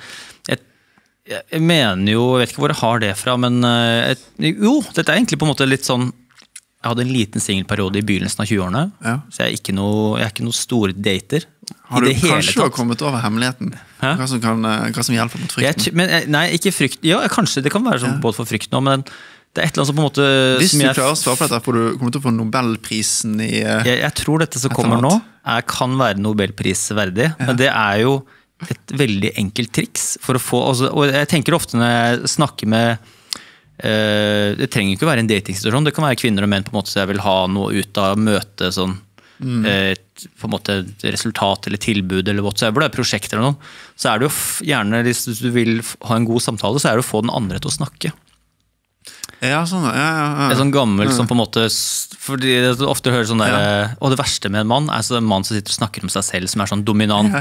jeg mener jo, jeg vet ikke hvor jeg har det fra, men jo, dette egentlig på en måte litt sånn, jeg hadde en liten singelperiode i begynnelsen av 20-årene, så jeg ikke noe store dater. Har du kanskje kommet over hemmeligheten? Hva som hjelper mot frykten? Nei, ikke frykt, ja, kanskje, det kan være sånn både for frykt nå, men det et eller annet som på en måte... Hvis du klarer å svare på dette, får du komme til å få Nobelprisen i... Jeg tror dette som kommer nå kan være Nobelprisverdig, men det jo et veldig enkelt triks for å få... Og jeg tenker ofte når jeg snakker med... Det trenger ikke å være en datingsituasjon, det kan være kvinner og menn på en måte som jeg vil ha noe ut av møte, sånn, på en måte et resultat eller tilbud eller whatever, det prosjekt eller noe. Så det jo gjerne, hvis du vil ha en god samtale, så det å få den andre til å snakke. Ja, sånn, En sånn gammel som på en måte, fordi jeg ofte hører sånn der, og det verste med en mann så en mann som sitter og snakker om seg selv, som sånn dominant,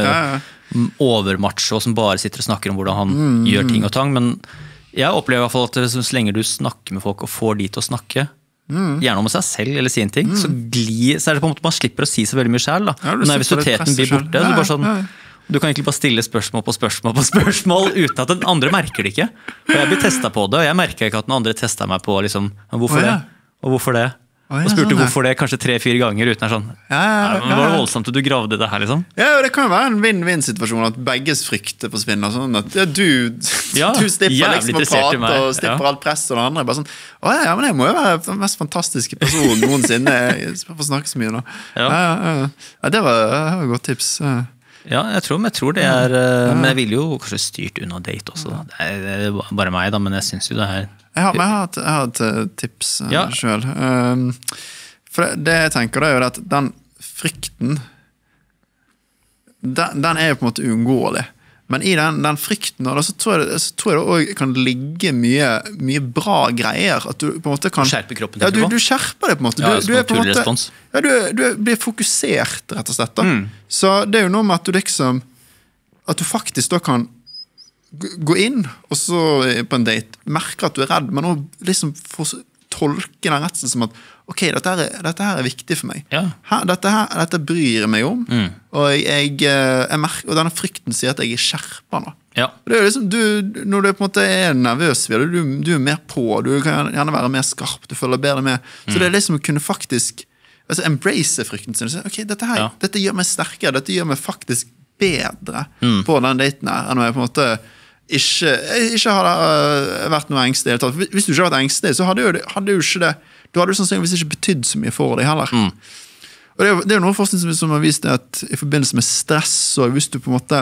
overmacho, som bare sitter og snakker om hvordan han gjør ting og tang, men jeg opplever i hvert fall at så lenge du snakker med folk og får de til å snakke, gjerne om seg selv eller si en ting, så det på en måte man slipper å si så veldig mye selv da. Når nervøsiteten blir borte, så bare sånn du kan egentlig bare stille spørsmål på spørsmål uten at den andre merker det ikke. Og jeg blir testet på det, og jeg merker ikke at den andre testet meg på liksom, hvorfor det? Og hvorfor det? Og spurte hvorfor det kanskje 3-4 ganger uten sånn, var det voldsomt at du gravde det her liksom? Ja, det kan jo være en win-win-situasjon at begges frykter forsvinner sånn at du slipper liksom å prate og slipper alt press og det andre bare sånn, men jeg må jo være den mest fantastiske personen noensinne jeg får snakke så mye nå. Det var et godt tips. Ja, jeg tror det men jeg vil jo kanskje styrt unna date også da. Det bare meg da, men jeg synes jo det her jeg har et tips selv for det jeg tenker det jo at den frykten den jo på en måte uunngåelig men i den frykten så tror jeg det også kan ligge mye bra greier at du på en måte kan skjerpe kroppen til du skjerper det på en måte du på en måte du blir fokusert rett og slett da. Så det jo noe med at du liksom at du faktisk da kan gå inn og så på en date merke at du redd men også liksom få tolke den redselen som at ok, dette her viktig for meg dette bryr jeg meg om og jeg merker, og denne frykten sier at jeg skjerper nå det jo liksom, når du på en måte nervøs du mer på, du kan gjerne være mer skarp, du føler bedre med så det liksom å kunne faktisk embrace frykten sin, ok, dette gjør meg sterkere, dette gjør meg faktisk bedre på den daten her, enn å jeg på en måte ikke har vært noe engstelig. Hvis du ikke har vært engstelig, så hadde jo ikke det du hadde jo sannsynligvis ikke betydd så mye for deg heller. Og det jo noe forskning som har vist det at i forbindelse med stress, og hvis du på en måte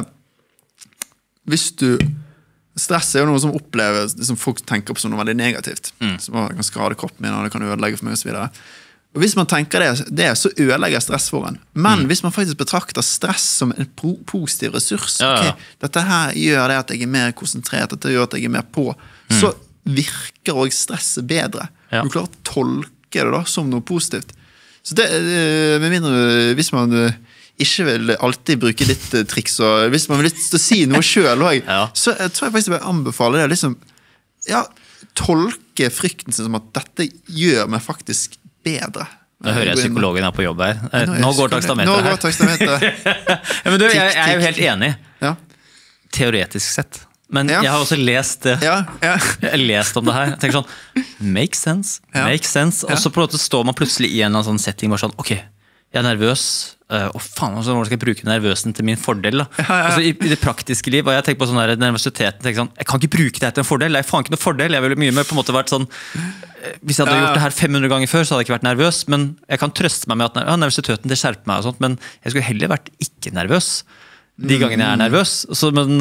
stress jo noe som oppleves, som folk tenker på som noe veldig negativt, som kan skade kroppen min, og det kan ødelegge for meg og så videre. Og hvis man tenker det så ødelegger stress for en. Men hvis man faktisk betrakter stress som en positiv ressurs, dette her gjør det at jeg mer konsentrert, dette gjør at jeg mer på, så virker også stresset bedre. Du klarer å tolke det da som noe positivt. Så det, med mindre, hvis man ikke vil alltid bruke litt triks, og hvis man vil lyst til å si noe selv også, så tror jeg faktisk jeg vil anbefale det, liksom, tolke frykten sin som at dette gjør meg faktisk bedre. Nå hører jeg psykologen på jobb her. Nå går takstamentet her. Men du, jeg jo helt enig. Teoretisk sett Men jeg har også lest det. Ja. Jeg har lest om det her. Jeg tenker sånn, make sense. Og så på en måte står man plutselig i en eller annen sånn setting hvor sånn, ok, jeg er nervøs. Faen, hvordan skal jeg bruke nervøsen til min fordel da? Altså, i det praktiske liv, og jeg tenker på sånn der nervøsiteten, tenker sånn, jeg kan ikke bruke det her til en fordel, det er faen ikke noe fordel, jeg ville mye mer på en måte vært sånn, hvis jeg hadde gjort det her 500 ganger før, så hadde jeg ikke vært nervøs, men jeg kan trøste meg med at nervøsiteten, det skjerper meg og sånt, men jeg skulle heller vært ikke nervøs de gangene jeg er nervøs. Så, men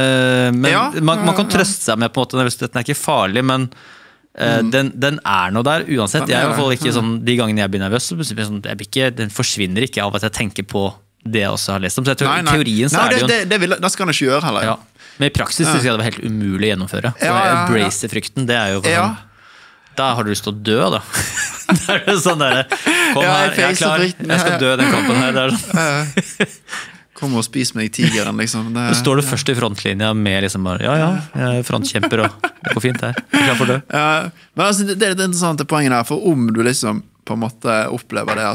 man kan trøste seg med på en måte, nervøsiteten er ikke farlig, men den er noe der uansett. Jeg er i hvert fall ikke sånn, de gangene jeg blir nervøs, så den forsvinner ikke av at jeg tenker på det jeg også har lest om. Så jeg tror i teorien så er det jo det skal han ikke gjøre heller. Men i praksis synes jeg det var helt umulig å gjennomføre. Embrace frykten, det er jo sånn, da har du lyst til å dø da. Da er det sånn der, kom her, jeg er klar, jeg skal dø den kampen her. Det er sånn. Kom og spis meg tigeren, liksom. Så står du først i frontlinja med liksom bare, jeg er frontkjemper, og det går fint her. Jeg er klar for å dø. Men altså, det er litt interessant poenget her, for om du liksom på en måte opplever det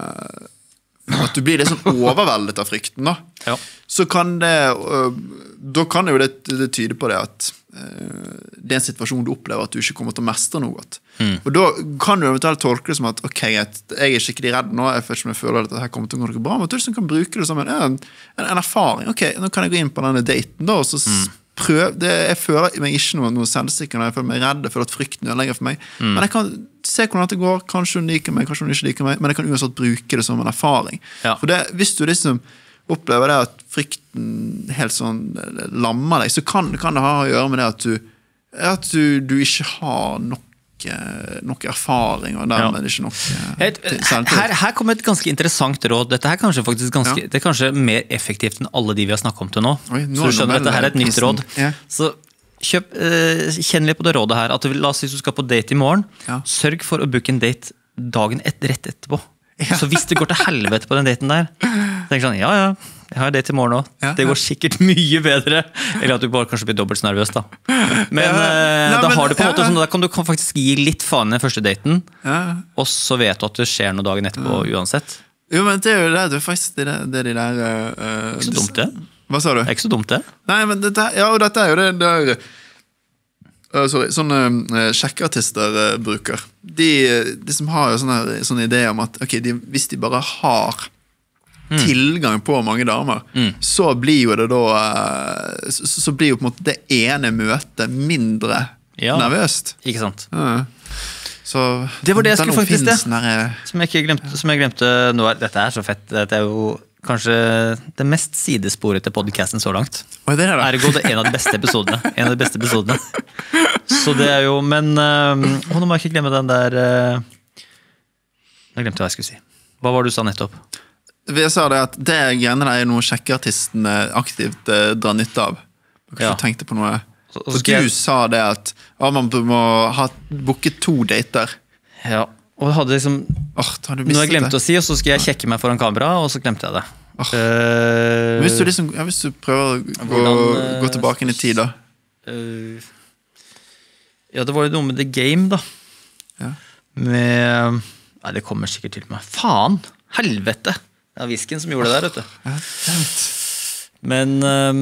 at du blir liksom overveldet av frykten, da, så kan det, da kan jo det tyde på det at det er en situasjon du opplever at du ikke kommer til å mestre noe godt. Og da kan du eventuelt tolke det som at ok, jeg er skikkelig redd nå, jeg føler at dette kommer til å gå bra, men du kan bruke det som en erfaring. Ok, nå kan jeg gå inn på denne daten da, og så prøve, jeg føler meg ikke noe selvsikker når jeg føler meg redd, jeg føler at frykten ødelegger for meg, men jeg kan se hvordan det går, kanskje hun liker meg, kanskje hun ikke liker meg, men jeg kan uansett bruke det som en erfaring. For det, hvis du liksom opplever det at frykten helt sånn lammer deg, så kan det ha å gjøre med det at du ikke har nok erfaring, og dermed ikke nok her kommer et ganske interessant råd. Dette her kanskje faktisk det er kanskje mer effektivt enn alle de vi har snakket om til nå. Så du skjønner, dette her er et nytt råd. Så kjenn litt på det rådet her, at la oss si du skal på date i morgen, sørg for å booke en date dagen rett etterpå. Så hvis det går til helvete på den daten der, tenk sånn, jeg har date i morgen også. Det går sikkert mye bedre. Eller at du bare kanskje blir dobbelt så nervøs da. Men da har du på en måte sånn, da kan du faktisk gi litt faen i den første daten, og så vet du at det skjer noe dagen etterpå uansett. Jo, men det er jo det er faktisk det de der ikke så dumt det. Hva sa du? Ikke så dumt det. Nei, men dette er jo det der sånne sjekkeartister bruker. De som har jo sånne ideer om at hvis de bare har tilgang på mange damer, så blir jo det da så blir jo på en måte det ene møtet mindre nervøst. Ikke sant? Så det var det jeg skulle faktisk det. Som jeg glemte nå. Dette er så fett. Dette er jo kanskje det mest sidesporet til podcasten så langt. Ergo det en av de beste episodene. Så det er jo, men nå må jeg ikke glemme den der jeg glemte hva jeg skulle si. Hva var det du sa nettopp? Vi sa det at det greiene der er noe sjekkeartistene aktivt drar nytte av. Jeg tenkte på noe. For du sa det at man må ha booket 2 dater. Ja, og hadde liksom nå har jeg glemt å si, og så skal jeg sjekke meg foran kamera, og så glemte jeg det. Hvis du prøver å gå tilbake inn i tid da. Ja, det var jo noe med The Game da. Med nei, det kommer sikkert til meg. Faen, helvete. Det var Whisken som gjorde det der, vet du. Men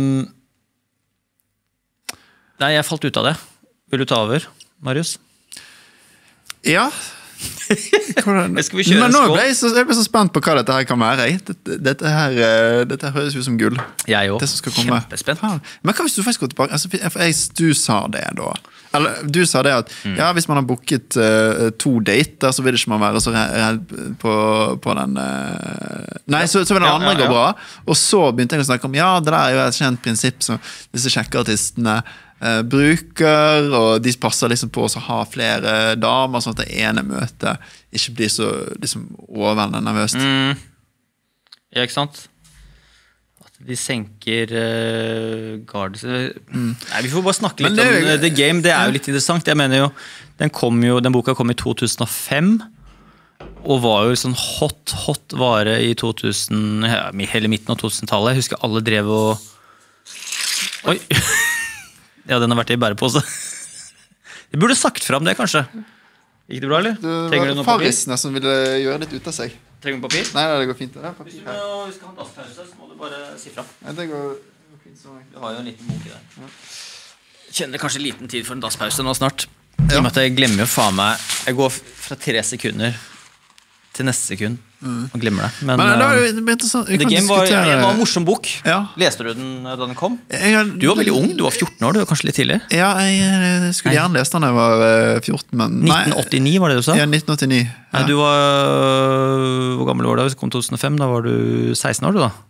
nei, jeg falt ut av det. Vil du ta over, Marius? Ja. Men nå ble jeg så spent på hva dette her kan være. Dette høres jo som gull. Jeg også, kjempespent. Men hva hvis du faktisk går tilbake? Du sa det da. Eller du sa det at hvis man har booket 2 dater, så vil ikke man være så redd på den nei, så vil den andre gå bra. Og så begynte jeg å snakke om det der er jo et kjent prinsipp som disse sjekkeartistene bruker, og de passer liksom på å ha flere damer, sånn at det ene møtet ikke blir så liksom overveldende nervøst. Ja, ikke sant? At de senker guards. Nei, vi får bare snakke litt om The Game. Det er jo litt interessant. Jeg mener jo, den boka kom i 2005, og var jo sånn hot vare i 2000, hele midten av 2000-tallet. Jeg husker alle drev og oi. Ja, den har vært i bærepose. Vi burde sagt frem det, kanskje. Gikk det bra, eller? Trenger du noe papir? Farrisene som ville gjøre litt ut av seg. Trenger du papir? Nei, det går fint. Det er papir her. Hvis du skal ha dasspause, så må du bare si frem. Nei, det går Du har jo en liten bunke der. Kjenner kanskje liten tid for en dasspause nå snart. I og med at jeg glemmer jo faen meg. Jeg går fra 3 sekunder til neste sekund og glemmer det. Men det er jo interessant. The Game var en morsom bok. Leste du den da den kom? Du var veldig ung, du var 14 år, du var kanskje litt tidlig. Ja, jeg skulle gjerne lese den da jeg var 14, men 1989 var det du sa? Ja, 1989. Nei, du var, hvor gammel var du da? Hvis du kom 2005, da var du 16 år du da?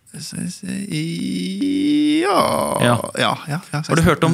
Ja. Har du hørt om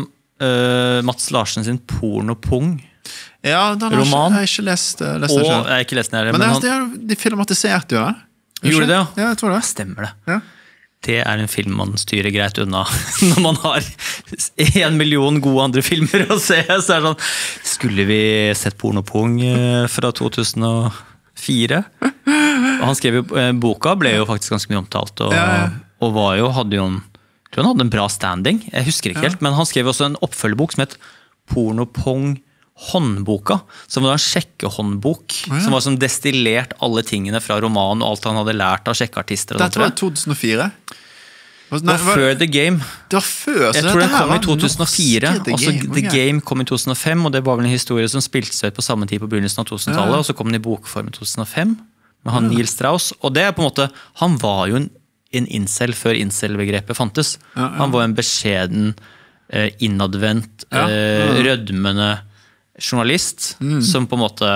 Mats Larsen sin Pornopung? Ja, den roman. Har jeg ikke lest den selv. Jeg har ikke lest den her. Men de filmatiserte jo det. Gjorde det, ja? Ja, jeg tror det. Stemmer det. Ja. Det er en film man styrer greit unna når man har 1 million gode andre filmer å se. Så er det sånn, skulle vi sett Pornopung fra 2004? Og han skrev jo, boka ble jo faktisk ganske mye omtalt, og var jo, hadde jo jeg tror han hadde en bra standing, jeg husker ikke helt, men han skrev også en oppfølgebok som het Pornopung håndboka, som var en sjekkehåndbok, som var som destillert alle tingene fra romanen og alt han hadde lært av sjekkeartister. Dette var 2004? Det var før The Game. Det var før, jeg tror den kom i 2004, The Game kom i 2005, og det var vel en historie som spilte seg på samme tid på begynnelsen av 2000-tallet, og så kom den i bokform i 2005, med han Neil Strauss, og det er på en måte, han var jo en incel før incel-begrepet fantes. Han var en beskjeden, innadvendt, rødmende journalist som på en måte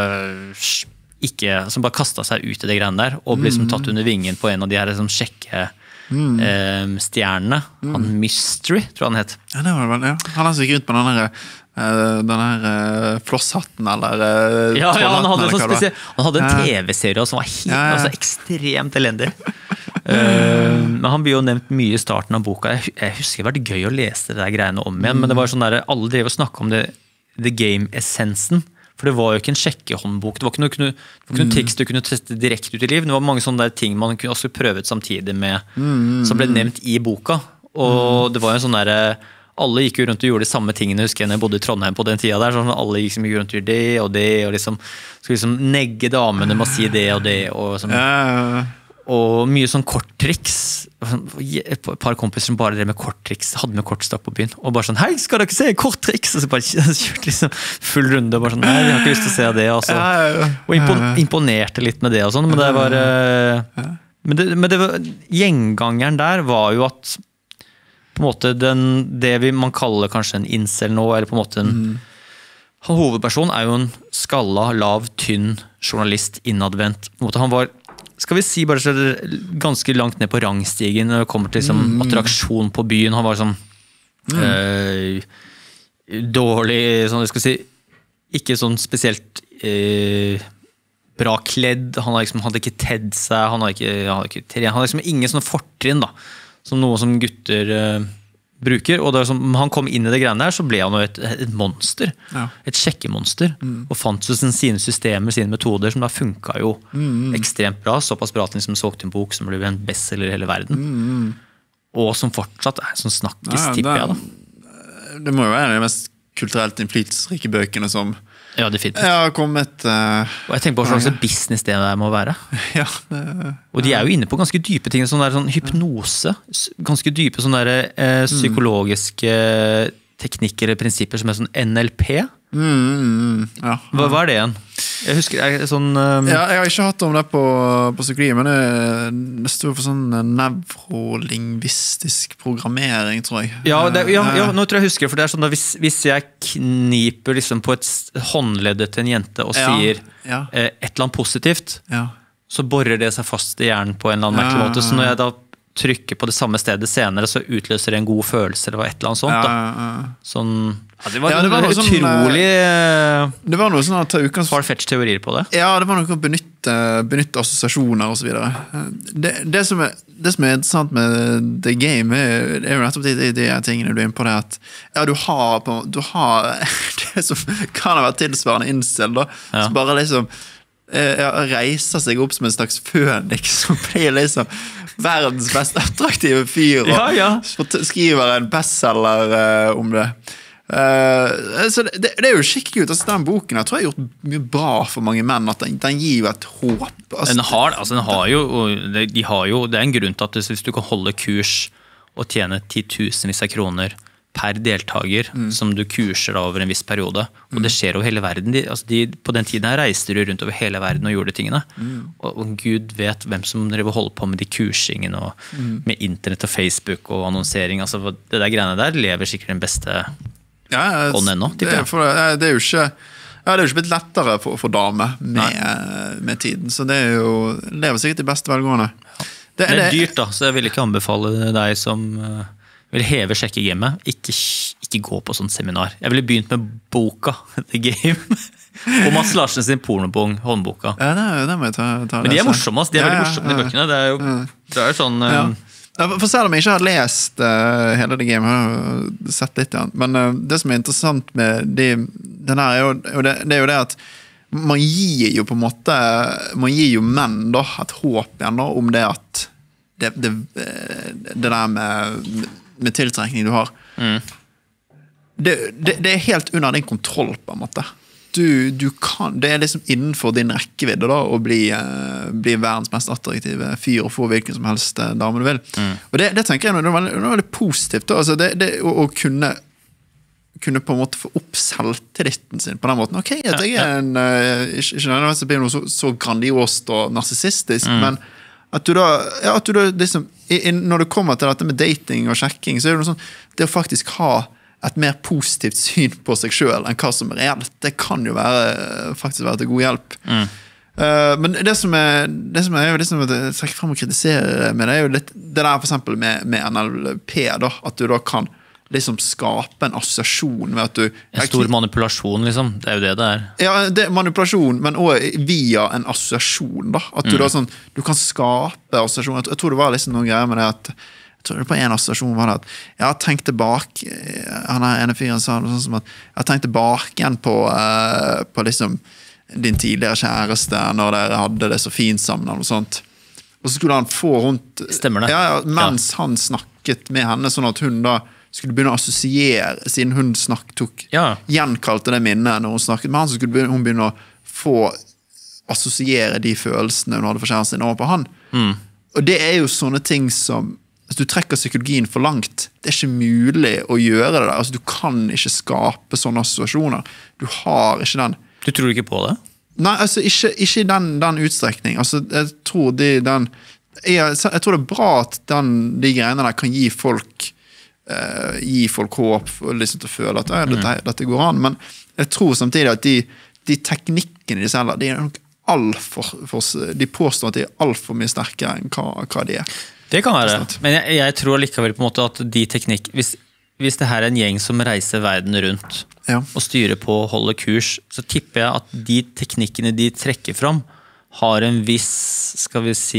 ikke, som bare kastet seg ut i det greiene der og ble liksom tatt under vingen på en av de her som sjekke stjernene. Han Mystery, tror jeg han het. Ja, det var det vel, ja. Han har sikkert rundt på den her flosshatten eller han hadde sånn spesielt. Han hadde en TV-serie som var helt, altså, ekstremt elendig. Men han blir jo nevnt mye i starten av boka. Jeg husker det var gøy å lese det der greiene om igjen, men det var sånn der, alle drev å snakke om det The Game-essensen, for det var jo ikke en sjekkehåndbok, det var ikke noe triks du kunne teste direkte ut i liv, det var mange sånne der ting man kunne også prøve ut samtidig med, som ble nevnt i boka, og det var jo en sånn der, alle gikk jo rundt og gjorde de samme tingene, husker jeg når jeg bodde i Trondheim på den tiden der, sånn, alle gikk rundt og gjorde det, og liksom, skulle liksom negge damene med å si det, og sånn, og mye sånn korttriks, et par kompiser som bare drev med korttriks, hadde med kortstokk på byen, og bare sånn, hei, skal dere se korttriks? Og så bare kjørte liksom full runde, og bare sånn, nei, vi har ikke lyst til å se det, og imponerte litt med det og sånn, men det var, men det var, gjengangeren der var jo at, på en måte, det man kaller kanskje en incel nå, eller på en måte hovedperson er jo en skalla, lav, tynn journalist, innadvendt, på en måte, han var skal vi si bare så ganske langt ned på rangstigen når det kommer til liksom, attraksjon på byen. Han var sånn dårlig, sånn jeg skal si, ikke sånn spesielt bra kledd. Han hadde ikke tedd seg, han hadde liksom ingen sånne fortrinn da, som noe som gutter bruker, og da han kom inn i det greiene der, så ble han jo et monster, et sjekkemonster, og fant jo sine systemer, sine metoder, som da funket jo ekstremt bra, såpass bra at han liksom solgte en bok som ble en bestselger i hele verden, og som fortsatt er sånn snakkes, tipper jeg da. Det må jo være de mest kulturelt innflytelsesrike bøkene som definitivt. Har kommet og jeg tenker på hva slags business det der må være. Og de er jo inne på ganske dype ting, sånn hypnose, ganske dype sånne psykologiske teknikker eller prinsipper som er sånn NLP. Hva er det igjen? Jeg husker sånn jeg har ikke hatt om det på psykologi, men det står for sånn nevrolingvistisk programmering, tror jeg. Nå tror jeg husker, for det er sånn da, hvis jeg kniper liksom på et håndleddet til en jente og sier et eller annet positivt, så borrer det seg fast i hjernen på en eller annen merkelig måte, så når jeg da trykker på det samme stedet senere, så utløser det en god følelse, eller et eller annet sånt da. Sånn, det var utrolig det var noe sånn å ta far-fetched teorier på det. Ja, det var noe å benytte assosiasjoner og så videre. Det som er interessant med The Game er jo nettopp de tingene du er inne på det, at du har det som kan ha vært tilsvarende incel da, som bare liksom reiser seg opp som en slags fønix som blir liksom verdens mest attraktive fyr og skriver en bestseller om det. Så det er jo skikkelig ut. Altså, den boken jeg tror jeg har gjort mye bra for mange menn, at den gir jo et håp. Den har jo, det er en grunn til at hvis du kan holde kurs å tjene 10 000 av kroner per deltaker som du kurser da over en viss periode. Og det skjer over hele verden. På den tiden her reiste du rundt over hele verden og gjorde tingene. Og Gud vet hvem som holder på med de kursingene og med internett og Facebook og annonsering. Altså, det der greiene der lever sikkert den beste ånd ennå. Det er jo ikke blitt lettere for damer med tiden, så det lever sikkert i beste velgående. Det er dyrt da, så jeg vil ikke anbefale deg som vil heve sjekkegamet, ikke gå på sånn seminar. Jeg ville begynt med boka, The Game, og Mads Larsen sin pornobong, håndboka. Ja, det må jeg ta Men de er morsomme, de er veldig morsomme, de bøkene. Det er jo sånn... For selv om jeg ikke har lest hele The Game, jeg har sett litt igjen, men det som er interessant med den her det er jo det at man gir jo på en måte, man gir jo menn da, et håp igjen da, om det at det der med tiltrekning du har. Det er helt under din kontroll på en måte. Du kan, det er liksom innenfor din rekkevidde da, å bli verdens mest attraktive fyr og få hvilken som helst dame du vil. Og det tenker jeg er noe veldig positivt da. Altså det å kunne på en måte få opp selvtilliten sin på den måten. Ok, jeg er ikke nødvendigvis blir noe så grandiost og narsissistisk, men at du da liksom, når det kommer til dette med dating og sjekking, så er det noe sånn, det å faktisk ha et mer positivt syn på seg selv enn hva som er reelt, det kan jo faktisk være til god hjelp. Men det som er jo liksom å trekke frem og kritisere med det, er jo litt, det der for eksempel med NLP da, at du da kan liksom skape en assosiasjon med at du... En stor manipulasjon liksom, det er jo det er. Ja, det er manipulasjon, men også via en assosiasjon da, at du da sånn, du kan skape assosiasjon. Jeg tror det var liksom noen greier med det at, jeg tror det på en assosiasjon var det at, jeg har tenkt tilbake, han her ene fyren sa noe sånt som at, jeg har tenkt tilbake igjen på liksom din tidligere kjæreste, når dere hadde det så fint sammen, og sånt. Og så skulle han få rundt... Stemmer det? Ja, mens han snakket med henne, sånn at hun da skulle begynne å assosiere, siden hun gjenkalte det minnet når hun snakket med han, så skulle hun begynne å få assosiere de følelsene hun hadde for kjæresten sin over på han. Og det er jo sånne ting som, hvis du trekker psykologien for langt, det er ikke mulig å gjøre det der. Altså, du kan ikke skape sånne assosiasjoner. Du har ikke den. Du tror ikke på det? Nei, altså ikke i den utstrekning. Altså, jeg tror jeg tror det er bra at de greiene der kan gi folk håp liksom til å føle at dette går an, men jeg tror samtidig at de teknikkene de selger, de er nok de påstår at de er alt for mye sterkere enn hva de er. Det kan være, men jeg tror likevel på en måte at de hvis det her er en gjeng som reiser verden rundt og styrer på å holde kurs, så tipper jeg at de teknikkene de trekker fram har en viss, skal vi si,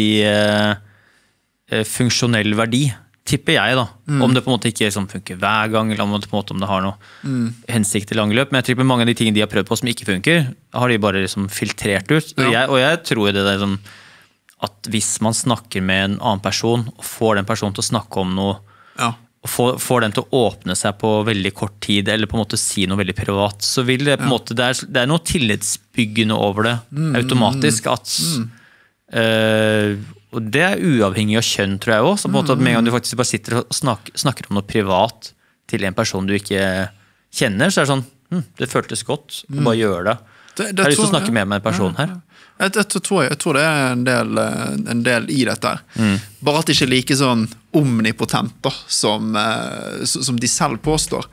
funksjonell verdi. Tipper jeg da, om det på en måte ikke funker hver gang, eller om det har noe hensikt i lange løp, men jeg tipper mange av de tingene de har prøvd på som ikke funker, har de bare liksom filtrert ut, og jeg tror det er sånn, at hvis man snakker med en annen person, og får den personen til å snakke om noe, og får den til å åpne seg på veldig kort tid, eller på en måte si noe veldig privat, så vil det på en måte, det er noe tillitsbyggende over det, automatisk, at og det er uavhengig av kjønn, tror jeg også, så på en måte at med en gang du faktisk bare sitter og snakker om noe privat til en person du ikke kjenner, så er det sånn, det føltes godt, og bare gjør det. Jeg har lyst til å snakke med en person her. Jeg tror det er en del i dette her. Bare at det ikke er like sånn omnipotent da, som de selv påstår.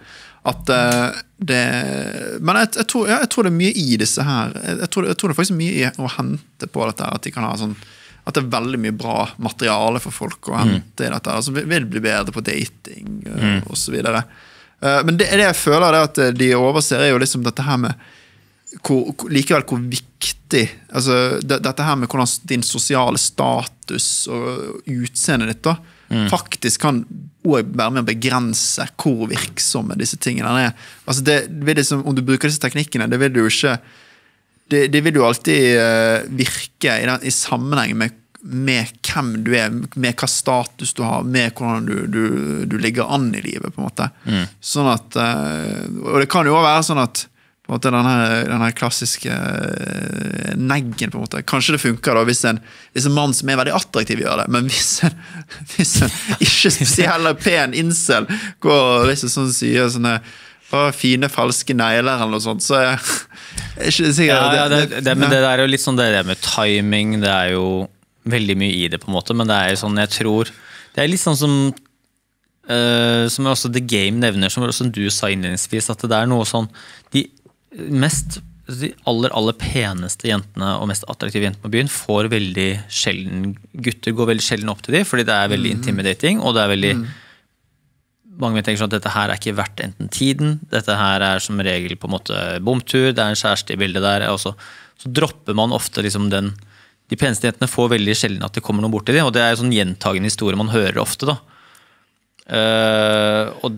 Men jeg tror det er mye i disse her. Jeg tror det er faktisk mye å hente på dette her, at de kan ha sånn, at det er veldig mye bra materiale for folk å hente i dette, altså vil bli bedre på dating og så videre. Men det jeg føler er at de overser er jo liksom dette her med likevel hvor viktig, altså dette her med hvordan din sosiale status og utseende ditt da, faktisk kan også være med å begrense hvor virksomme disse tingene er. Altså det vil liksom, om du bruker disse teknikkene, det vil du jo ikke det vil jo alltid virke i sammenheng med hvem du er, med hva status du har, med hvordan du ligger an i livet, på en måte. Sånn at, og det kan jo også være sånn at på en måte denne klassiske neggen på en måte. Kanskje det funker da hvis en mann som veldig attraktiv gjør det, men hvis en ikke spesielt pen incel går liksom sånn og sier sånne fine falske negler eller noe sånt, så ikke sikkert men det er jo litt sånn det med timing, det er jo veldig mye i det på en måte, men det er jo sånn jeg tror det er litt sånn som også The Game nevner, som du sa innledningsvis, at det er noe sånn de aller peneste jentene og mest attraktive jentene på byen får veldig sjelden, gutter går veldig sjelden opp til dem, fordi det er veldig intimidating, og det er veldig mange tenker sånn at dette her er ikke verdt enten tiden, dette her er som regel på en måte bomtur, det er en kjæreste i bildet der, og så dropper man ofte liksom de peneste jentene får veldig sjelden at det kommer noe bort til dem, og det er sånn gjentagende historie man hører ofte da. Og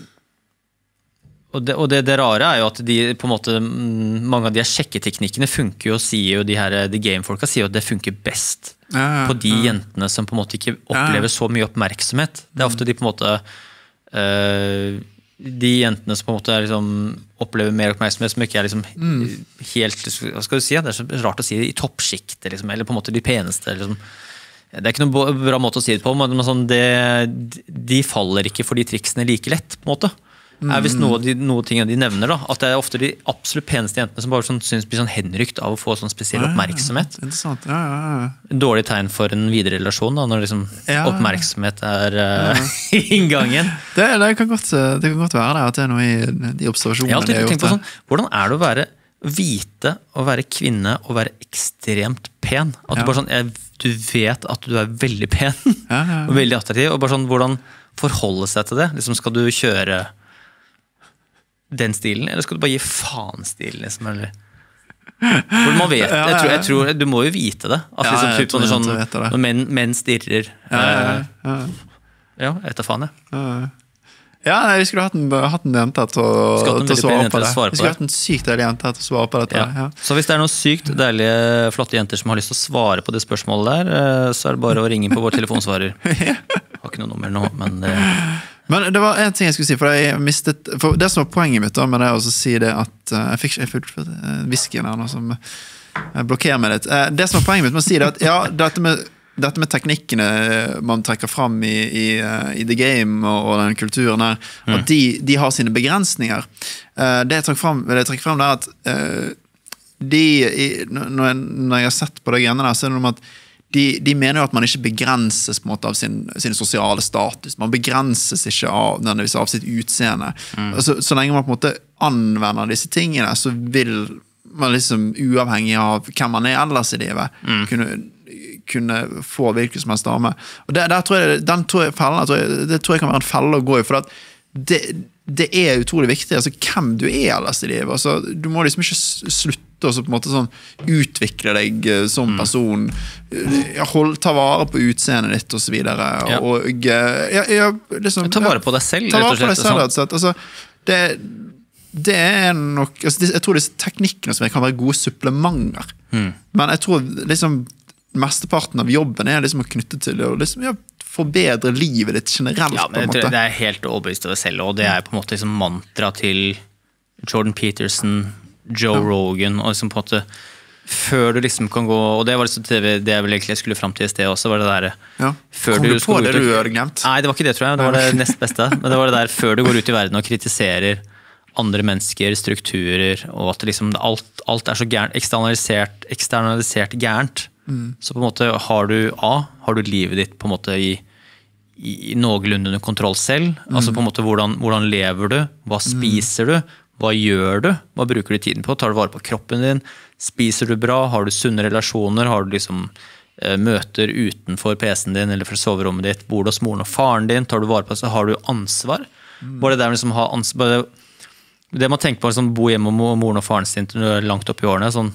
det rare er jo at de på en måte mange av de her sjekketeknikkene funker jo, sier jo de game-folka sier jo at det funker best på de jentene som på en måte ikke opplever så mye oppmerksomhet. Det er ofte de på en måte de jentene som på en måte liksom, opplever mer oppmerksomhet som ikke er liksom helt, hva skal du si, det er så rart å si det, i toppskiktet liksom, eller på en måte de peneste liksom. Det er ikke noen bra måte å si det på, men sånn, de faller ikke for de triksene like lett på en måte. Hvis noe ting de nevner da, at det er ofte de absolutt peneste jentene som bare sånn, synes blir sånn henrykt av å få sånn spesiell oppmerksomhet. Interessant, Dårlig tegn for en videre relasjon da, når liksom oppmerksomhet er inngangen. Det kan godt være det, at det er noe i de observasjonene. Jeg har alltid tenkt på sånn, hvordan er det å være hvite, å være kvinne, og være ekstremt pen? At du bare sånn, du vet at du er veldig pen, og veldig attraktiv, og bare sånn, hvordan forholde seg til det? Liksom, skal du kjøre den stilen, eller skal du bare gi faen-stilen liksom, eller? For man vet, jeg tror du må jo vite det at liksom, typ, sånn, når menn stirrer etter faen vi skulle hatt en jente til å svare på det. Vi skulle hatt en sykt deilig jente til å svare på dette. Så hvis det er noen sykt deilige, flotte jenter som har lyst til å svare på det spørsmålet der, så er det bare å ringe på vår telefonsvarer. Jeg har ikke noe nummer nå, men det... Men det var en ting jeg skulle si, for det som var poenget mitt da, med det å si det at jeg fullført whiskyen her nå som blokkerer meg litt. Det som var poenget mitt med å si det at dette med teknikkene man trekker frem i The Game og den kulturen her, at de har sine begrensninger. Det jeg trekker frem er at når jeg har sett på det greiene der, så er det noe med at de mener jo at man ikke begrenses på en måte av sin sosiale status. Man begrenses ikke av sitt utseende. Så lenge man på en måte anvender disse tingene, så vil man liksom uavhengig av hvem man er ellers i livet, kunne få hvilken som helst dame. Og det tror jeg kan være en felle å gå i, for at det er utrolig viktig, altså hvem du er ellers i livet. Altså, du må liksom ikke slutte og så på en måte sånn utvikle deg som person, ta vare på utseendet ditt og så videre, og liksom, ta vare på deg selv, ta vare på deg selv, rett og slett. Altså, det er nok, altså, jeg tror disse teknikkene som kan være gode supplementer, men jeg tror liksom mesteparten av jobben er liksom å knytte til å liksom, forbedre livet ditt generelt. Ja, men det er helt overbevist over selv, og det er på en måte liksom mantra til Jordan Peterson, Joe Rogan, og liksom på en måte før du liksom kan gå, og det var liksom det jeg vel egentlig skulle frem til i sted også, var det der kom du på det du hadde glemt? Nei, det var ikke det, tror jeg, det var det nest beste, men det var det der før du går ut i verden og kritiserer andre mennesker, strukturer, og at liksom alt er så gærent, eksternalisert gærent, så på en måte har du livet ditt på en måte i noenlunde under kontroll selv, altså på en måte hvordan lever du, hva spiser du, hva gjør du, hva bruker du tiden på, tar du vare på kroppen din, spiser du bra, har du sunne relasjoner, har du liksom møter utenfor PC-en din eller fra soverommet ditt, bor du hos moren og faren din, tar du vare på, så har du ansvar, bare det der liksom ha ansvar, det man tenker på liksom, bo hjemme med moren og faren sin til du er langt opp i årene, sånn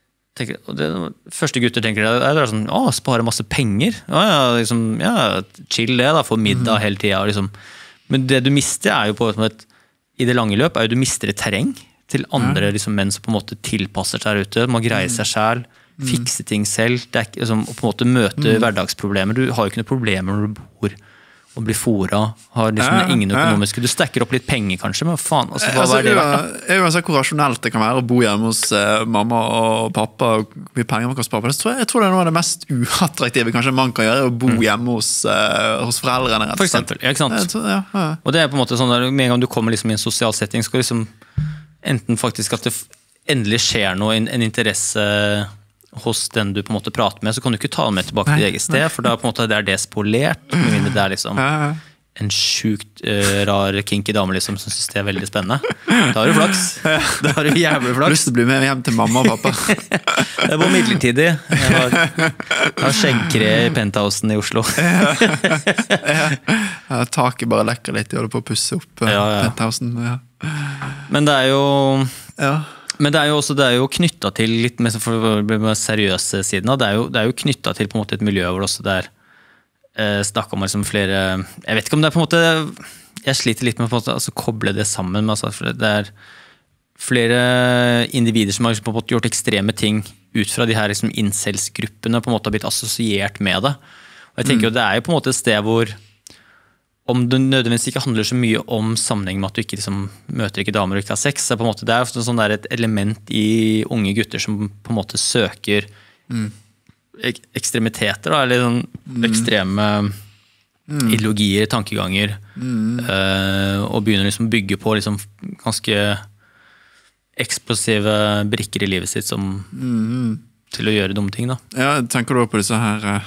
det første gutter tenker det er sånn, spare masse penger liksom, chill det da, få middag hele tiden liksom. Men det du mister er jo på i det lange løp, er jo du mister et terreng til andre liksom, menn som på en måte tilpasser seg der ute, man greier seg selv, fikse ting selv, det er ikke, liksom, å på en måte møte hverdagsproblemer, du har jo ikke noen problemer når du bor å bli fora, har liksom ingen økonomiske, du stekker opp litt penger kanskje, men faen, altså, hva er det verdt da? Uansett hvor rasjonelt det kan være å bo hjemme hos mamma og pappa, og hvor mye penger man kan spare på det, jeg tror det er noe av det mest uattraktive kanskje man kan gjøre, å bo hjemme hos foreldrene. For eksempel, ikke sant? Og det er på en måte sånn der, med en gang du kommer liksom i en sosial setting, skal liksom enten faktisk at det endelig skjer noe, en interesse hos den du på en måte prater med, så kan du ikke ta den med tilbake til eget sted, for da på en måte det er det spolert, men det er liksom en sjukt rar, kinky dame liksom, som synes det er veldig spennende. Da har du flaks. Da har du jævlig flaks. Lyst til å bli med hjem til mamma og pappa. Det var midlertidig. Jeg har skjeggkre i penthousen i Oslo. Taket bare lekker litt, jeg holder på å pusse opp penthousen. Men det er jo... Men det er jo også knyttet til litt mer seriøse siden. Det er jo knyttet til på en måte et miljø hvor også det er snakket om liksom flere... Jeg vet ikke om det er på en måte... Jeg sliter litt med å altså, koble det sammen med, altså, for det er flere individer som har liksom, på en måte gjort ekstreme ting ut fra de her liksom, incels-gruppene på en måte har blitt assosiert med det. Og jeg tenker jo det er jo på en måte et sted hvor om det nødvendigvis ikke handler så mye om sammenheng med at du ikke liksom, møter ikke damer og ikke har sex, så på en måte, det er sånn der et element i unge gutter som på en måte søker ekstremiteter, da, eller sånn ekstreme ideologier, tankeganger, og begynner liksom bygge på liksom ganske eksplosive brikker i livet sitt som til å gjøre dumme ting. Da. Ja, tenker du på disse her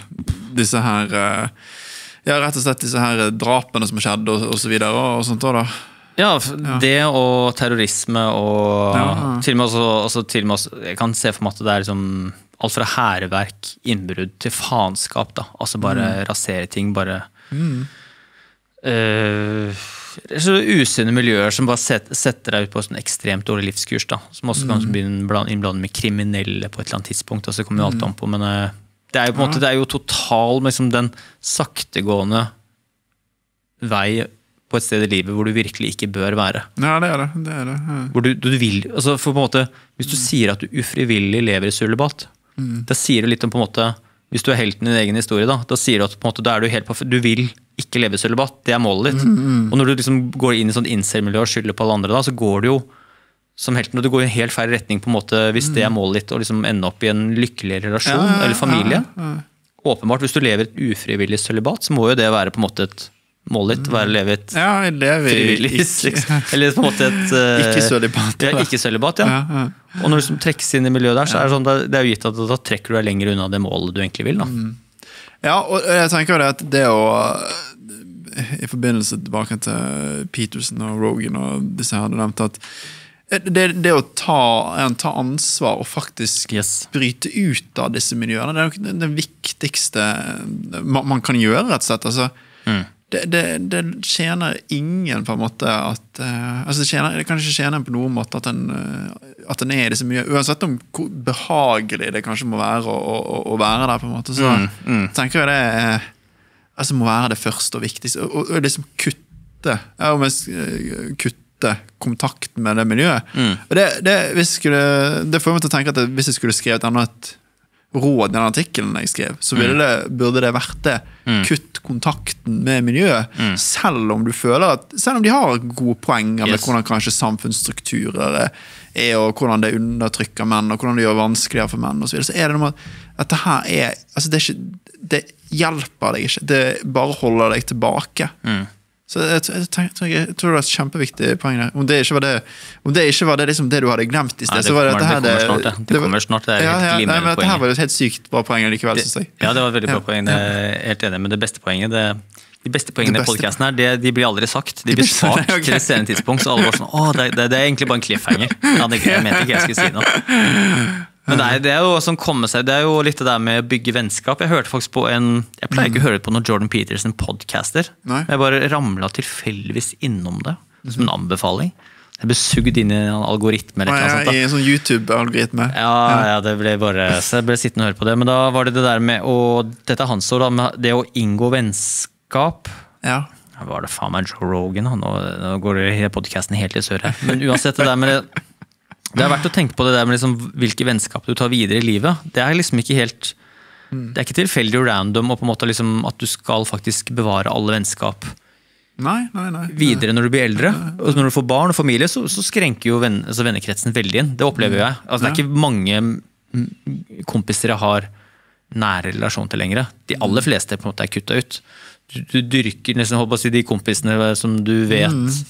ja, rett og slett disse her drapene som har skjedd og så videre og sånt da. Ja, det og terrorisme og til og med også, jeg kan se for meg at det er liksom alt fra hærverk, innbrudd til faenskap da, altså bare rasere ting, bare så usunne miljøer som bare setter deg ut på en ekstremt dårlig livskurs da, som også kan begynne innblande med kriminelle på et eller annet tidspunkt, og så kommer jo alt an på, men det er jo på en måte, det er jo total liksom, den saktegående vei på et sted i livet hvor du virkelig ikke bør være. Ja, det er det. Hvor du vil, altså for på en måte, hvis du sier at du ufrivillig lever i sølibat, da sier du litt om på en måte, hvis du er helten i din egen historie da sier du at på en måte, da er du helt på, du vil ikke leve i sølibat, det er målet ditt. Og når du liksom går inn i sånn incel-miljø og skylder på alle andre da, så går du jo som helten, og du går i en helt feil retning på en måte, hvis det er målet ditt, å liksom ende opp i en lykkelig relasjon eller familie. Åpenbart, hvis du lever et ufrivillig sølibat, så må jo det være på en måte et målet ditt, være å leve et frivillig, eller på en måte et ikke-sølibat. Ja, ikke-sølibat, ja. Og når du liksom trekkes inn i miljøet der, så er det sånn, det er jo gitt at da trekker du deg lenger unna det målet du egentlig vil da. Ja, og jeg tenker jo det at det å i forbindelse tilbake til Peterson og Rogan og disse her hadde nevnt at det å ta ansvar og faktisk bryte ut av disse miljøene, det er jo det viktigste man kan gjøre, rett og slett. Altså, det tjener ingen på en måte at altså det kan ikke tjene på noen måte at den er i disse miljøene, uansett om hvor behagelig det kanskje må være å være der på en måte, så tenker jeg det altså må være det første og viktigste, og liksom kutte kontakten med det miljøet. Og det får meg til å tenke at hvis jeg skulle skrevet et råd i den artikkelen jeg skrev, så burde det vært det. Kutt kontakten med miljøet, selv om du føler at, selv om de har gode poenger med hvordan kanskje samfunnsstrukturer er, og hvordan det undertrykker menn, og hvordan det gjør vanskeligere for menn, og så videre, så er det noe at det her altså det hjelper deg ikke, det bare holder deg tilbake. Så jeg tror det er et kjempeviktig poeng der. Om det ikke var det, liksom det du hadde glemt i sted, så var det kommer snart, det er helt glimrende poeng. Dette her var jo et helt sykt bra poeng likevel, synes jeg. Ja, det var et veldig bra poeng, det er helt enig, men det beste poenget, de beste poengene i podcasten her, de blir aldri sagt, de blir spart til et senere tidspunkt, så alle var sånn, det er egentlig bare en cliffhanger. Ja, jeg mente ikke jeg skulle si noe. Men det er jo sånn komme seg, det er jo litt det der med å bygge vennskap. Jeg hørte faktisk på jeg pleier ikke å høre på noen Jordan Peterson podcaster. Jeg bare ramlet tilfeldigvis innom det, som en anbefaling. Jeg ble sugd inn i en algoritme eller noe sånt. I en sånn YouTube-algoritme. Ja, det ble bare, så jeg ble sittende og høre på det. Men da var det der med, og dette er hans ord, det å inngå vennskap. Ja. Var det faen meg Joe Rogan? Nå går det i podcasten helt i sør her. Men uansett det der med det er verdt å tenke på det der med liksom, hvilke vennskap du tar videre i livet. Det er liksom ikke helt Det ikke tilfeldig og random og på en måte liksom at du skal faktisk bevare alle vennskap Nei. videre når du blir eldre. Og når du får barn og familie, så skrenker jo vennekretsen veldig inn. Det opplever jeg. Altså, det ikke mange kompiser jeg har nære relasjon til lenger. De aller fleste på en måte kuttet ut. Du dyrker nesten, håper jeg å si, de kompisene som du vet.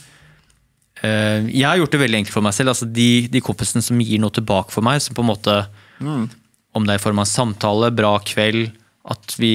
Jeg har gjort det veldig enkelt for meg selv. Altså de kompisene som gir noe tilbake for meg, som på en måte, om det i form av samtale, bra kveld, at vi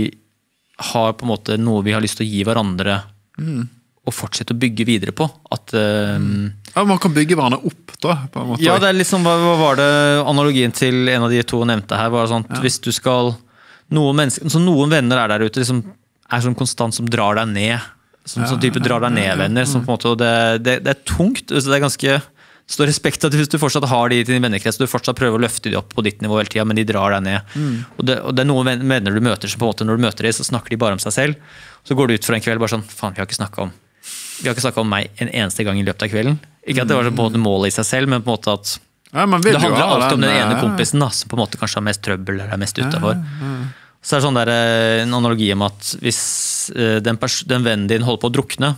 har på en måte noe vi har lyst til å gi hverandre, og fortsette å bygge videre på. At, man kan bygge hverandre opp da, på en måte. Ja, det liksom, hva var det analogien til en av de to nevnte her, var sånn, hvis du skal, noen venner der ute, liksom, sånn konstant som drar deg ned, som type drar deg ned venner, som på en måte, og det tungt, det ganske stor respekt at hvis du fortsatt har de i din vennekrets, du fortsatt prøver å løfte de opp på ditt nivå hele tiden, men de drar deg ned. Og det noen venner du møter, som på en måte når du møter dem, så snakker de bare om seg selv, så går du ut for en kveld bare sånn, faen, vi har ikke snakket om meg en eneste gang i løpet av kvelden. Ikke at det var på en måte målet i seg selv, men på en måte at det handler alltid om den ene kompisen da, som på en måte kanskje har mest trøbbel eller er mest utenfor. Så det sånn der, en analogi om at hvis den vennen din holder på å drukne,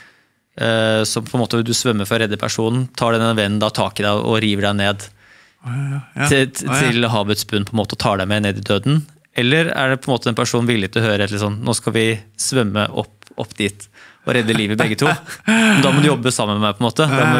så på en måte du svømmer for å redde personen, tar denne vennen da tak i deg og river deg ned til havets bunn, på en måte, og tar deg med ned i døden. Eller er det på en måte en person villig til å høre etter sånn, nå skal vi svømme opp dit og redde livet begge to. Da må du jobbe sammen med meg på en måte.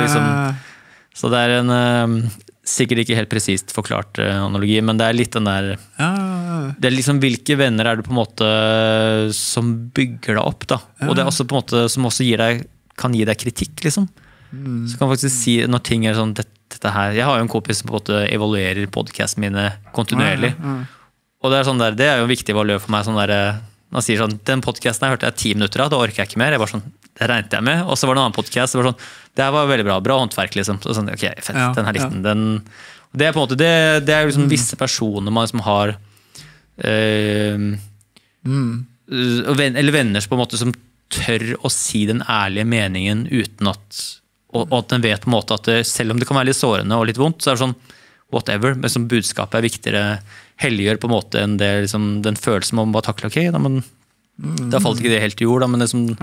Så det er en sikkert ikke helt presist forklart analogi, men det er litt den der, det er liksom hvilke venner er det på en måte som bygger deg opp da, og det er også på en måte som også kan gi deg kritikk liksom. Så kan faktisk si når ting er sånn, dette her, jeg har jo en kompis som på en måte evaluerer podcastene mine kontinuerlig, og det er sånn der, det er jo viktig valør for meg, sånn der, han sier sånn, den podcasten jeg hørte 10 minutter av, da orker jeg ikke mer, jeg var sånn, det regnet jeg med, og så var det en annen podcast, det var sånn, det var veldig bra håndverk liksom, så sånn, ok, fett, den her likten, det er på en måte, det er jo liksom visse personer man liksom har, eller venner på en måte som tør å si den ærlige meningen uten at, og at den vet på en måte at det, selv om det kan være litt sårende og litt vondt, så er det sånn, whatever, men som budskapet er viktigere, helliggjør på en måte enn det, liksom, den følelsen om å bare takle, ok, da, men da falt ikke det helt i jord, da, men det er som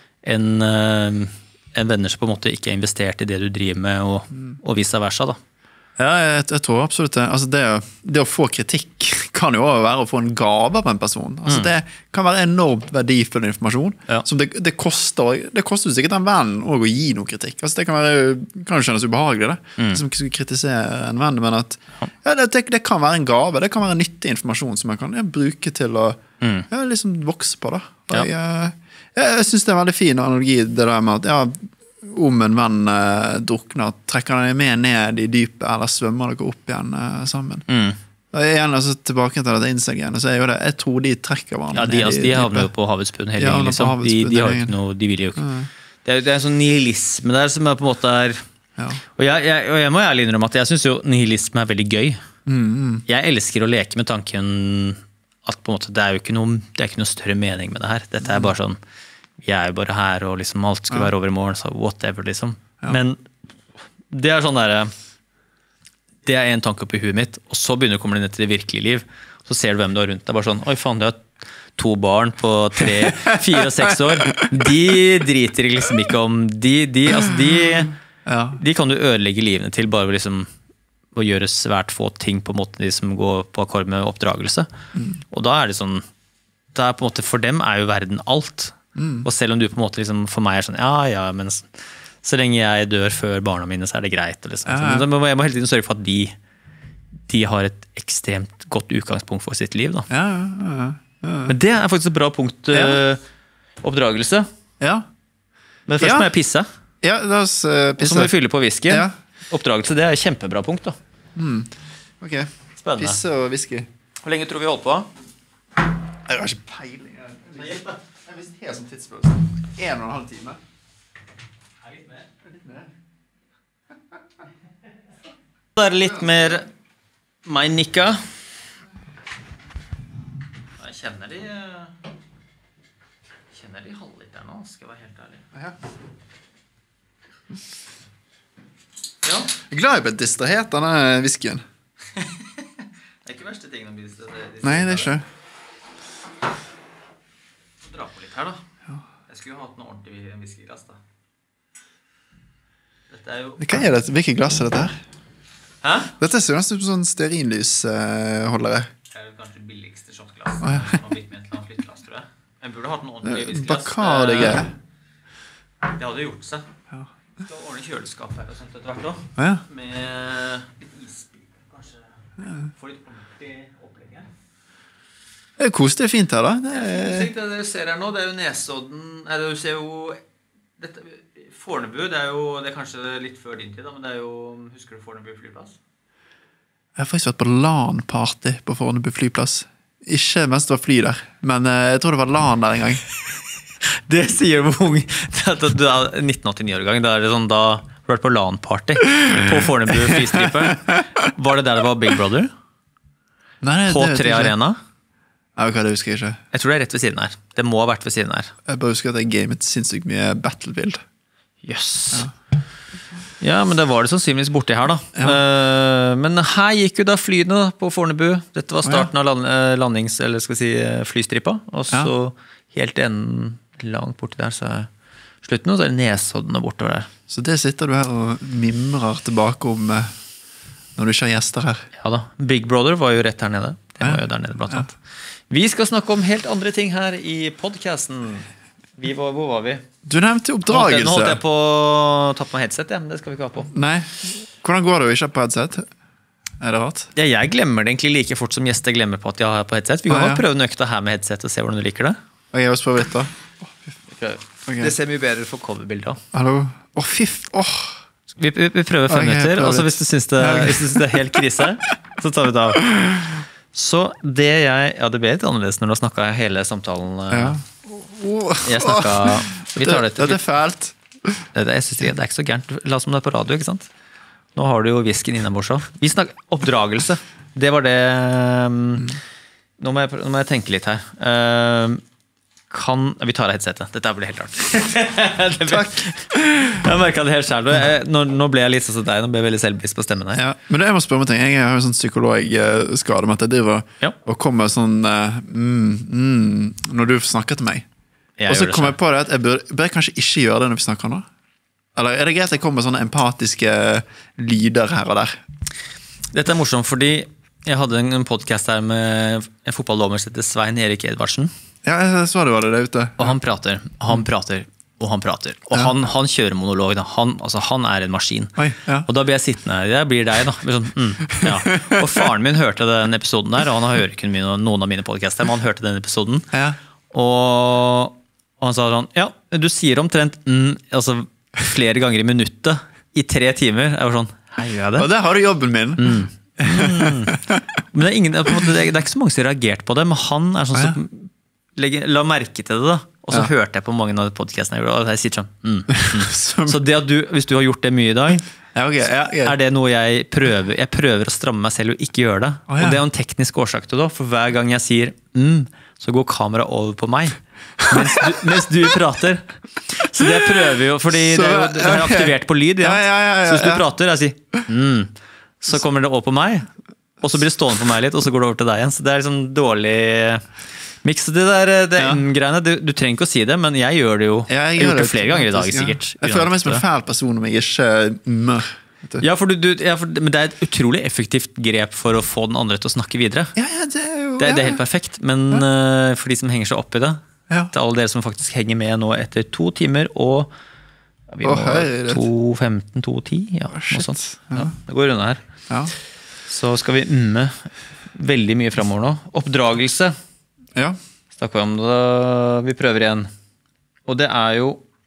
en venner som på en måte ikke er investert i det du driver med, og vice versa da. Ja, jeg tror absolutt det. Altså det å få kritikk kan jo også være å få en gave av en person. Altså det kan være enormt verdifull informasjon, som det koster jo sikkert en venn å gi noe kritikk. Altså det kan jo kjennes ubehagelig det, som ikke skulle kritisere en venn, men at det kan være en gave, det kan være nyttig informasjon som man kan bruke til å liksom vokse på da. Jeg synes det er en veldig fin analogi det der med at om en venn drukner, trekker dere med ned i dypet, eller svømmer dere opp igjen sammen. Igjen, altså, tilbake til dette Instagram, så er jo det, jeg tror de trekker hverandre ned i dypet. De havner jo på havets bunn hele tiden, liksom. De har ikke noe, de vil jo ikke. Det er en sånn nihilisme der, som på en måte er, og jeg må ærlig innrømme at jeg synes jo nihilisme er veldig gøy. Jeg elsker å leke med tanken at på en måte, det er jo ikke noe større mening med det her. Dette er bare sånn, jeg er jo bare her, og liksom alt skulle være over i morgen, så whatever, liksom. Men det er sånn der, det er en tanke opp i huet mitt, og så begynner du å komme ned til det virkelige liv, så ser du hvem du har rundt. Det er bare sånn, oi faen, du har 2 barn på 3, 4 og 6 år. De driter liksom ikke om, de kan du ødelegge livene til, bare liksom å gjøre svært få ting på en måte, de som går på akkord med oppdragelse. Og da er det sånn, det er på en måte, for dem er jo verden alt. Og selv om du på en måte liksom, for meg er sånn, men så lenge jeg dør før barna mine, så er det greit. Liksom. Så jeg må hele tiden sørge for at de har et ekstremt godt utgangspunkt for sitt liv. Da. Men det er faktisk et bra punkt, oppdragelse. Men først må jeg pisse. La oss pisse. Og så må vi fylle på whisky. Oppdragelse, det er et kjempebra punkt. Da. Ok, spennende. Pisse og whisky. Hvor lenge tror vi holdt på? Jeg har ikke peiling. Jeg visste helt som tidsfølelse. 1,5 time. Litt mer. Da er det litt mer meg nikka. Jeg kjenner de halvliter nå, skal jeg være helt ærlig. Jeg er glad jeg ble distrahert av denne whiskyen. Det ikke verste tingene å bli. Nei, det ikke. Dra på litt her da. Ja. Jeg skulle jo hatt noe ordentlig whiskyglass da. Dette jo... Hva det? Hvilket glass dette her? Hæ? Dette ser nesten ut som sånn stearinlysholdere. Det jo kanskje billigste shotglass. Som har blitt med til noen flyttglass, tror jeg. Jeg burde hatt noe ordentlig whiskyglass. Bacardi-greier. Det hadde gjort seg. Ja. Skal ordne kjøleskap her og sånt etter hvert også. Ja. Med litt isbil, kanskje. Få litt ordentlig opplegg her. Det koselig fint her da. Det dere ser her nå, det jo Nesodden. Du ser jo dette, Fornebu, det er kanskje litt før din tid da, men det jo, husker du Fornebu flyplass? Jeg har faktisk vært på LAN-party på Fornebu flyplass. Ikke mens det var fly der, men jeg tror det var LAN der en gang. Det sier du hvor ung. Du 1989 år gang, da det sånn, da har du vært på LAN-party på Fornebu flystripe. Var det der det var Big Brother? Nei, H3 Arena? Ja, det husker jeg ikke. Jeg tror det rett ved siden her. Det må ha vært ved siden her. Jeg bare husker at jeg gamet sinnssykt mye Battlefield. Yes. Ja, men det var det sannsynligvis borte her da. Ja. Men her gikk jo da flyene på Fornebu. Dette var starten av landings, eller skal vi si flystripa. Og så helt enden langt borte der, så slutten, og så det Nesodden og bortover der. Så det sitter du her og mimrer tilbake om når du ikke har gjester her. Ja da. Big Brother var jo rett her nede. Det var jo der nede blant annet. Vi skal snakke om helt andre ting her i podcasten. Hvor var vi? Du nevnte oppdragelse. Nå holdt jeg på å ta på meg headset, men det skal vi ikke ha på. Nei. Hvordan går det å ikke ha på headset? Det rart? Ja, jeg glemmer det egentlig like fort som gjester glemmer på at jeg har på headset. Vi kan godt prøve nøkta her med headset og se hvordan du liker det. Ok, jeg vil spørre litt da. Det ser mye bedre for coverbildet. Hallo? Vi prøver 5 minutter, og så hvis du synes det helt krise, så tar vi det av. Så det det ble litt annerledes når du har snakket hele samtalen. Jeg snakket... Vi tar det til. Det fælt. Jeg synes det ikke så gærent. La oss som det på radio, ikke sant? Nå har du jo whisken innabords også. Vi snakker oppdragelse. Det var det... Nå må jeg tenke litt her. Vi tar av headsetet. Dette blir helt rart. Takk. Jeg merket det helt selv. Nå ble jeg litt sånn som deg. Nå ble jeg veldig selvbevisst på stemmen her. Ja, men jeg må spørre meg ting. Jeg har jo sånn psykologskade med at jeg driver og kommer sånn når du snakker til meg. Og så kommer jeg på det at jeg bør kanskje ikke gjøre det når vi snakker nå. Eller det greit at jeg kommer med sånne empatiske lyder her og der? Dette morsomt fordi jeg hadde en podcast her med en fotballdommer som heter Svein Erik Edvardsen. Ja, jeg så det var det ute. Og han prater. Og han kjører monolog da. Han en maskin. Oi, og da blir jeg sittende her. Det blir deg da. Og faren min hørte den episoden der, og han hører ikke noen av mine podcaster, men han hørte den episoden. Og han sa sånn, du sier omtrent flere ganger i minuttet i 3 timer. Jeg var sånn, gjør jeg det? Og der har du jobben min. Men det er ikke så mange som har reagert på det, men han sånn som la merke til det da. Og så hørte jeg på mange av podcastene jeg gjorde, og jeg sier sånn Så det at hvis du har gjort det mye i dag, det noe jeg prøver å stramme meg selv og ikke gjøre det. Og det en teknisk årsak til det, for hver gang jeg sier så går kamera over på meg mens du prater. Så det prøver jo, fordi det er aktivert på lyd. Så hvis du prater, jeg sier så kommer det over på meg, og så blir det stående på meg litt, og så går det over til deg igjen. Så det liksom dårlig mix. Det greiene, du trenger ikke å si det, men jeg gjør det jo. Jeg har gjort det flere ganger i dag, sikkert. Jeg føler meg som en fæl person om jeg ikke men det et utrolig effektivt grep for å få den andre til å snakke videre. Det er helt perfekt, men for de som henger seg opp i det, til alle dere som faktisk henger med nå etter 2 timer og vi må 2.15, 2.10, noe sånt. Det går unna her. Så skal vi veldig mye fremover nå. Oppdragelse. Snakker vi om det, vi prøver igjen. Og det jo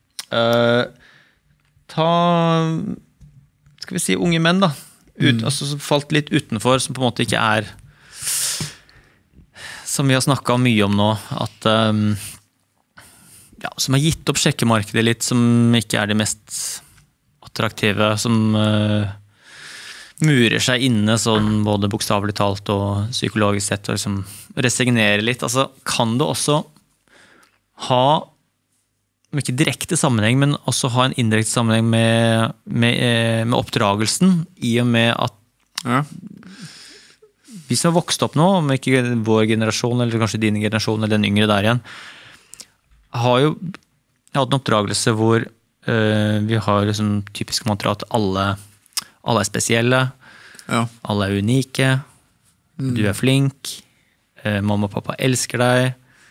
skal vi si unge menn da, som falt litt utenfor, som på en måte ikke som vi har snakket mye om nå, at som har gitt opp sjekkemarkedet litt, som ikke de mest attraktive, som murer seg inne sånn både bokstavelig talt og psykologisk sett, og liksom resignere litt. Altså, kan det også ha, ikke direkte sammenheng, men også ha en indirekte sammenheng med oppdragelsen, i og med at vi som har vokst opp nå, om ikke vår generasjon, eller kanskje din generasjon, eller den yngre der igjen, har jo hatt en oppdragelse hvor vi har liksom typisk mantra at alle er spesielle, alle er unike, du er flink, mamma og pappa elsker deg,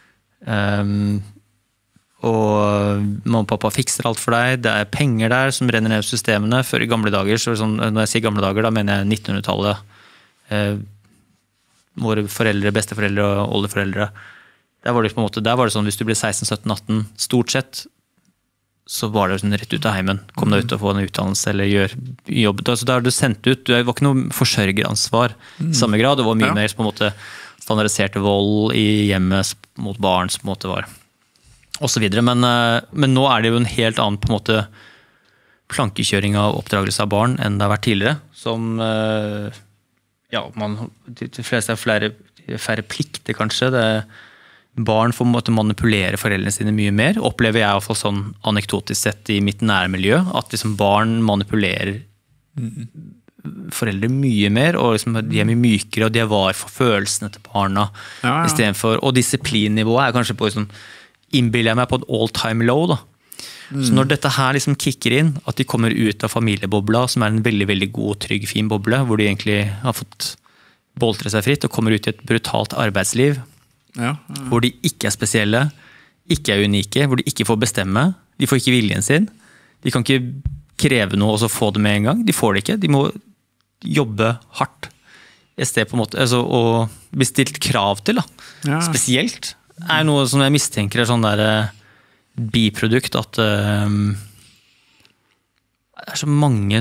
og mamma og pappa fikser alt for deg, det er penger der som renner ned i systemene. Før i gamle dager, så sånn, når jeg sier gamle dager, da mener jeg 1900-tallet, våre foreldre, besteforeldre og oldeforeldre. Der var det på en måte, der var det sånn, hvis du ble 16, 17, 18, stort sett, så var det sånn rett ut av heimen. Kom deg ut og få en utdannelse, eller gjør jobb. Altså, der er du sendt ut, det var ikke noe forsørgeransvar i samme grad, det var mye mer på en måte standardisert vold i hjemmet mot barn, som på en måte var, og så videre. Men nå er det jo en helt annen på en måte plankekjøring av oppdragelse av barn enn det har vært tidligere, som de fleste har færre plikter kanskje, barn får måtte manipulere foreldrene sine mye mer, opplever jeg i hvert fall sånn anekdotisk sett i mitt nærmiljø, at liksom barn manipulerer foreldre mye mer, og liksom de er mye mykere, og de er var for følelsene til barna, i stedet for, og disiplinnivået er kanskje på sånn, innbiller jeg meg på et all-time low da. Så når dette her liksom kicker inn, at de kommer ut av familiebobla, som er en veldig, veldig god, trygg, fin boble, hvor de egentlig har fått boltre seg fritt, og kommer ut i et brutalt arbeidsliv, hvor de ikke er spesielle, ikke er unike, hvor de ikke får bestemme, de får ikke viljen sin, de kan ikke kreve noe og så få det med en gang, de får det ikke, de må jobbe hardt i sted på en måte, altså, og bli stilt krav til da, spesielt, er noe som jeg mistenker er sånn der biprodukt, at det er så mange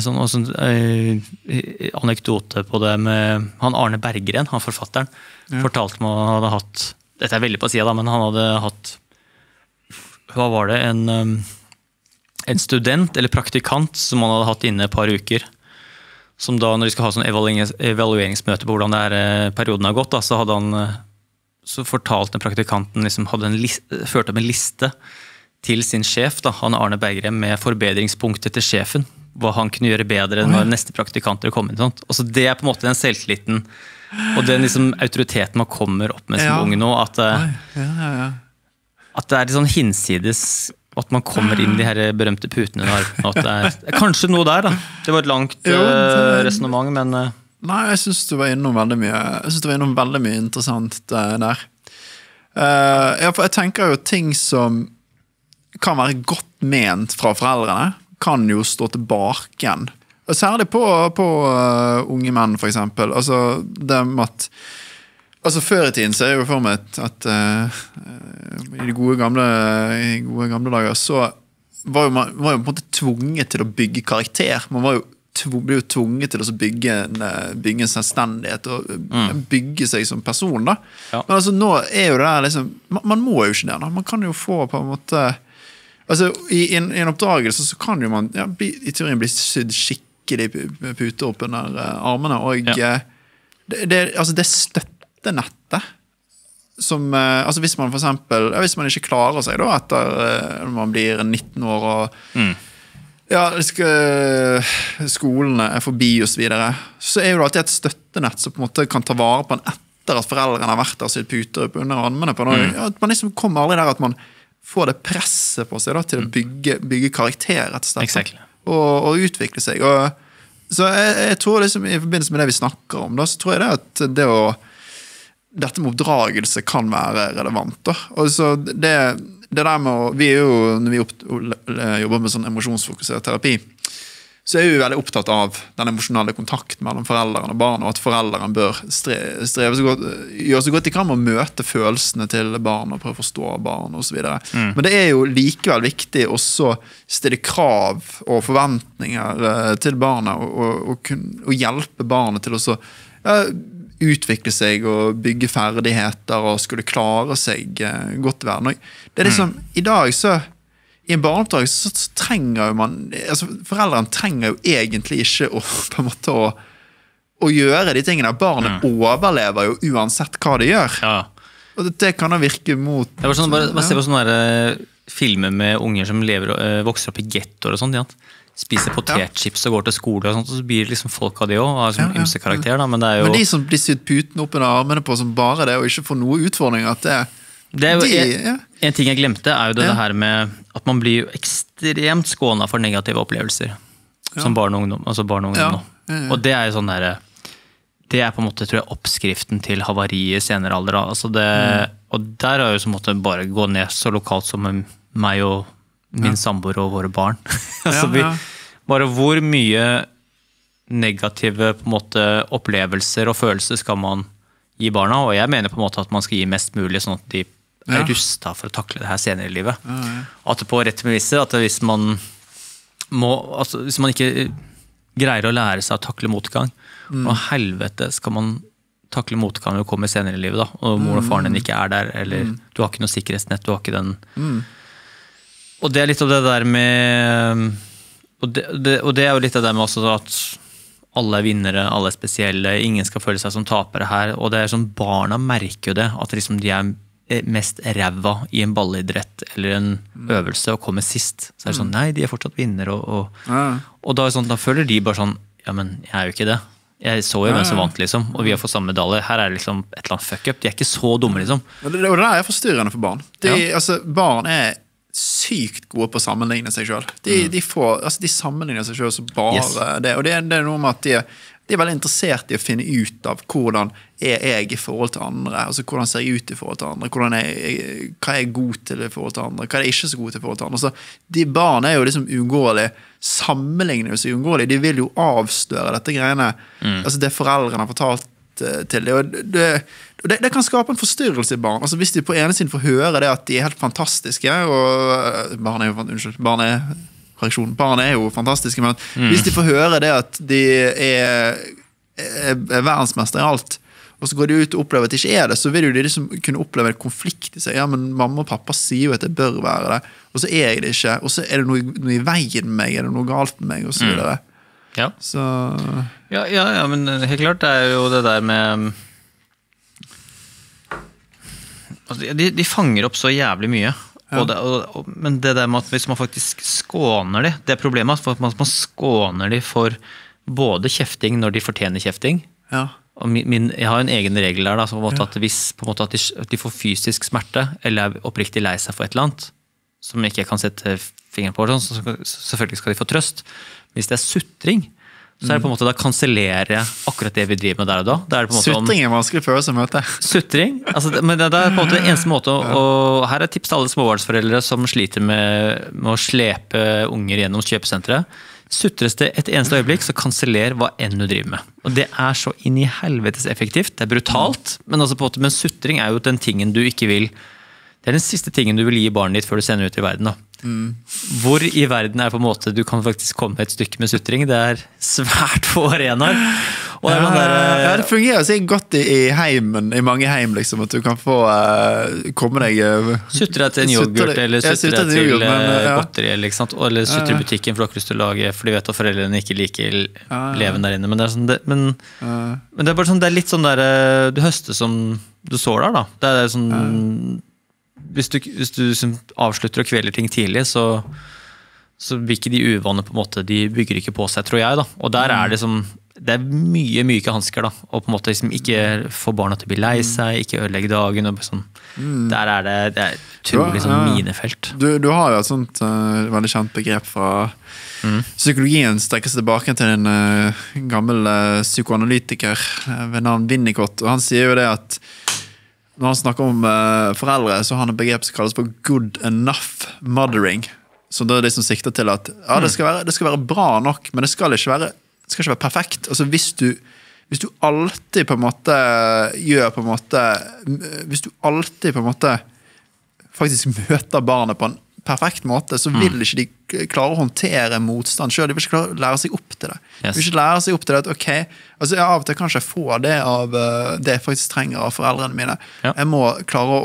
anekdoter på det med han Arne Berggren, han forfatteren, fortalte meg han hadde hatt, dette er veldig på siden da, men han hadde hatt, hva var det, en student eller praktikant som han hadde hatt inne et par uker, som da når de skal ha sånn evalueringsmøte på hvordan det her perioden har gått, da, så hadde han, så fortalte den praktikanten, liksom hadde ført opp en liste til sin sjef, da, han Arne Berggren, med forbedringspunkter til sjefen, hva han kunne gjøre bedre når neste praktikanter kom inn. Sånt. Og så det er på en måte den selvtilliten, og den liksom autoriteten man kommer opp med som unge nå, at det er litt sånn hinsides, at man kommer inn i de her berømte putene, at det er kanskje noe der da. Det var et langt resonemang, men... Nei, jeg synes du var innom veldig mye, veldig mye interessant der. For jeg tenker jo ting som kan være godt ment fra foreldrene, kan jo stå tilbake igjen. Særlig på unge menn, for eksempel. Altså, det med at før i tiden så er jo for meg at i de gode gamle dager så var jo man på en måte tvunget til å bygge karakter. Man ble jo tvunget til å bygge en selvstendighet og bygge seg som person da. Men altså nå er jo det der liksom, man må jo ikke det da. Man kan jo få på en måte, altså i en oppdragelse så kan jo man i teorien bli sydd skikkelig pute opp under armene, og det støttenettet som, altså hvis man for eksempel, hvis man ikke klarer seg da etter man blir 19 år og skolene er forbi og så videre, så er jo det alltid et støttenett som på en måte kan ta vare på en etter at foreldrene har vært der sitt puter opp under armene på noe, at man liksom kommer aldri der at man får det presset på seg da, til å bygge karakter rett og slett, exactly. og utvikle seg. Så jeg tror liksom, i forbindelse med det vi snakker om, da, så tror jeg det at dette med oppdragelse kan være relevant. Da. Og så det der med, vi er jo, når vi jobber med sånn emosjonsfokusert terapi, så er vi veldig opptatt av den emosjonelle kontakten mellom foreldrene og barn, og at foreldrene bør streve så godt, gjøre så godt de kan med å møte følelsene til barn og prøve å forstå barn og så videre. Men det er jo likevel viktig også stille krav og forventninger til barnet, og hjelpe barnet til å utvikle seg og bygge ferdigheter og skulle klare seg godt i verden. Det er liksom, i dag så i en barneoppdragelse så trenger jo man, altså foreldrene trenger jo egentlig ikke på en måte å gjøre de tingene. Barnet overlever jo uansett hva de gjør. Og det kan da virke mot... Det var sånn, bare se på sånne filmer med unger som vokser opp i ghettoer og sånt. spiser potetchips og går til skole og sånt, så blir det liksom folk av det også, har sånn ymse karakter da, men det jo... Men de som blir sydd puten opp under armene på som bare det, og ikke får noe utfordring, at det jo, en ting jeg glemte jo det her med at man blir jo ekstremt skånet for negative opplevelser som barn og ungdom, altså barn og ungdom nå. Og det jo sånn der, det på en måte, tror jeg, oppskriften til havari i senere alder. Altså det, og der har jeg jo så måtte bare gå ned så lokalt som meg og min samboer og våre barn. Altså bare hvor mye negative på en måte, opplevelser og følelser skal man gi barna, og jeg mener på en måte at man skal gi mest mulig sånn at de rustet for å takle det her senere i livet. At det på rett bevisser, at hvis man altså, hvis man ikke greier å lære seg å takle motgang, og helvete skal man takle motgang når du kommer senere i livet da, og mor og faren din ikke der, eller du har ikke noe sikkerhetsnett, du har ikke den... Og det litt av det der med, og det jo litt av det med også at alle vinnere, alle spesielle, ingen skal føle seg som tapere her, og det sånn, barna merker jo det, at liksom de mest ræva i en ballidrett eller en øvelse og kommer sist. Så det sånn, nei, de fortsatt vinnere, og da, sånn, da føler de bare sånn, ja, men jeg jo ikke det. Jeg så jo hvem som vant, liksom, og vi har fått samme medalje. Her det liksom et eller annet fuck-up. De ikke så dumme, liksom. Og det der forstyrrende for barn. Altså, barn sykt gode på å sammenligne seg selv. De sammenligner seg selv så bare det. Og det noe med at de veldig interessert i å finne ut av hvordan jeg i forhold til andre, altså hvordan ser jeg ut i forhold til andre, hva jeg god til i forhold til andre, hva jeg ikke så god til i forhold til andre. Så de barn jo liksom uunngåelige, sammenligner jo så uunngåelige, de vil jo avstøre dette greiene, altså det foreldrene har fortalt til det, og det kan skape en forstyrrelse i barn. Altså hvis de på ene siden får høre det at de helt fantastiske, og barn jo fantastiske, men hvis de får høre det at de verdensmester i alt, og så går de ut og opplever at de ikke det, så vil jo de liksom kunne oppleve en konflikt i seg. Ja, men mamma og pappa sier jo at det bør være det, og så jeg det ikke, og så det noe i veien med meg, det noe galt med meg, og så videre. Ja. Så... Ja, men helt klart det jo det der med altså, de fanger opp så jævlig mye men det der med at hvis man faktisk skåner det problemet for at man skåner de for både kjefting når de fortjener kjefting og jeg har en egen regel der da, som at hvis på en måte, at de får fysisk smerte eller oppriktig lei seg for et eller annet som ikke kan sette fingeren på så selvfølgelig skal de få trøst. Hvis det sutring, så det på en måte da kansellere akkurat det vi driver med der og da. Det på en måte sutring vanskelig følelse å møte. Sutring, altså, men det på en måte den eneste måte, og her tips til alle småbarnsforeldre som sliter med å slepe unger gjennom kjøpesenteret. Sutres det et eneste øyeblikk, så kanseller hva enn du driver med. Og det så inn i helvetes effektivt, det brutalt, men altså på en måte, men sutring jo den tingen du ikke vil, det den siste tingen du vil gi barnet ditt før du sender ut i verden da. Hvor i verden på en måte du kan faktisk komme et stykke med sutring, det svært få arenaer og det fungerer sikkert godt i heimen, i mange heim liksom, at du kan få komme deg sutre til en yoghurt eller sutre til godteri eller sutre i butikken for du har lyst til å lage for de vet at foreldrene ikke liker leven der inne, men det sånn, men det bare sånn, det litt sånn der du høster som du sår der da, det sånn hvis du avslutter og kveler ting tidlig, så blir ikke de uvane på en måte, de bygger ikke på seg, tror jeg da. Og der det mye myke hansker da, og på en måte liksom ikke få barna til å bli lei seg, ikke ødelegge dagen, og sånn. Der det utrolig sånn minefelt. Du har jo et sånt veldig kjent begrep fra psykologien, strekker seg tilbake til en gammel psykoanalytiker ved navn Winnicott, og han sier jo det at når han snakker om foreldre, så har han et begrep som kalles for good enough mothering. Så det det som sikter til at det skal være bra nok, men det skal ikke være perfekt. Altså hvis du alltid på en måte gjør på en måte, hvis du alltid på en måte faktisk møter barnet på en perfekt måte, så vil ikke de klare å håndtere motstand selv. De vil ikke klare å lære seg opp til det. De vil ikke lære seg opp til det at, ok, altså av og til kanskje jeg får det av det jeg faktisk trenger av foreldrene mine. Jeg må klare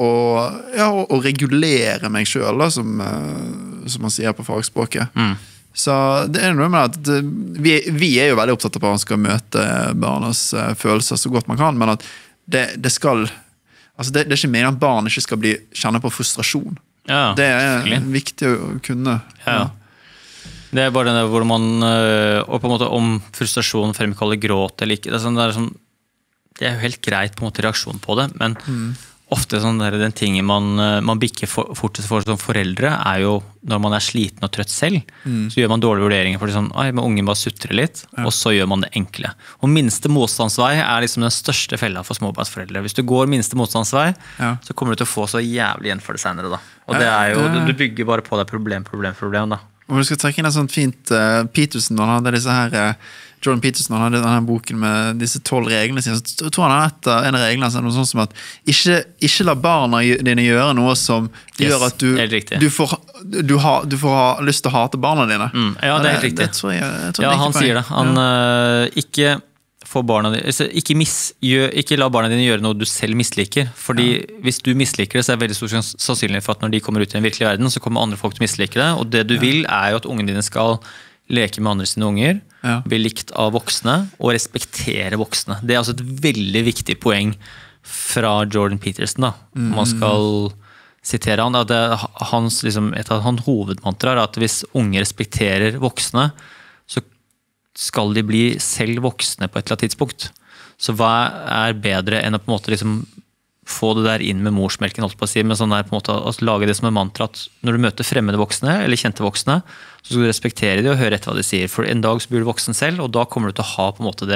å regulere meg selv, da, som man sier på fagspråket. Så det noe med at vi jo veldig opptatt av at man skal møte barnas følelser så godt man kan, men at det skal, altså det ikke meningen at barn ikke skal kjenne på frustrasjon. Det viktig å kunne. Det bare det hvor man, og på en måte om frustrasjon fremkaller gråt eller ikke, det er jo helt greit på en måte reaksjon på det, men ofte den tingen man bikker fortest for som foreldre jo når man sliten og trøtt selv, så gjør man dårlige vurderinger for men ungen bare sutrer litt, og så gjør man det enkle. Og minste motstandsvei liksom den største fella for småbarnsforeldre. Hvis du går minste motstandsvei, så kommer du til å få så jævlig igjen for det senere da. Og det jo, du bygger bare på det problem da. Og du skal trekke inn et sånt fint Peterson, han hadde disse her Jordan Peterson, han hadde denne boken med disse 12 reglene sine, så tror han en av reglene noe sånt som at ikke la barna dine gjøre noe som gjør at du får ha lyst til å hate barna dine. Ja, det helt riktig. Det tror jeg han sier det. Han ikke få barna dine, ikke la barna dine gjøre noe du selv misliker, fordi hvis du misliker det, så det veldig stor sannsynlig for at når de kommer ut i den virkelige verden, så kommer andre folk til å mislike det, og det du vil jo at ungene dine skal leke med andre sine unger, bli likt av voksne, og respektere voksne. Det altså et veldig viktig poeng fra Jordan Peterson da. Man skal sitere han, at et av hans hovedmantra at hvis unger respekterer voksne, så skal de bli selv voksne på et eller annet tidspunkt. Så hva bedre enn å på en måte få det der inn med morsmelken, holdt på å si, men sånn på en måte å lage det som en mantra at når du møter fremmede voksne, eller kjente voksne, så skal du respektere dem og høre etter hva de sier. For en dag så blir du voksen selv, og da kommer du til å ha på en måte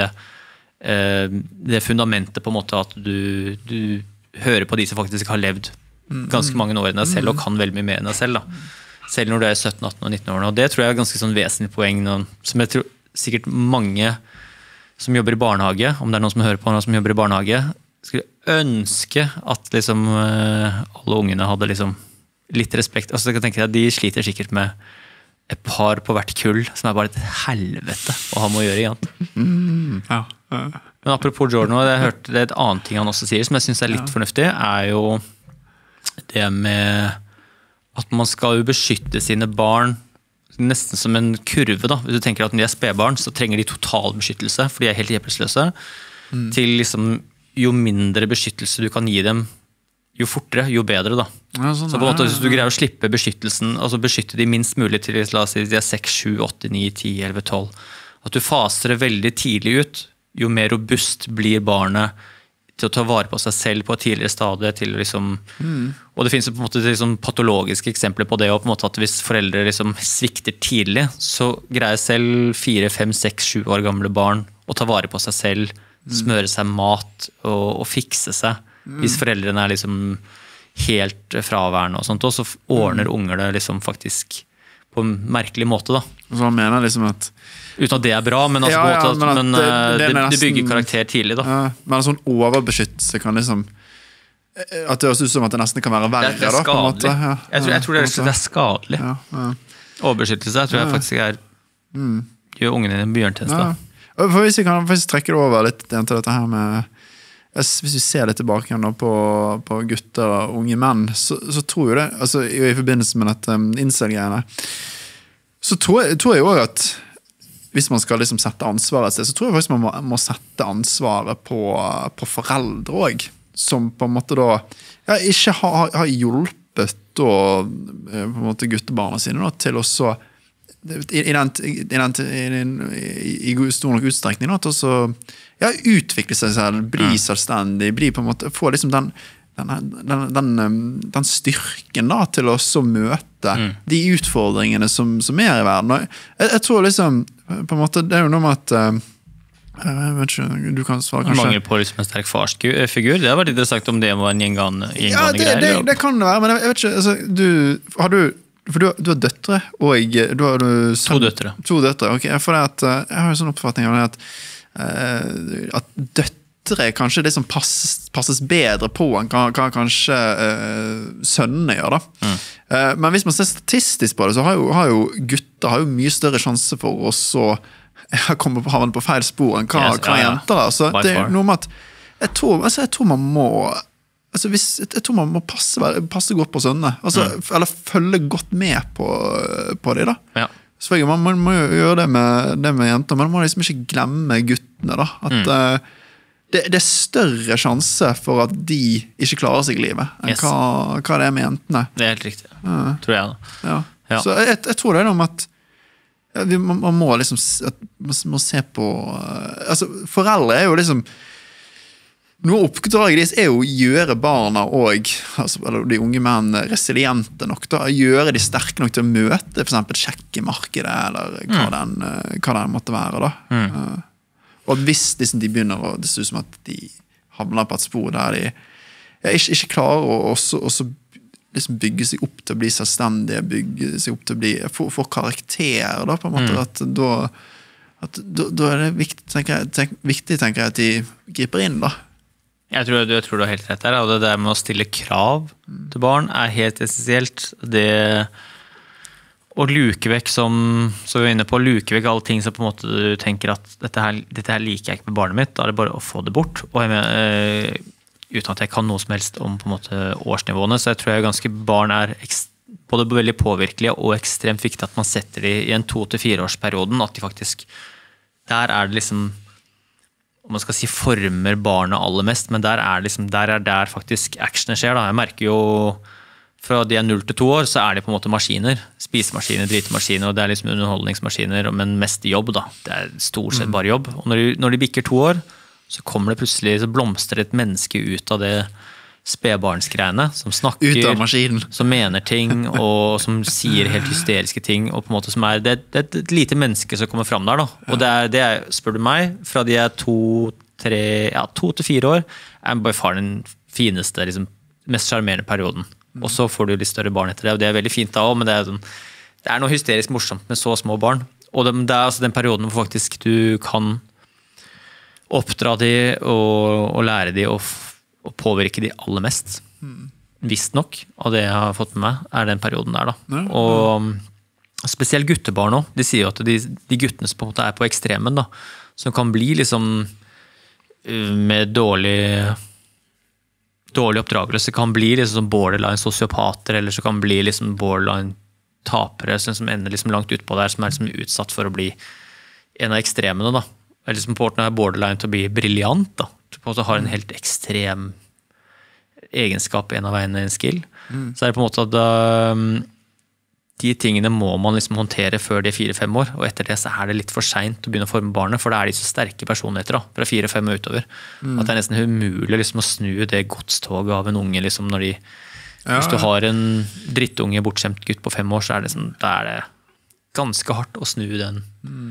det fundamentet på en måte at du hører på de som faktisk har levd ganske mange år enn deg selv, og kan veldig mye mer enn deg selv da. Selv når du 17, 18 og 19 år. Og det tror jeg ganske sånn vesentlig poeng, som jeg tror sikkert mange som jobber i barnehage, om det noen som hører på noen som jobber i barnehage, skulle ønske at alle ungene hadde litt respekt. Altså, jeg kan tenke at de sliter sikkert med et par på hvert kull, som bare et helvete å ha med å gjøre igjen. Men apropos Jordan, og jeg hørte det et annet ting han også sier, som jeg synes litt fornuftig, jo det med at man skal jo beskytte sine barn nesten som en kurve da. Hvis du tenker at når de spedbarn, så trenger de total beskyttelse, for de helt hjelpeløse, til jo mindre beskyttelse du kan gi dem, jo fortere, jo bedre da. Ja, sånn, så på en måte, hvis du greier å slippe beskyttelsen, altså beskytte de minst mulig til, la oss si, de 6, 7, 8, 9, 10, 11, 12, at du faser det veldig tidlig ut, jo mer robust blir barnet til å ta vare på seg selv på et tidligere stadie, til og det finnes på en måte patologiske eksempler på det, og på en måte at hvis foreldre svikter tidlig, så greier selv 4, 5, 6, 7 år gamle barn å ta vare på seg selv, smøre seg mat og fikse seg. Hvis foreldrene helt fraværende og sånt, og så ordner unger det faktisk på en merkelig måte da. Så han mener at uten at det bra, men, det bygger karakter tidlig da. Men en sånn overbeskyttelse kan at det høres ut som at det nesten kan være verre det skadelig. Da, på en måte. Jeg tror det skadelig. Overbeskyttelse tror jeg faktisk gjør ungene dine en bjørntjeneste. For hvis vi kan faktisk trekke det over litt til dette her med, hvis vi ser det tilbake igjen på gutter og unge menn, så tror jeg det, altså i forbindelse med dette incel-greiene, så tror jeg også at hvis man skal sette ansvaret et sted, så tror jeg faktisk man må sette ansvaret på foreldre også, som på en måte da ikke har hjulpet da, på en måte guttebarna sine da, til å så i stor nok utstrekning da, til å utvikle seg selv, bli selvstendig, bli på en måte, få den styrken da, til å så møte de utfordringene som i verden. Jeg tror på en måte, det jo noe med at jeg vet ikke, du kan svare kanskje. Mangel på en sterk farsfigur, det har vært interessant om det var en gjengående det kan det være, men jeg vet ikke, altså, for du har døtre, og du har to døtre. To døtre, ok. For jeg har en sånn oppfatning av det at døtre er kanskje det som passes bedre på enn kanskje sønnene gjør da. Men hvis man ser statistisk på det, så har jo gutter mye større sjanse for å så komme havne på feil spor enn hva jenter da. Så det er noe med at jeg tror man må jeg tror man må passe godt på sønnene, eller følge godt med på dem da. Ja. Selvfølgelig, man må jo gjøre det med jenter, men man må ikke glemme guttene da, at det er større sjanse for at de ikke klarer seg i livet enn hva det med jentene. Det er helt riktig, tror jeg da. Så jeg tror det er noe om at man må liksom man må se på altså, foreldre jo liksom noe oppdraget deres jo å gjøre barna eller de unge menn resiliente nok da, gjøre de sterke nok til å møte for eksempel sjekkemarkedet eller hva den måtte være da. Og at hvis de begynner det ser ut som at de havner på et spor der de ikke klarer å også liksom bygge seg opp til å bli selvstendige, bygge seg opp til å bli få karakter da, på en måte at da det viktig tenker jeg at de griper inn da. Jeg tror du har helt rett der, og det der med å stille krav til barn helt essensielt. Det å luke vekk så vi var inne på, luke vekk alle ting som på en måte du tenker at dette her liker jeg ikke med barnet mitt, da det bare å få det bort. Og uten at jeg kan noe som helst om på en måte årsnivåene, så jeg tror ganske barn både veldig påvirkelige og ekstremt viktig at man setter de i en 2-4 årsperioden, at de faktisk, der det liksom om man skal si former barnet aller mest, men der der faktisk actionet skjer da. Jeg merker jo fra de 0 til 2 år så de på en måte maskiner, spisemaskiner, dritemaskiner, og det liksom underholdningsmaskiner, men mest jobb da. Det stort sett bare jobb. Og når de bikker 2 år, så kommer det plutselig, så blomstrer et menneske ut av det spedbarnsgreiene, som snakker, ut av maskinen, som mener ting, og som sier helt hysteriske ting, og på en måte som det et lite menneske som kommer fram der da. Og det spør du meg, fra de 2-4 år, bare far den fineste, liksom, mest charmerende perioden. Og så får du litt større barn etter det, og det veldig fint da også, men det noe hysterisk morsomt med så små barn. Og det altså den perioden hvor faktisk du kan oppdra de og lære de og påvirke de aller mest. Visst nok, av det jeg har fått med meg, den perioden der da. Og spesielt guttebarn også, de sier jo at de guttene som på en måte på ekstremen da, som kan bli liksom med dårlig oppdragelse, kan bli liksom borderline sosiopater, eller så kan bli liksom borderline tapere, som ender liksom langt ut på der, som liksom utsatt for å bli en av ekstremene da. Eller liksom på orten borderline til å bli brilliant da, på en måte har en helt ekstrem egenskap en av veiene, en skill. Så det på en måte at de tingene må man liksom håndtere før de 4-5 år, og etter det så det litt for sent å begynne å forme barnet, for da de så sterke personligheter da, fra 4-5 år utover. At det nesten umulig liksom å snu det godstoget av en unge, liksom når hvis du har en drittunge bortskjemt gutt på 5 år, så liksom, da det ganske hardt å snu den.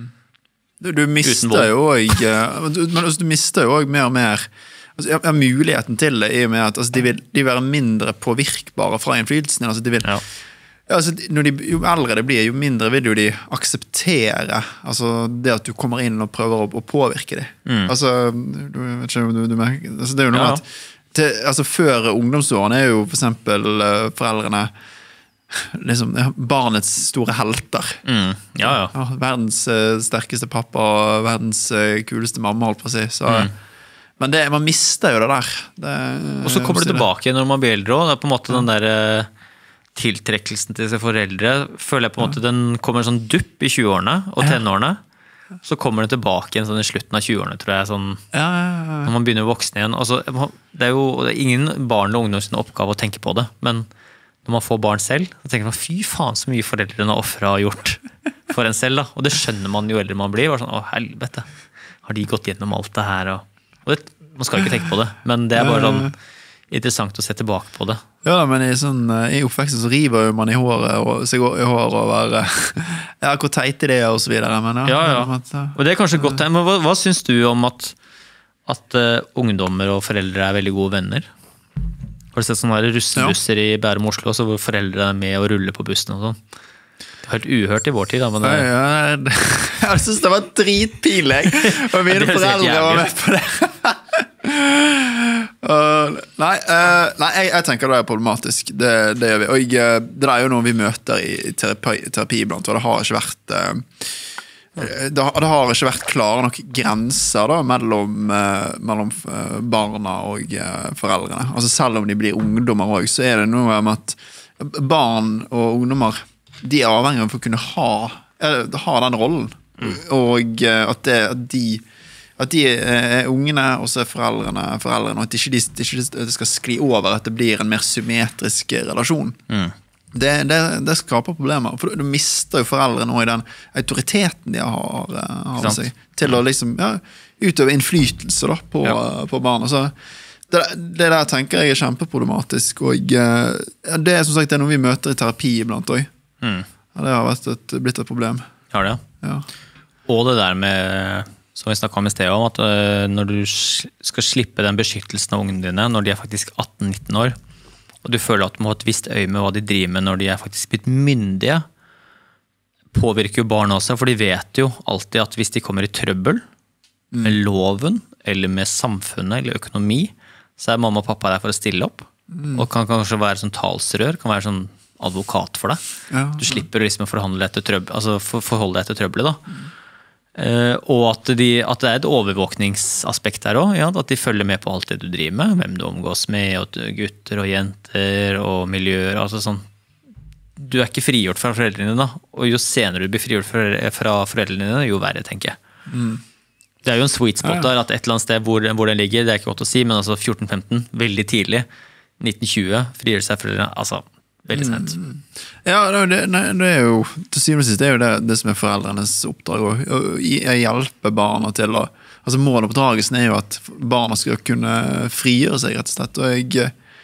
Du mister jo også, du mister jo også mer og mer muligheten til det, i og med at altså, de vil være mindre påvirkbare fra innflytelsen. Altså, de vil, altså, jo eldre det blir, jo mindre vil jo de akseptere altså, det at du kommer inn og prøver å påvirke dem. Altså, vet ikke, altså, det jo noe at altså, før ungdomsårene jo for eksempel foreldrene liksom, barnets store helter. Verdens sterkeste pappa og verdens kuleste mamma, holdt på å si. Så, men man mister jo det der. Og så kommer det tilbake når man blir eldre også. Det på en måte den der tiltrekkelsen til seg foreldre, føler jeg på en måte den kommer en sånn dupp i 20-årene og tenårene. Så kommer den tilbake igjen sånn i slutten av 20-årene, tror jeg. Sånn, når man begynner å voksne igjen. Altså, det jo ingen barn og ungdom sin oppgave å tenke på det, men når man får barn selv, så tenker man, fy faen så mye foreldrene og offeret har gjort for en selv da. Og det skjønner man jo eldre man blir. Sånn, å helvete, har de gått gjennom alt det her? Og det, man skal ikke tenke på det, men det bare sånn interessant å se tilbake på det. Ja, men i oppveksten så river man i håret og være hvor teit det og så videre. Men, og det kanskje godt. Men hva synes du om at ungdommer og foreldre veldig gode venner? Har du sett sånne russebusser i Bærum og Oslo, hvor foreldre med og ruller på bussen og sånn? Det helt uhørt i vår tid, da. Men jeg synes det var dritpinlig, og mine foreldre var med på det. Nei, jeg tenker det problematisk. Det gjør vi. Og det jo noe vi møter i terapi iblant, og det har ikke vært klare nok grenser da, mellom barna og foreldrene. Altså selv om de blir ungdommer også, så det noe med at barn og ungdommer, de avhengig av å kunne ha den rollen. Og at de ungene, og så foreldrene, og at det ikke skal skli over, at det blir en mer symmetrisk relasjon. Det skaper problemer, for du mister jo foreldre nå I den autoriteten de har av seg, til å liksom, utøve innflytelse da, på barna. Så det der tenker jeg kjempeproblematisk, og det som sagt det noe vi møter I terapi iblant også. Det har blitt et problem. Har det? Ja. Og det der med, som vi snakket om I sted om, at når du skal slippe den beskyttelsen av ungene dine, når de faktisk 18-19 år, og du føler at du må ha et visst øye med hva de driver med når de faktisk blitt myndige, påvirker jo barn også, for de vet jo alltid at hvis de kommer I trøbbel med loven, eller med samfunnet, eller økonomi, så mamma og pappa der for å stille opp, og kan kanskje være som talsrør, kan være sånn advokat for deg. Du slipper liksom å forholde deg til trøbbelet da. Og at det et overvåkningsaspekt der også, at de følger med på alt det du driver med, hvem du omgås med, og gutter og jenter og miljøer, altså sånn. Du ikke frigjort fra foreldrene da, og jo senere du blir frigjort fra foreldrene dine, jo verre, tenker jeg. Det jo en sweet spot der, at et eller annet sted hvor den ligger, det ikke godt å si, men altså 14-15, veldig tidlig, 1920, frigjør seg foreldrene, altså veldig sent. Ja, det jo til syvende og sist, det jo det som foreldrenes oppdrag å hjelpe barna til å, altså målet på oppdragelsen jo at barna skal kunne frigjøre seg rett og slett, og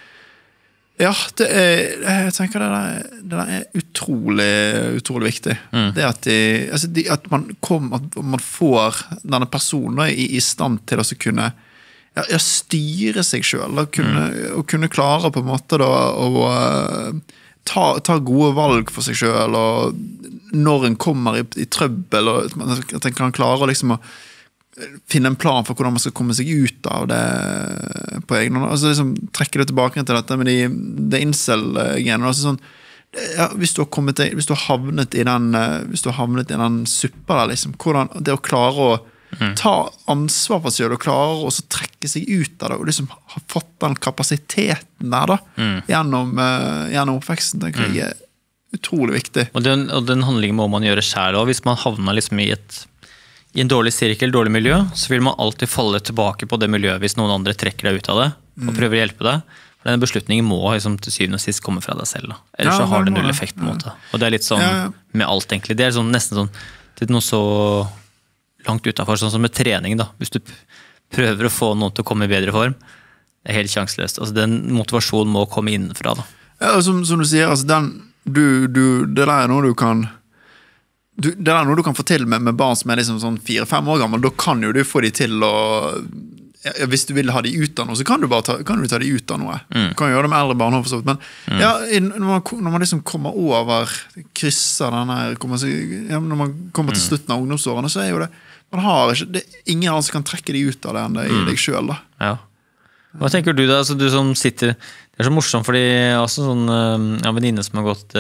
jeg tenker det utrolig viktig. Det at man får denne personen I stand til å kunne styre seg selv og kunne klare på en måte da, å ta gode valg for seg selv og når en kommer I trøbbel og at en kan klare liksom å finne en plan for hvordan man skal komme seg ut av det på egen hånd, altså liksom trekke det tilbake til dette med det incel-genet, altså sånn hvis du har havnet I den suppa der liksom, hvordan det å klare å ta ansvar for seg og klare å trekke seg ut av det og liksom ha fått den kapasiteten der da gjennom oppveksten tenker jeg utrolig viktig og den handlingen må man gjøre selv også hvis man havner liksom I en dårlig sirkel, dårlig miljø så vil man alltid falle tilbake på det miljøet hvis noen andre trekker deg ut av det og prøver å hjelpe deg for denne beslutningen må liksom, til syvende og sist komme fra deg selv da. Ellers så har det null effekt på en måte og det litt sånn med alt egentlig det sånn, nesten sånn det noe så langt utenfor, sånn som med trening da. Hvis du prøver å få noen til å komme I bedre form, det helt sjanseløst. Altså, den motivasjonen må komme innenfra da. Ja, som du sier, altså, det der noe du kan det noe du kan få til med barn som liksom sånn 4-5 år gammel, da kan jo du få de til å hvis du vil ha de ut av noe, så kan du ta de ut av noe. Du kan gjøre det med eldre barn, men når man liksom kommer over, krysser den her, når man kommer til slutten av ungdomsårene, så jo det man har ikke, det ingen annen som kan trekke de ut av det enn det I deg selv da. Ja. Hva tenker du da? Altså, du som sitter, det så morsomt, fordi også sånn, venninne som har gått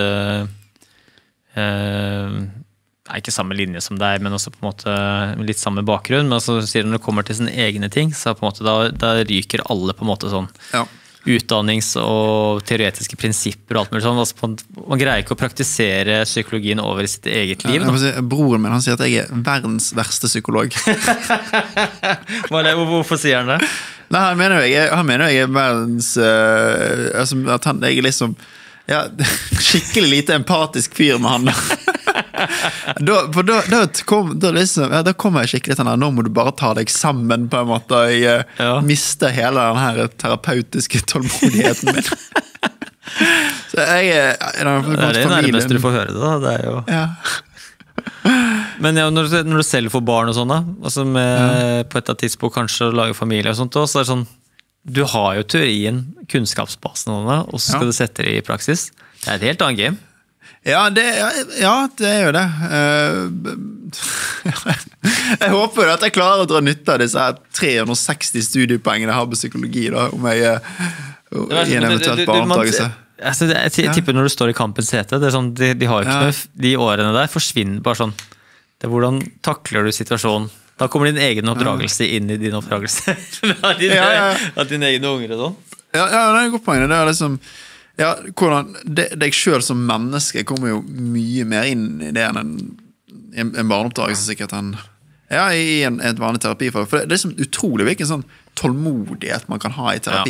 ikke samme linje som deg, men også på en måte litt samme bakgrunn, men så sier når det kommer til sine egne ting, så på en måte da ryker alle på en måte sånn utdannings- og teoretiske prinsipper og alt mulig sånn. Altså, man greier ikke å praktisere psykologien over I sitt eget liv. Broren min, han sier at jeg verdens verste psykolog. Hvorfor sier han det? Nei, han mener jeg verdens at jeg liksom skikkelig lite empatisk fyr med han da. Da kommer jeg skikkelig til nå må du bare ta deg sammen på en måte og miste hele den her terapeutiske tålmodigheten min så jeg det nærmest du får høre det da det jo men når du selv får barn og sånn da altså på et tidspunkt kanskje å lage familie og sånt også, så det sånn du har jo teorien, kunnskapsbasen og så skal du sette det I praksis det et helt annet game Ja, det jo det. Jeg håper jo at jeg klarer å dra nytte av disse 360 studiepoengene jeg har på psykologi da, om jeg I en eventuelt barneoppdagelse. Altså, jeg tipper når du står I kampens hete, det sånn, de har ikke noe, de årene der forsvinner bare sånn. Det hvordan takler du situasjonen? Da kommer din egen oppdragelse inn I din oppdragelse. Av dine egne unger og sånn. Ja, det et godt poeng. Det liksom hvordan deg selv som menneske kommer jo mye mer inn I det enn en barneoppdragelse sikkert enn I et vanlig terapi for det liksom utrolig hvilken sånn tålmodighet man kan ha I terapi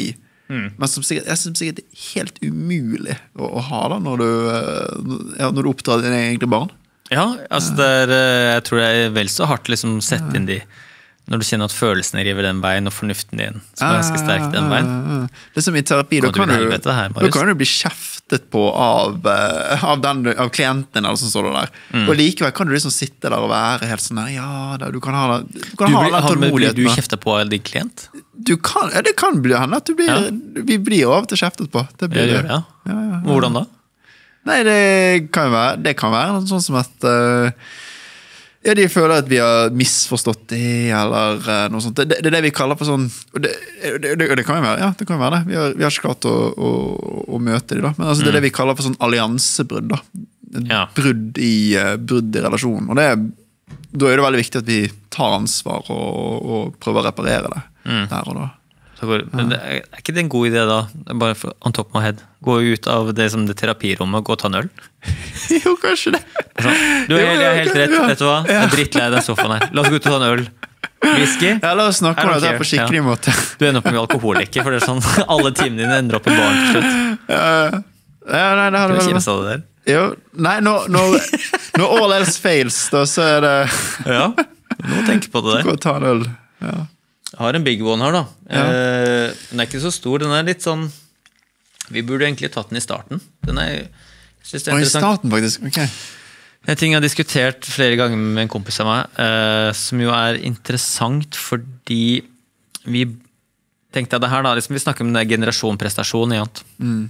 Men jeg synes sikkert det er helt umulig å ha da når du oppdrar dine egne barn. Ja, altså jeg tror det er vel så hardt liksom sett inn de når du kjenner at følelsene river den veien og fornuften din som er ganske sterk den veien. Det er som i terapi, da kan du bli kjeftet på av klienten eller sånn sånn der. Og likevel kan du liksom sitte der og være helt sånn der, du kan ha Blir du kjeftet på av din klient? Det kan bli henne at vi blir av og til kjeftet på. Det gjør det, ja. Hvordan da? Nei, det kan være sånn som at de føler at vi har misforstått det, eller noe sånt. Det er det vi kaller for sånn, og det kan jo være, det kan være det. Vi har ikke klart å møte det da, men altså, det er det vi kaller for sånn alliansebrudd da. Brudd i relasjonen, og da er det veldig viktig at vi tar ansvar og prøver å reparere det der og da. Men er ikke det en god idé da, bare for on top of my head, gå ut av det som det terapirommet og gå og ta en øl? Jo, kanskje det. Du er helt rett, vet du hva? Jeg er drittlei den sofaen her. La oss gå ut og ta en øl. Whisky? Ja, la oss snakke om det på skikkelig måte. Du ender opp med alkoholiker, for det er sånn alle timene dine ender opp i baren til slutt. Nei, det har du kjemest av det der. Jo, nei, når all else fails, da så er det... Ja, du må tenke på det der. Gå og ta en øl, Jeg har en big one her da. Den er ikke så stor, den er litt sånn... Vi burde egentlig tatt den i starten. Den er... I starten faktisk, ok. En ting jeg har diskutert flere ganger med en kompis av meg, som jo er interessant fordi vi tenkte det her da, liksom vi snakker om generasjonprestasjon igjen.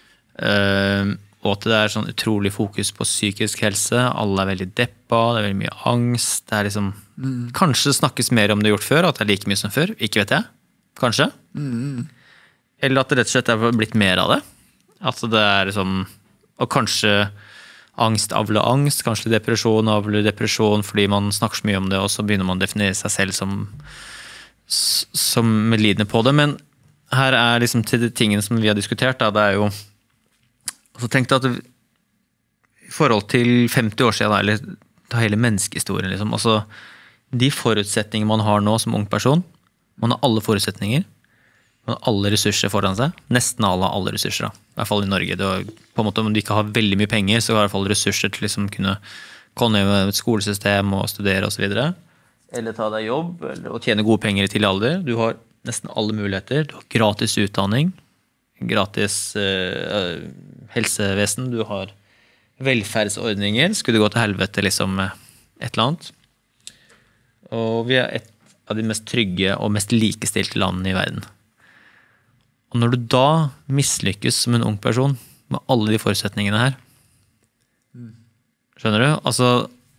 Og at det er sånn utrolig fokus på psykisk helse, alle er veldig deppa, det er veldig mye angst, det er liksom kanskje snakkes mer om det gjort før, at det er like mye som før, ikke vet jeg, kanskje. Eller at det rett og slett er blitt mer av det. At det er liksom, og kanskje angst avler angst, kanskje depresjon avler depresjon, fordi man snakker så mye om det, og så begynner man å definere seg selv som medlidende på det. Men her er liksom til de tingene som vi har diskutert, da, det er jo, så tenkte jeg at i forhold til 50 år siden, eller ta hele menneskehistorien, liksom, altså de forutsetninger man har nå som ung person, man har alle forutsetninger, man har alle ressurser foran seg, nesten alle ressurser da, i hvert fall i Norge. På en måte, om du ikke har veldig mye penger, så har du i hvert fall ressurser til liksom kunne komme med et skolesystem og studere og så videre, eller ta deg jobb, og tjene gode penger i tidlig alder. Du har nesten alle muligheter, du har gratis utdanning, gratis helsevesen, du har velferdsordninger, skulle du gå til helvete liksom et eller annet. Og vi er et av de mest trygge og mest likestilte landene i verden. Og når du da mislykkes som en ung person med alle de forutsetningene her, skjønner du? Altså,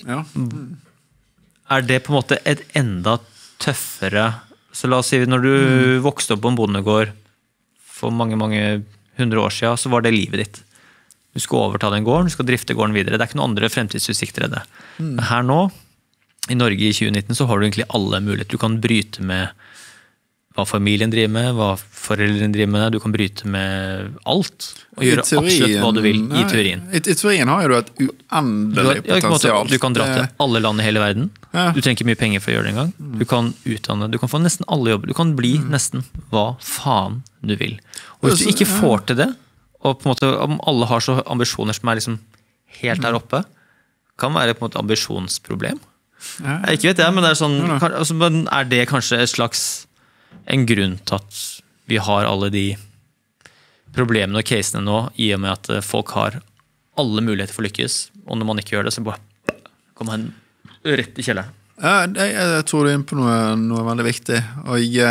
er det på en måte et enda tøffere, så la oss si når du vokste opp på en bondegård for mange hundre år siden, så var det livet ditt. Du skal overta den gården, du skal drifte gården videre. Det er ikke noen andre fremtidsutsikter enn det. Men her nå, i Norge i 2019, så har du egentlig alle muligheter. Du kan bryte med hva familien driver med, hva foreldrene driver med, du kan bryte med alt, og gjøre absolutt hva du vil i teorien. I teorien har jo du et uendelig potensial. Du kan dra til alle land i hele verden. Du trenger ikke mye penger for å gjøre det en gang. Du kan utdanne, du kan få nesten alle jobber. Du kan bli nesten hva faen du vil. Og hvis du ikke får til det, og på en måte om alle har så ambisjoner som er liksom helt der oppe, kan være på en måte ambisjonsproblem. Jeg ikke vet det, men det er sånn, altså, er det kanskje et slags en grunn til at vi har alle de problemene og casene nå, i og med at folk har alle muligheter for å lykkes, og når man ikke gjør det, så bare kommer han rett i kjelleren. Jeg tror du er inne på noe veldig viktig. Og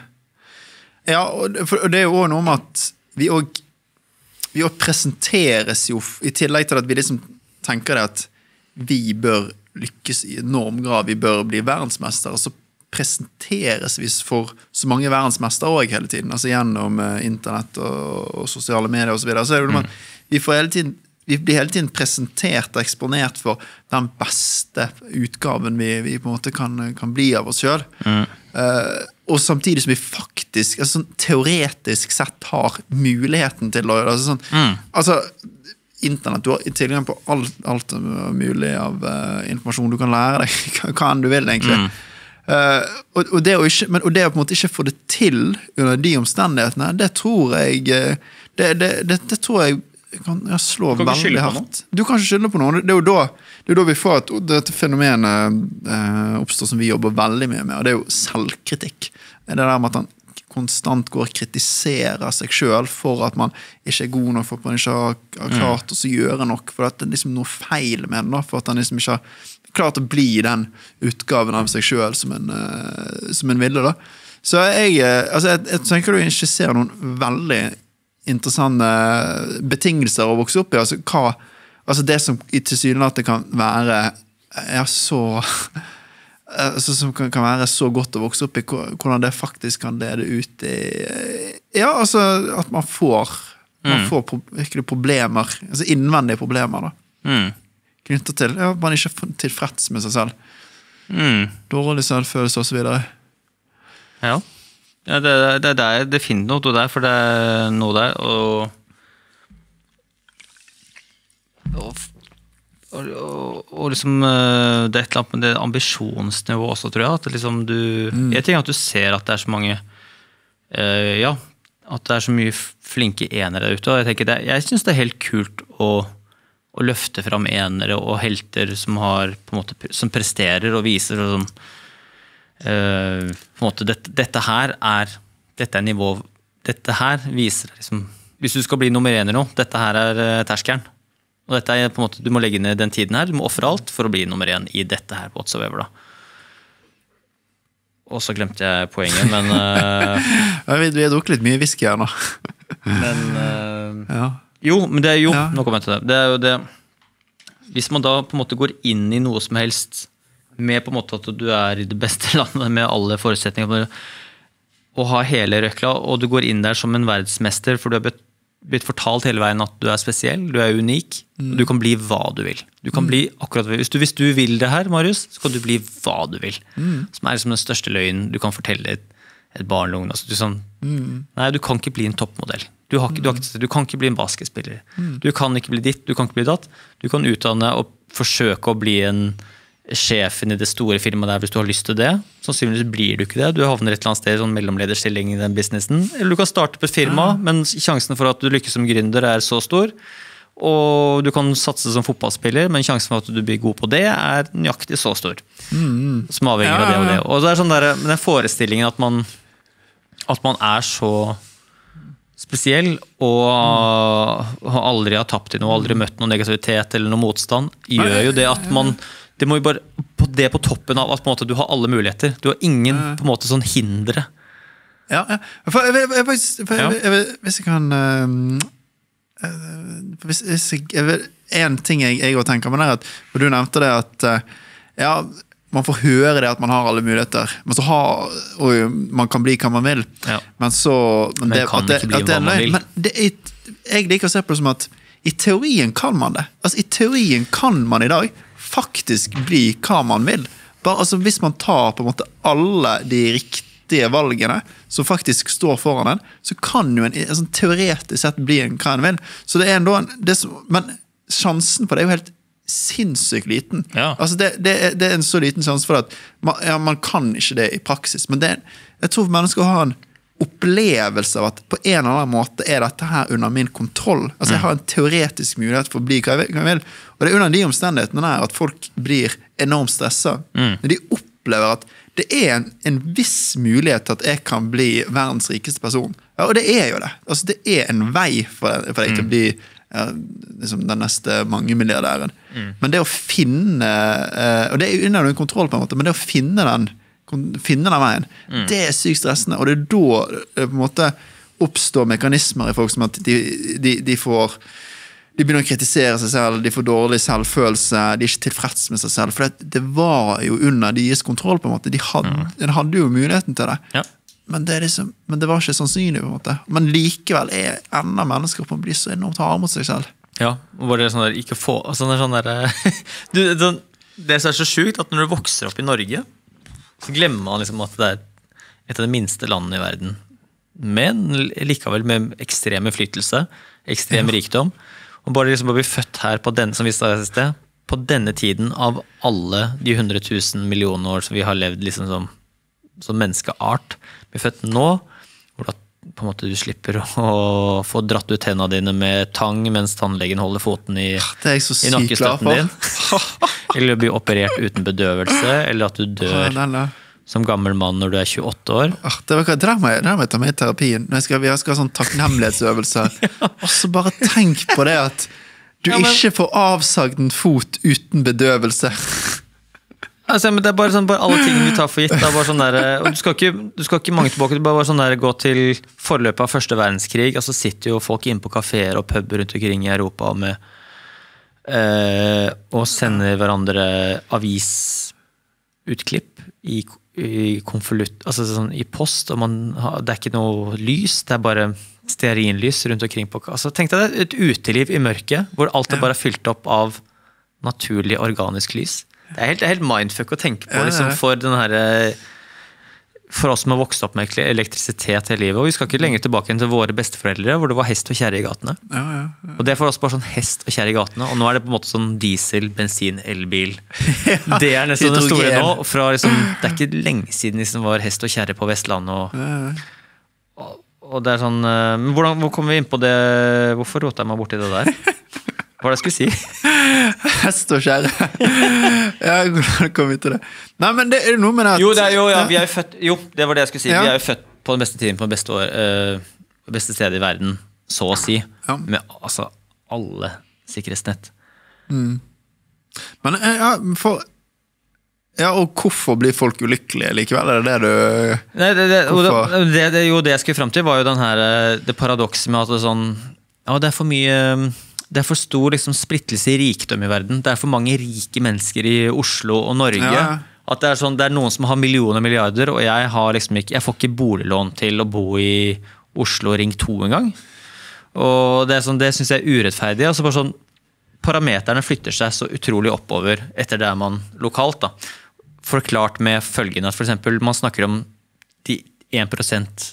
det er jo også noe om at vi også presenteres jo, i tillegg til at vi liksom tenker det at vi bør lykkes i enorm grad, vi bør bli verdensmester, og så presenteres vi for så mange verdensmester også hele tiden, altså gjennom internett og sosiale medier og så videre. Så er det noe med vi blir hele tiden presentert og eksponert for den beste utgaven vi på en måte kan bli av oss selv. Og samtidig som vi faktisk, altså sånn teoretisk sett har muligheten til å gjøre det. Altså internett, du har tilgang på alt mulig av informasjon. Du kan lære deg hva enn du vil egentlig. Og det å på en måte ikke få det til under de omstendighetene, det tror jeg det tror jeg kan slå veldig hardt. Du kan ikke skylde på noen. Det er jo da vi får at dette fenomenet oppstår som vi jobber veldig mye med, og det er jo selvkritikk. Det der med at han konstant går og kritiserer seg selv for at man ikke er god nok, for at man ikke har klart å gjøre nok, for at det er liksom noe feil med den, for at han liksom ikke har klart å bli den utgaven av seg selv som en ville da. Så jeg tenker du ikke ser noen veldig interessante betingelser å vokse opp i, altså det som i tilsynelatende kan være som kan være så godt å vokse opp i, hvordan det faktisk kan lede ut i at man får virkelig problemer, altså innvendige problemer da, knyttet til man ikke er tilfreds med seg selv, dårlig selvfølelse og så videre. Ja, det finner noe der, for det er noe der, og liksom det er et eller annet med det ambisjonsnivået også, tror jeg, at liksom jeg tenker at du ser at det er så mange at det er så mye flinke enere der ute, og jeg synes det er helt kult å løfte fram enere og helter som har på en måte, som presterer og viser og sånn, på en måte, dette er nivå, dette her viser liksom, hvis du skal bli nummer 1 nå, dette her er terskelen, og dette er på en måte, du må legge ned den tiden her, du må offre alt for å bli nummer 1 i dette her whatsoever da. Og så glemte jeg poenget, men vi har drukket litt mye whisky her nå. Men men det er jo, nå kommer jeg til det er jo det, hvis man da på en måte går inn i noe som helst med på en måte at du er i det beste landet med alle forutsetninger og har hele røkla, og du går inn der som en verdensmester, for du har blitt fortalt hele veien at du er spesiell, du er unik, og du kan bli hva du vil. Du kan bli akkurat, hvis du vil det her, Marius, så kan du bli hva du vil. Som er liksom den største løgnen du kan fortelle et barn eller unge. Altså, nei, du kan ikke bli en toppmodell. Du kan ikke bli en basketspiller. Du kan ikke bli ditt, du kan ikke bli datt. Du kan utdanne og forsøke å bli en sjefen i det store firmaet der hvis du har lyst til det. Sannsynligvis blir du ikke det. Du havner et eller annet sted i sånn mellomlederstilling i den businessen. Eller du kan starte opp et firma, men sjansen for at du lykkes som gründer er så stor. Og du kan satse som fotballspiller, men sjansen for at du blir god på det er nøyaktig så stor. Som avhenger av det og det. Og det er sånn der, den forestillingen at man er så spesiell og aldri har tapt i noe, aldri møtt noen negativitet eller noen motstand, gjør jo det at man det må jo bare det på toppen av at på en måte, du har alle muligheter. Du har ingen på en måte sånn hindre. Hvis jeg kan en ting jeg også tenker, men er at du nevnte det at man får høre det at man har alle muligheter, men så man kan bli hva man vil, men det kan ikke bli hva man vil. Men jeg liker å se på det som at i teorien kan man det. Altså i teorien kan man i dag faktisk bli hva man vil. Bare, altså, hvis man tar på en måte alle de riktige valgene som faktisk står foran den, så kan jo en sånn teoretisk sett bli hva en vil. Så det er men sjansen på det er jo helt sinnssykt liten. Altså det er en så liten sjanse for at man kan ikke det i praksis, men jeg tror mennesker har en opplevelse av at på en eller annen måte er dette her under min kontroll. Altså jeg har en teoretisk mulighet for å bli hva jeg vil, og det er under de omstendighetene at folk blir enormt stresset. Når de opplever at det er en viss mulighet til at jeg kan bli verdens rikeste person. Ja, og det er jo det. Altså det er en vei for deg til å bli liksom den neste mangemilliardæren. Men det å finne, og det er jo under en kontroll på en måte, men det å finne den veien, det er sykt stressende, og det er da det på en måte oppstår mekanismer i folk som at de begynner å kritisere seg selv, de får dårlig selvfølelse, de er ikke tilfreds med seg selv, for det var jo under deres kontroll på en måte, de hadde jo muligheten til det, men det var ikke sannsynlig på en måte, men likevel er enda mennesker på å bli så enormt harde mot seg selv. Ja, og bare sånn der, ikke få, sånn der, det er så sjukt at når du vokser opp i Norge, så glemmer man liksom at det er et av de minste landene i verden, men likevel med ekstrem innflytelse, ekstrem rikdom, og bare liksom å bli født her på denne, som vi sa i sted, på denne tiden av alle de 100 000 millioner år som vi har levd liksom som som menneskeart blir født nå, hvor da på en måte du slipper å få dratt ut hendene dine med tang mens tannlegen holder foten i nakkestøtten din. Eller bli operert uten bedøvelse, eller at du dør som gammel mann når du 28 år. Det må jeg ta med i terapien. Vi skal ha sånn takknemlighetsøvelser. Og så bare tenk på det at du ikke får avsagd en fot uten bedøvelse. Altså, men det bare sånn, bare alle tingene vi tar for gitt. Det bare sånn der, og du skal ikke mange tilbake, du bare sånn der, gå til forløpet av første verdenskrig, og så sitter jo folk inne på kaféer og puber rundt omkring i Europa og sender hverandre avisutklipp i konvolutt, altså sånn i post, og det ikke noe lys, det bare stearinlys rundt omkring på, altså tenk deg det, et uteliv i mørket, hvor alt bare fylt opp av naturlig organisk lys. Det helt mindfuck å tenke på, liksom, for oss som har vokst opp med elektrisitet hele livet, og vi skal ikke lenger tilbake til våre besteforeldre, hvor det var hest og kjerre i gatene. Og det er for oss bare sånn hest og kjerre i gatene, og nå er det på en måte sånn diesel, bensin, elbil. Det er nesten det store nå, fra, liksom, det er ikke lenge siden det var hest og kjerre på Vestlandet, og det er sånn, men hvor kommer vi inn på det, hvorfor rådte jeg meg bort i det der? Hva var det jeg skulle si? Hest og kjerre. Hvordan kom vi til det? Nei, men det noe med det at... vi er jo født... Jo, det var det jeg skulle si. Vi er jo født på den beste tiden, på det beste stedet i verden, så å si. Med altså alle sikkerhetsnett. Men og hvorfor blir folk ulykkelige likevel? Er det du... Nei, det jeg skulle frem til, var jo det paradokset med at det sånn... Ja, det er for mye... Det er for stor liksom, splittelse i rikdom i verden. Det er for mange rike mennesker i Oslo og Norge. At det er, sånn, det er noen som har millioner og milliarder, og jeg får ikke boliglån til å bo i Oslo Ring 2 en gang. Og det synes jeg er urettferdig. Altså bare sånn, parameterne flytter seg så utrolig oppover etter det man lokalt. Da. Forklart med følgende at for eksempel, man snakker om de 1%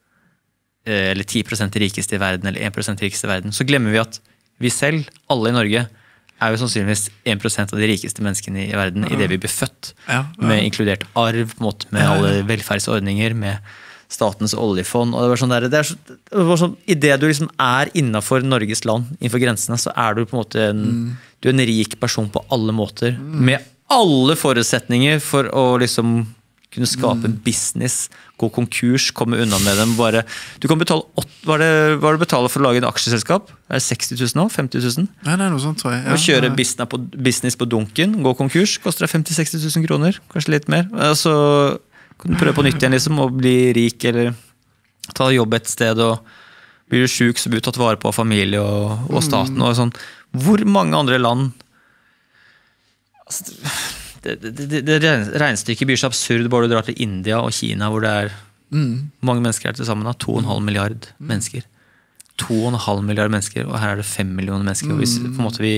eller 10% rikeste i verden, eller 1% rikeste i verden, så glemmer vi at vi selv, alle i Norge, er jo sannsynligvis 1% av de rikeste menneskene i verden i det vi blir født. Med inkludert arv, på en måte, med alle velferdsordninger, med statens oljefond. Og det var sånn, i det du liksom er innenfor Norges land, innenfor grensene, så er du på en måte du er en rik person på alle måter, med alle forutsetninger for å liksom kunne skape en business, gå konkurs, komme unna med dem. Bare, du kan betale, hva er det du betaler for å lage en aksjeselskap? Er det 60 000 nå? 50 000? Nei, det er noe sånt, tror jeg. Å kjøre business på dunken, gå konkurs, koster det 50 000-60 000 kroner, kanskje litt mer. Så kan du prøve på nytt igjen liksom, og bli rik, eller ta jobb et sted, og blir du syk, så blir du tatt vare på av familie og staten. Og sånn. Hvor mange andre land... Altså, det regnestykket blir så absurd bare du drar til India og Kina hvor det er mange mennesker her til sammen 2,5 milliard mennesker 2,5 milliard mennesker og her er det 5 millioner mennesker og på en måte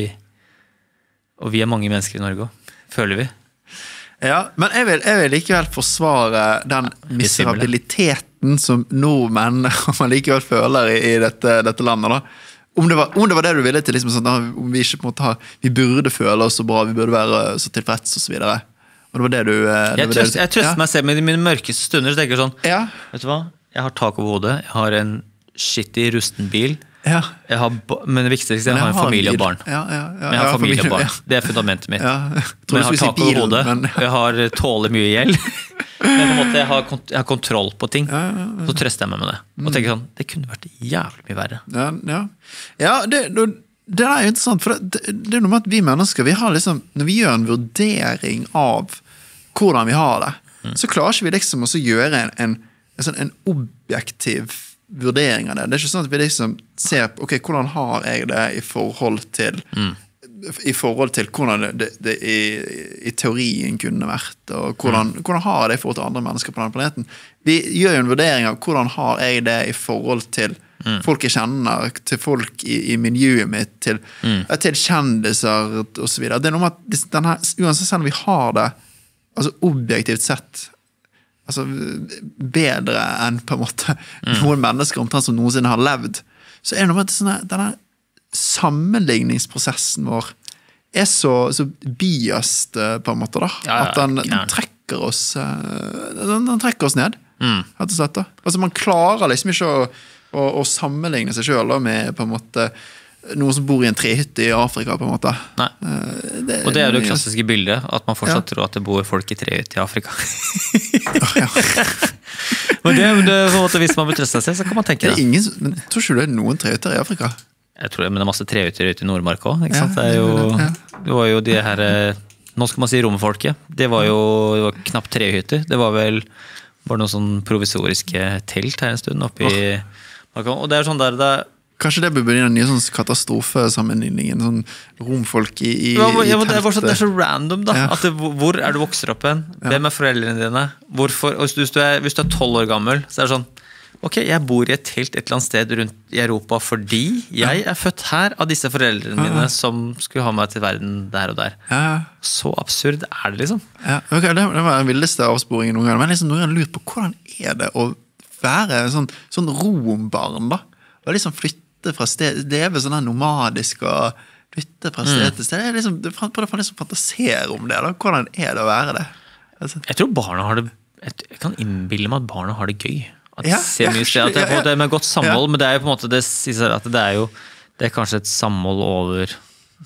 vi er mange mennesker i Norge også, føler vi men jeg vil likevel forsvare den miserabiliteten som nordmenn man likevel føler i dette landet da Om det var det du ville til, liksom sånn, om vi ikke på en måte vi burde føle oss så bra, vi burde være så tilfreds og så videre. Og det var det du... Jeg trøster meg selv med mine mørkeste stunder, så tenker jeg sånn, vet du hva? Jeg har tak over hodet, jeg har en skittig rusten bil, men det viktigste jeg har en familie og barn. Jeg har familie og barn, det er fundamentet mitt. Men jeg har tak over hodet, jeg har tåler mye gjeld, men på en måte jeg har kontroll på ting, så trøster jeg meg med det. Og tenker sånn, det kunne vært jævlig mye verre. Det er jo interessant, for det er noe med at vi mennesker, vi har liksom, når vi gjør en vurdering av hvordan vi har det, så klarer ikke vi liksom også gjøre en objektiv vurdering av det. Det er ikke sånn at vi liksom ser på, ok, hvordan har jeg det i forhold til hvordan det i teorien kunne vært, og hvordan har det i forhold til andre mennesker på denne planeten. Vi gjør jo en vurdering av hvordan har jeg det i forhold til folk jeg kjenner, til folk i miljøet mitt, til kjendiser og så videre. Det er noe med at denne, uansett selv om vi har det, altså objektivt sett, altså bedre enn på en måte noen mennesker omtrent som noensinne har levd, så er det noe med at denne sammenligningsprosessen vår er så biased på en måte da, at den trekker oss ned, rett og slett da. Altså man klarer liksom ikke å sammenligne seg selv da, med på en måte noen som bor i en trehytte i Afrika på en måte. Nei. Og det jo det klassiske bildet, at man fortsatt tror at det bor folk i trehytte i Afrika. Ja. Men det på en måte, hvis man betrøster seg, så kan man tenke det. Men tror ikke du det noen trehytter i Afrika? Jeg tror det, men det masse trehytter ute i Nordmark også, ikke sant? Det var jo de her, nå skal man si romfolket, det var knapt trehytter, det var vel bare noen sånn provisoriske telt her en stund oppe i Marokko, og det sånn der det Kanskje det bør bli en ny sånn katastrofesammenligning, en sånn romfolk i det er så random da, at hvor du vokser opp hen? Hvem foreldrene dine? Hvorfor? Og hvis du er 12 år gammel, så det sånn, ok, jeg bor i et telt et eller annet sted rundt i Europa fordi jeg født her av disse foreldrene mine som skulle ha meg til verden der og der. Så absurd det liksom. Ja, okay, det var den vildeste avsporingen noen gang, men liksom noen ganger lurer på hvordan det å være sånn rombarn da? Og liksom flytte fra sted, det vel sånn nomadisk og flytte fra sted til sted. Prøv å fantasere om det da. Hvordan det å være det? Altså. Jeg tror barna har det, jeg kan innbille meg at barna har det gøy. At det ser mye sted, at det er med godt samhold, men det jo på en måte, det sier at det kanskje et samhold over,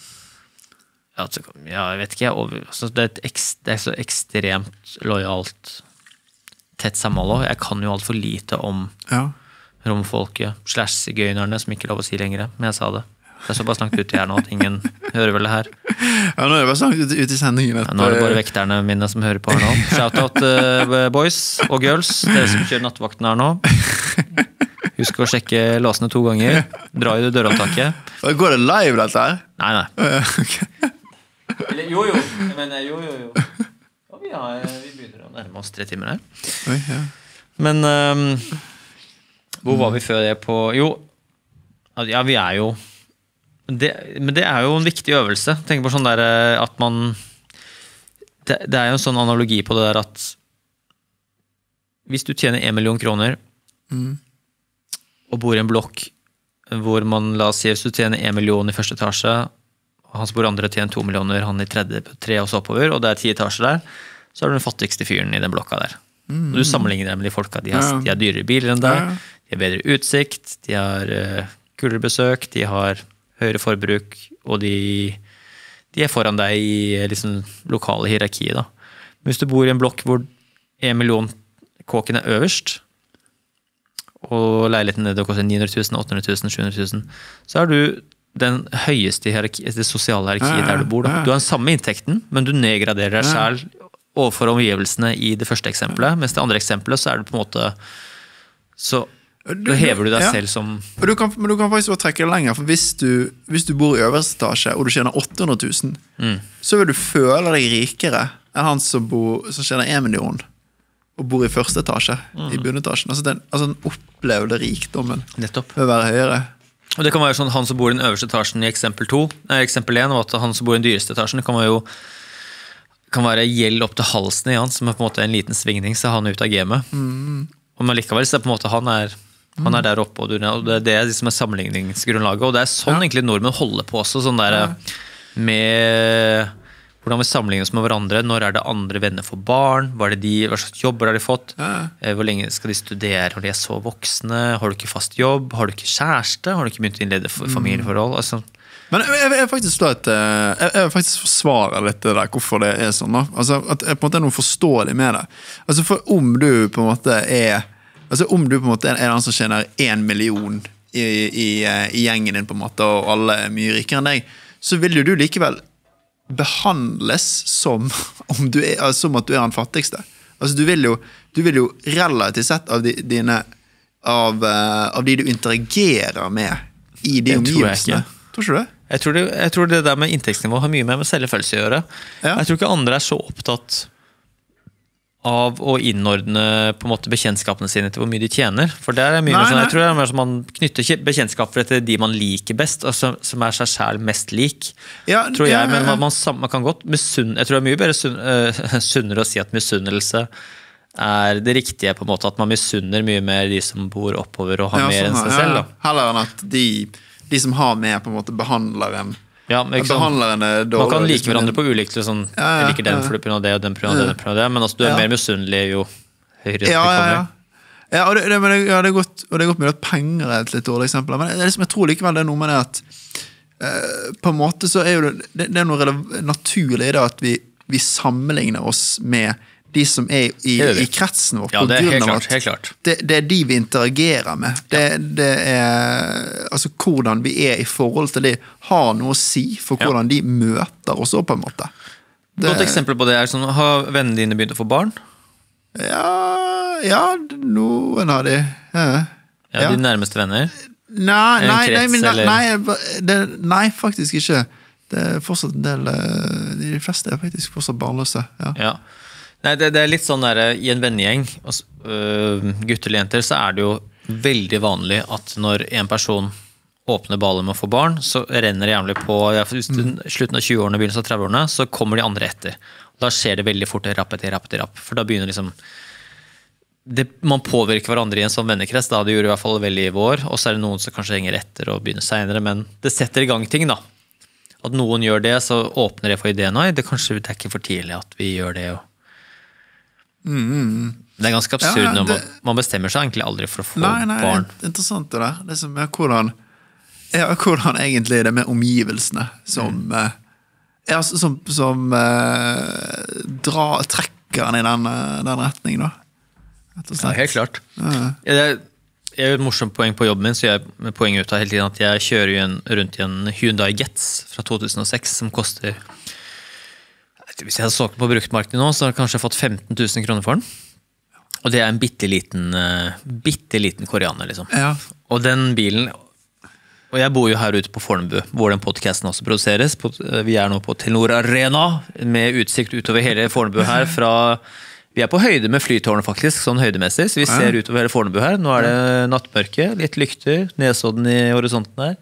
jeg vet ikke, altså det så ekstremt lojalt, tett samhold også. Jeg kan jo alt for lite om romfolket, /sigøynerne, som ikke lov å si lenger, men jeg sa det. Det så bare snakket ut i her nå, at ingen hører vel det her. Ja, nå det bare snakket ut i sendingen. Ja, nå det bare vekterne mine som hører på her nå. Shoutout boys og girls, dere som kjører nattvakten her nå. Husk å sjekke låsene 2 ganger. Dra i det dørhåndtaket. Går det live dette her? Nei. Okay. Eller, jo. Jeg mener, jo. Ja, vi begynner å nærme oss 3 timer her. Oi, ja. Men hvor var vi før det på? Jo, ja, vi jo men det jo en viktig øvelse. Tenk på sånn der at man det jo en sånn analogi på det der at hvis du tjener 1 million kroner og bor i en blokk hvor man, la oss si, hvis du tjener 1 million i første etasje og han som bor andre tjener 2 millioner, han i 3 og så oppover, og det 10 etasjer der, så du den fattigste fyren i den blokka der. Og du sammenligner dem med de folka, de har dyrere biler enn deg, de har bedre utsikt, de har kulere besøk, de har høyere forbruk, og de foran deg i liksom, lokale hierarkiet. Da. Men hvis du bor i en blokk hvor 1 million kåken øverst, og leiligheten nede koster 900 000, 800 000, 700 000, så du den høyeste det sosiale hierarkiet der du bor. Da. Du har den samme inntekten, men du nedgraderer deg selv overfor omgivelsene i det første eksempelet, mens det andre eksempelet så det på en måte så da hever du deg selv som men du kan faktisk også trekke det lenger, for hvis du bor i øverste etasje og du tjener 800 000 så vil du føle deg rikere enn han som tjener 1 million og bor i første etasje i bunnetasjen, altså den opplevde rikdommen vil være høyere. Og det kan være sånn, han som bor i den øverste etasjen i eksempel 1, og at han som bor i den dyreste etasjen, kan være gjeld opp til halsen i han, som på en måte en liten svingning, så han ut av gamet. Og men likevel, så på en måte han der oppe, og det liksom sammenligningsgrunnlaget, og det sånn egentlig nordmenn holder på også, sånn der med hvordan vi sammenligner oss med hverandre, når det andre venner for barn, hva slags jobber har de fått, hvor lenge skal de studere, når de så voksne, har du ikke fast jobb, har du ikke kjæreste, har du ikke begynt å innlede familieforhold, altså. Men jeg faktisk forsvarer litt det der, hvorfor det sånn da. Altså, at jeg på en måte noe forståelig med det. Altså, for om du på en måte den som tjener 1 million i gjengen din på en måte, og alle mye rikere enn deg, så vil jo du likevel behandles som at du den fattigste. Altså, du vil jo relativt sett av de du interagerer med i de omgivelsene. Tror ikke du det? Jeg tror det der med inntektsnivå har mye med selvfølelse å gjøre. Jeg tror ikke andre så opptatt av å innordne på en måte bekjentskapene sine til hvor mye de tjener. For det mye mer sånn, jeg tror det mer som man knytter bekjentskaper til de man liker best, og som seg selv mest lik. Tror jeg, men man kan godt misunne. Jeg tror det mye bedre sunnere å si at misunnelse det riktige på en måte, at man misunner mye mer de som bor oppover og har mer enn seg selv. Da. Heller enn at de som har med på en måte behandler Ja, behandleren dårlig. Man kan like hverandre på ulikt, sånn, jeg liker den for det, og det, og den for det, men altså, du mer misunnelig jo høyere kommer. Ja, og det er godt mulig at penger et litt dårlig eksempel, men jeg tror likevel det noe med det at på en måte så jo det noe naturlig i det at vi sammenligner oss med de som i kretsen vår, ja, det helt klart. Det de vi interagerer med. Det altså hvordan vi i forhold til de har noe å si for hvordan de møter oss på en måte. Et eksempel på det sånn, har vennene dine begynt å få barn? Ja, noen av de. De nærmeste venner? Nei, faktisk ikke. Det fortsatt en del, de fleste faktisk fortsatt barnløse. Ja. Nei, det litt sånn der, i en vennegjeng, gutter eller jenter, så det jo veldig vanlig at når en person åpner ballet med å få barn, så renner det jævlig på slutten av 20-årene, begynnelsen av 30-årene, så kommer de andre etter. Da skjer det veldig fort rapp etter rapp, for da begynner liksom man påvirker hverandre i en sånn vennekrets, da det gjorde i hvert fall veldig i vår, og så det noen som kanskje henger etter og begynner senere, men det setter i gang ting da. At noen gjør det, så åpner det for ideen, det kanskje det ikke for tidlig at vi gjør det, Det ganske absurd når man bestemmer seg egentlig aldri for å få barn. Det interessant det der. Det som hvordan egentlig det med omgivelsene som trekker den i den retningen da. Ja, helt klart. Jeg har et morsomt poeng på jobben min, så jeg poenget ut av hele tiden at jeg kjører rundt i en Hyundai Getz fra 2006 som koster, hvis jeg hadde solgt på bruktmarkedet nå, så har jeg kanskje fått 15 000 kroner for den. Og det en bitteliten koreaner, liksom. Ja. Og den bilen, og jeg bor jo her ute på Fornebu, hvor den podcasten også produseres. Vi nå på Telenor Arena, med utsikt utover hele Fornebu her, vi på høyde med flytårnet faktisk, sånn høydemessig, så vi ser utover hele Fornebu her. Nå det nattmørke, litt lykter, nedsåden i horisonten her.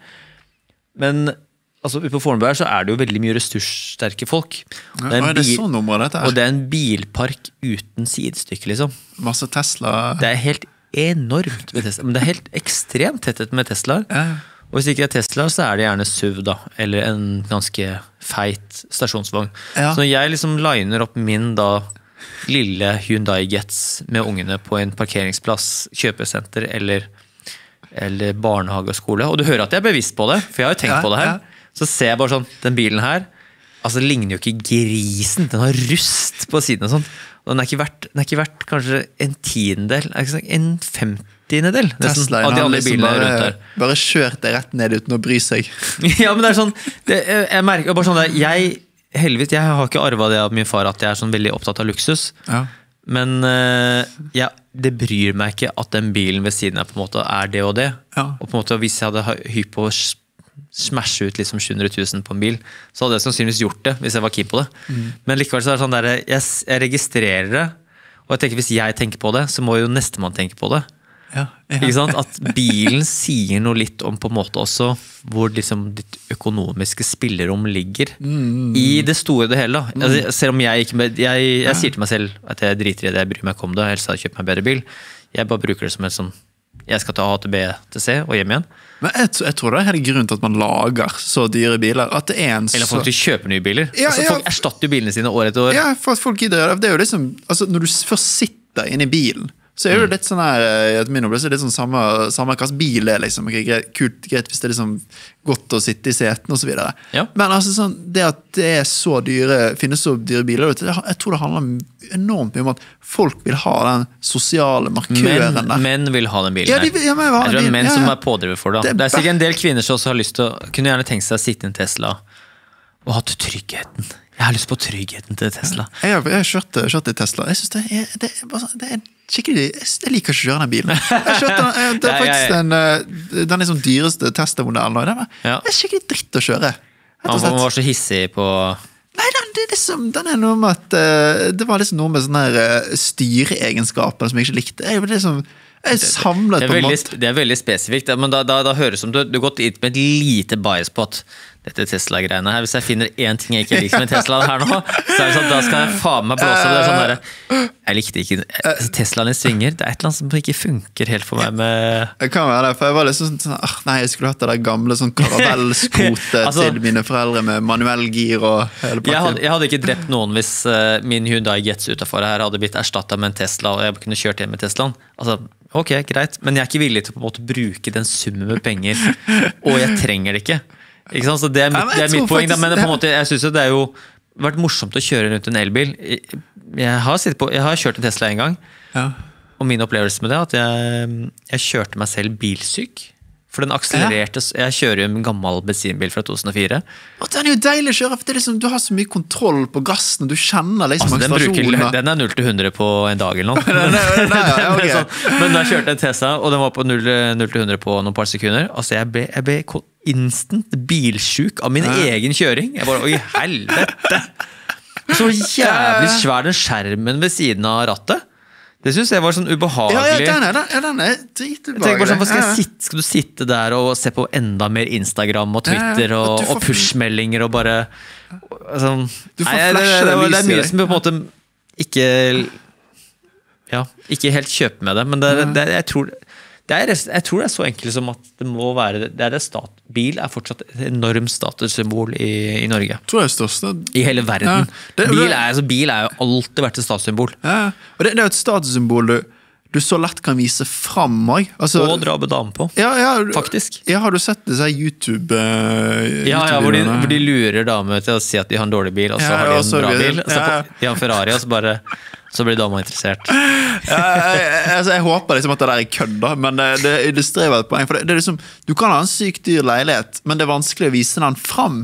Men altså, ute på Fornebu her så det jo veldig mye ressurssterke folk. Det sånn nummer dette og det en bilpark uten sidestykke, liksom. Masse Tesla. Det helt enormt med Tesla, men det helt ekstremt tettet med Tesla. Og hvis ikke det Tesla, så det gjerne SUV da, eller en ganske feit stasjonsvogn. Så når jeg liksom liner opp min da lille Hyundai Getz med ungene på en parkeringsplass, kjøpesenter eller barnehage og skole, og du hører at jeg bevisst på det, for jeg har jo tenkt på det her, så ser jeg bare sånn, den bilen her, altså ligner jo ikke grisen, den har rust på siden og sånn, og den ikke verdt kanskje en tiendedel, en 50-del Tesla av de alle bilene rundt der. Bare kjørt det rett ned uten å bry seg. Ja, men det sånn, jeg merker bare sånn der, heldigvis, jeg har ikke arvet det av min far at jeg sånn veldig opptatt av luksus, men det bryr meg ikke at den bilen ved siden av på en måte det og det, og på en måte hvis jeg hadde hypp på å smashe ut liksom 700 000 på en bil, så hadde jeg sannsynligvis gjort det hvis jeg var keen på det. Men likevel så det sånn der, jeg registrerer det, og jeg tenker hvis jeg tenker på det, så må jo nestemann tenke på det. Ikke sant? At bilen sier noe litt om på en måte også hvor liksom ditt økonomiske spillerom ligger i det store det hele da. Altså, selv om jeg sier til meg selv at jeg driter i det, jeg bryr meg ikke om det, helst hadde jeg kjøpt meg bedre bil, jeg bare bruker det som en sånn jeg skal ta A til B til C og hjem igjen. Men jeg tror det hele grunnen til at man lager så dyre biler, at det en eller folk kjøper nye biler. Folk erstatter jo bilene sine år etter år. Ja, for at folk gidder det. Det jo liksom, altså når du først sitter inne i bilen, så det litt sånn her, i min opplevelse, litt sånn samme hva bil liksom, kult, greit hvis det liksom godt å sitte i seten og så videre. Men altså sånn, det at det så dyre, finnes så dyre biler, jeg tror det handler enormt mye om at folk vil ha den sosiale markøren der. Menn vil ha den bilen her. Jeg tror menn som pådriver for det. Det sikkert en del kvinner som også har lyst til å, kunne gjerne tenke seg å sitte i en Tesla og ha tryggheten. Jeg har lyst på tryggheten til Tesla. Jeg har kjørt i Tesla. Jeg synes det skikkelig, jeg liker ikke å kjøre den bilen. Jeg kjørte det faktisk den liksom dyreste Tesla-modellen. Det skikkelig dritt å kjøre. Man var så hissig på... Nei, den noe med at det var liksom noe med sånne her styreegenskaper som jeg ikke likte. Jeg samlet på en måte. Det veldig spesifikt, men da høres det som du har gått inn med et lite bias på at dette Tesla-greiene her. Hvis jeg finner en ting jeg ikke liker med Tesla her nå, så det sånn, da skal jeg faen meg blåse det. Sånn der, jeg likte ikke Teslaen I svinger. Det et eller annet som ikke funker helt for meg med... Det kan være det, for jeg var litt sånn, nei, jeg skulle hatt det der gamle sånn karavellskrotet altså, til mine foreldre med manuell gir og hele pakken. Jeg hadde ikke drept noen hvis min Hyundai Getz utenfor her hadde blitt erstattet med en Tesla, og jeg kunne kjørt hjem med Teslaen. Altså, ok, greit, men jeg ikke villig til å på en måte bruke den summen med penger, og jeg trenger det ikke. Ikke sant? Så det mitt poeng, men på en måte, jeg synes det jo vært morsomt å kjøre rundt en elbil. Jeg har kjørt en Tesla en gang, og min opplevelse med det at jeg kjørte meg selv bilsyk, for den akselererte. Jeg kjører jo en gammel bensinbil fra 2004. Og den jo deilig å kjøre, for det liksom, du har så mye kontroll på gassen, du kjenner liksom akselerasjonen. Den 0-100 på en dag eller noe. Men da jeg kjørte en Tesla, og den var på 0-100 på noen par sekunder, altså jeg ble instant bilsjuk av min egen kjøring. Jeg bare, oi helvete! Så jævlig svær den skjermen ved siden av rattet. Det synes jeg var sånn ubehagelig. Den dritubehagelig. Sånn, skal du sitte der og se på enda mer Instagram og Twitter og pushmeldinger og bare sånn, du får flashe det er mye som på en måte ikke helt kjøper med det, men jeg tror det er så enkelt som at det må være bil fortsatt et enormt statussymbol I Norge. Tror jeg største. I hele verden. Bil jo alltid vært et statussymbol. Ja, og det jo et statussymbol du så lett kan vise fram også. Altså, og dra med dame på, faktisk. Ja, har du sett disse YouTube hvor de lurer damer til å si at de har en dårlig bil, og så har de en bra bil, og så de har en Ferrari, og så blir dama interessert. Jeg håper liksom at det der kødd da, men det illustrerer et poeng, for det liksom, du kan ha en sykt dyr leilighet, men det vanskelig å vise den fram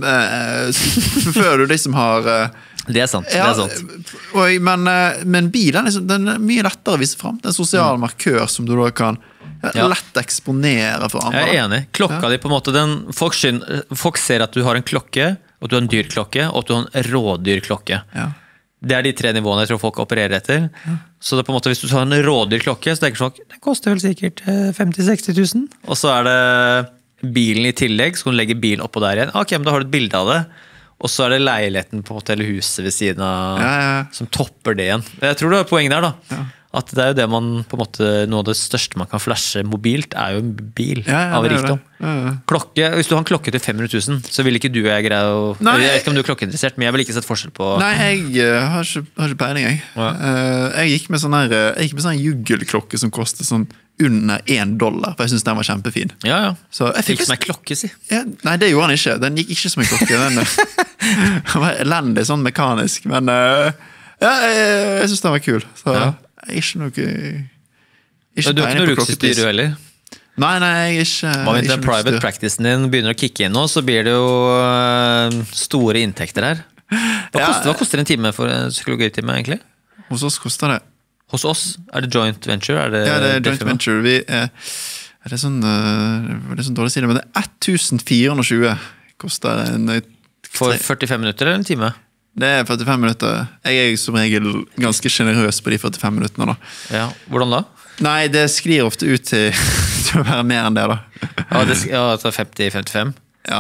før du liksom har det sant, det sant. Men bilen liksom, den mye lettere å vise fram, det en sosial markør som du da kan lett eksponere for andre. Jeg enig, klokka di på en måte folk ser at du har en klokke, og at du har en dyr klokke, og at du har en rådyr klokke. Det de 3 nivåene jeg tror folk opererer etter. Så det på en måte, hvis du tar en rådyr klokke, så tenker folk, den koster vel sikkert 50-60 000. Og så det bilen I tillegg, så kan du legge bilen oppå der igjen. Ok, men da har du et bilde av det. Og så det leiligheten på hotellet-huset ved siden av, som topper det igjen. Jeg tror det poeng der da. At det jo det man på en måte, noe av det største man kan flashe mobilt jo en bil av rikdom. Klokke, hvis du har en klokke til 500 000, så vil ikke du og jeg greie å... Jeg vet ikke om du klokkeinteressert, men jeg vil ikke sett forskjell på... Nei, jeg har ikke peiling, jeg. Jeg gikk med sånn juggelklokke som kostet sånn under $1, for jeg synes den var kjempefin. Så jeg fikk som en klokke, si. Nei, det gjorde han ikke. Den gikk ikke som en klokke. Den var elendig, sånn mekanisk, men jeg synes den var kul. Så... Ikke noe du har ikke noe luksusdyr du heller? Nei, jeg ikke. Hva hvis den private practicen din begynner å kicke inn nå, så blir det jo store inntekter her. Hva koster en time for en psykologitime egentlig? Hos oss koster det. Hos oss? Det joint venture? Det joint venture. Det sånn dårlig side, men det 1420 koster en... For 45 minutter eller en time? Det 45 minutter. Jeg som regel ganske generøs på de 45 minutterne da. Hvordan da? Nei, det sklir ofte ut til å være mer enn det da. Altså 50-55?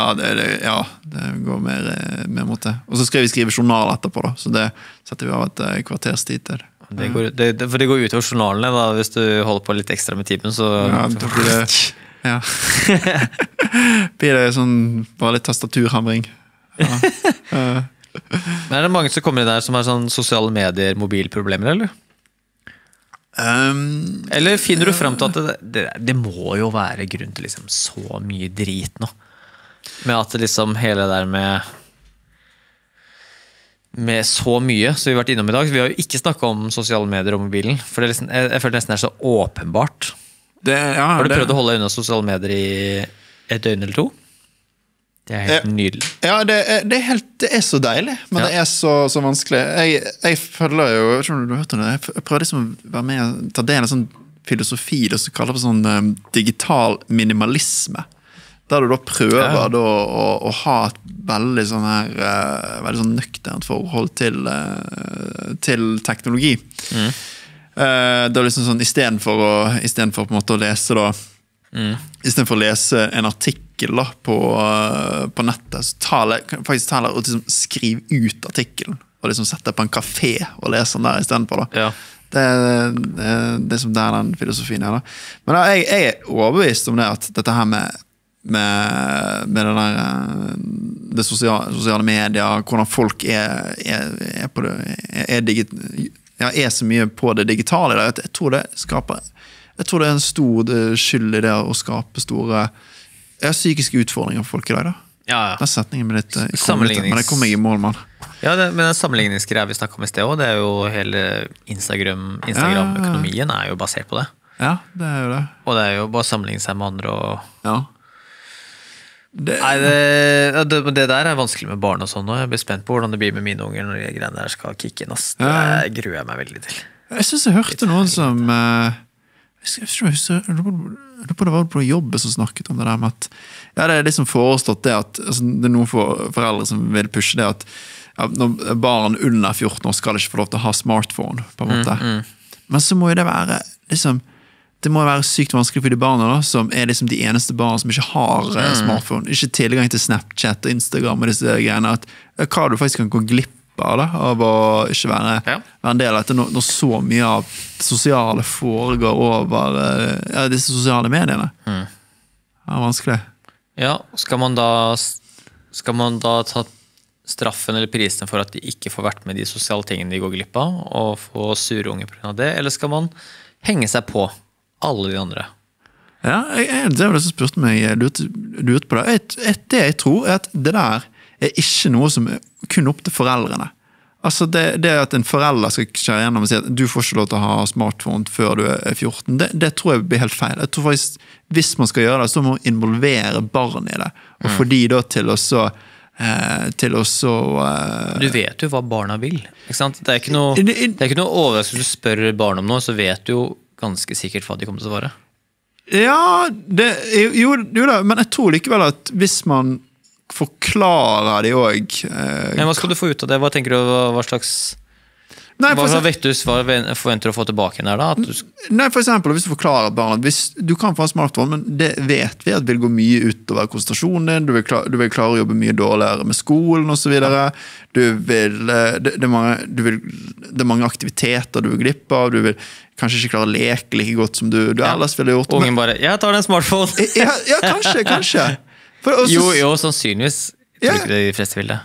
Det går mer mot det. Og så skal vi skrive journal etterpå da, så det setter vi av et kvarters tid til. For det går ut over journalene da, hvis du holder på litt ekstra med timen, så... Blir det sånn, bare litt tastaturhamring. Men det mange som kommer inn der som har sånn sosiale medier, mobilproblemer, eller? Eller finner du frem til at det må jo være grunn til liksom så mye drit nå? Med at det liksom hele der med så mye som vi har vært innom i dag. Vi har jo ikke snakket om sosiale medier og mobilen, for det liksom, jeg føler nesten så åpenbart. Har du prøvd å holde unna sosiale medier I et døgn eller 2? Det helt nydelig. Ja, det så deilig, men det så vanskelig. Jeg føler jo, jeg vet ikke om du har hørt om det, jeg prøver liksom å være med og ta del av sånn filosofi, det som kaller for sånn digital minimalisme. Der du da prøver da, å ha et veldig sånn her, veldig sånn nøkternt forhold til teknologi. Det liksom sånn, i stedet for på en måte å lese da, I stedet for å lese en artikkel artikkel da, på nettet, så faktisk ta og liksom skrive ut artikkelen, og liksom sette på en kafé og lese den der i stedet på da. Ja. Det som der den filosofien da. Men da, jeg overbevist om det at dette her med det der det sosiale medier, hvordan folk på det, er så mye på det digitale der. Jeg tror det en stor skyld i det å skape store psykiske utfordringer for folk i dag da. Ja. Den setningen med litt men det kommer jeg i mål, mann. Ja, men den sammenligningsgreia vi snakket om i sted også, det jo hele Instagram-økonomien jo basert på det. Ja, det jo det. Og det jo bare å sammenligne seg med andre og... Ja. Det der vanskelig med barn og sånn, og jeg blir spent på hvordan det blir med mine unger når de greiene der skal kikke inn. Det gruer jeg meg veldig til. Jeg synes jeg hørte noen som jeg tror det var på jobbet som snakket om det der med at det liksom foreslått det at altså, det noen foreldre som vil pushe det at når barn under 14 år skal ikke få lov til å ha smartphone på en måte. Men så må jo det være liksom det må være sykt vanskelig for de barna da, som liksom de eneste barna som ikke har smartphone, ikke tilgang til Snapchat og Instagram og disse greiene, at hva du faktisk kan gå glipp av da, av å ikke være en del av dette når så mye av det sosiale foregår over disse sosiale mediene. Det vanskelig. Ja, skal man da ta straffen eller prisen for at de ikke får vært med de sosiale tingene de går glipp av, og få sure unge på grunn av det, eller skal man henge seg på alle de andre? Ja, det var det som spurte meg lurt på det. Det jeg tror at det der ikke noe som kun opp til foreldrene. Altså det at en forelder skal kjøre gjennom og si at du får ikke lov til å ha smartphone før du 14, det tror jeg blir helt feil. Jeg tror faktisk, hvis man skal gjøre det, så må man involvere barn i det. Og få de da til å så Du vet jo hva barna vil, ikke sant? Det ikke noe overraskelse hvis du spør barn om noe, så vet du jo ganske sikkert hva de kommer til å svare. Ja, jo da, men jeg tror likevel at hvis man forklarer de også Men hva skal du få ut av det? Hva tenker du, hva slags hva forventer du å få tilbake der da? Nei, for eksempel, hvis du forklarer barn du kan få en smartphone, men det vet vi at vil gå mye utover konsentrasjonen din, du vil klare å jobbe mye dårligere med skolen og så videre, det er mange aktiviteter du vil glippe av, du vil kanskje ikke klare å leke like godt som du ellers ville gjort. Ungen bare, jeg tar den smartphone. ja, kanskje. Jo, sannsynligvis. Tror ikke de fleste vil det?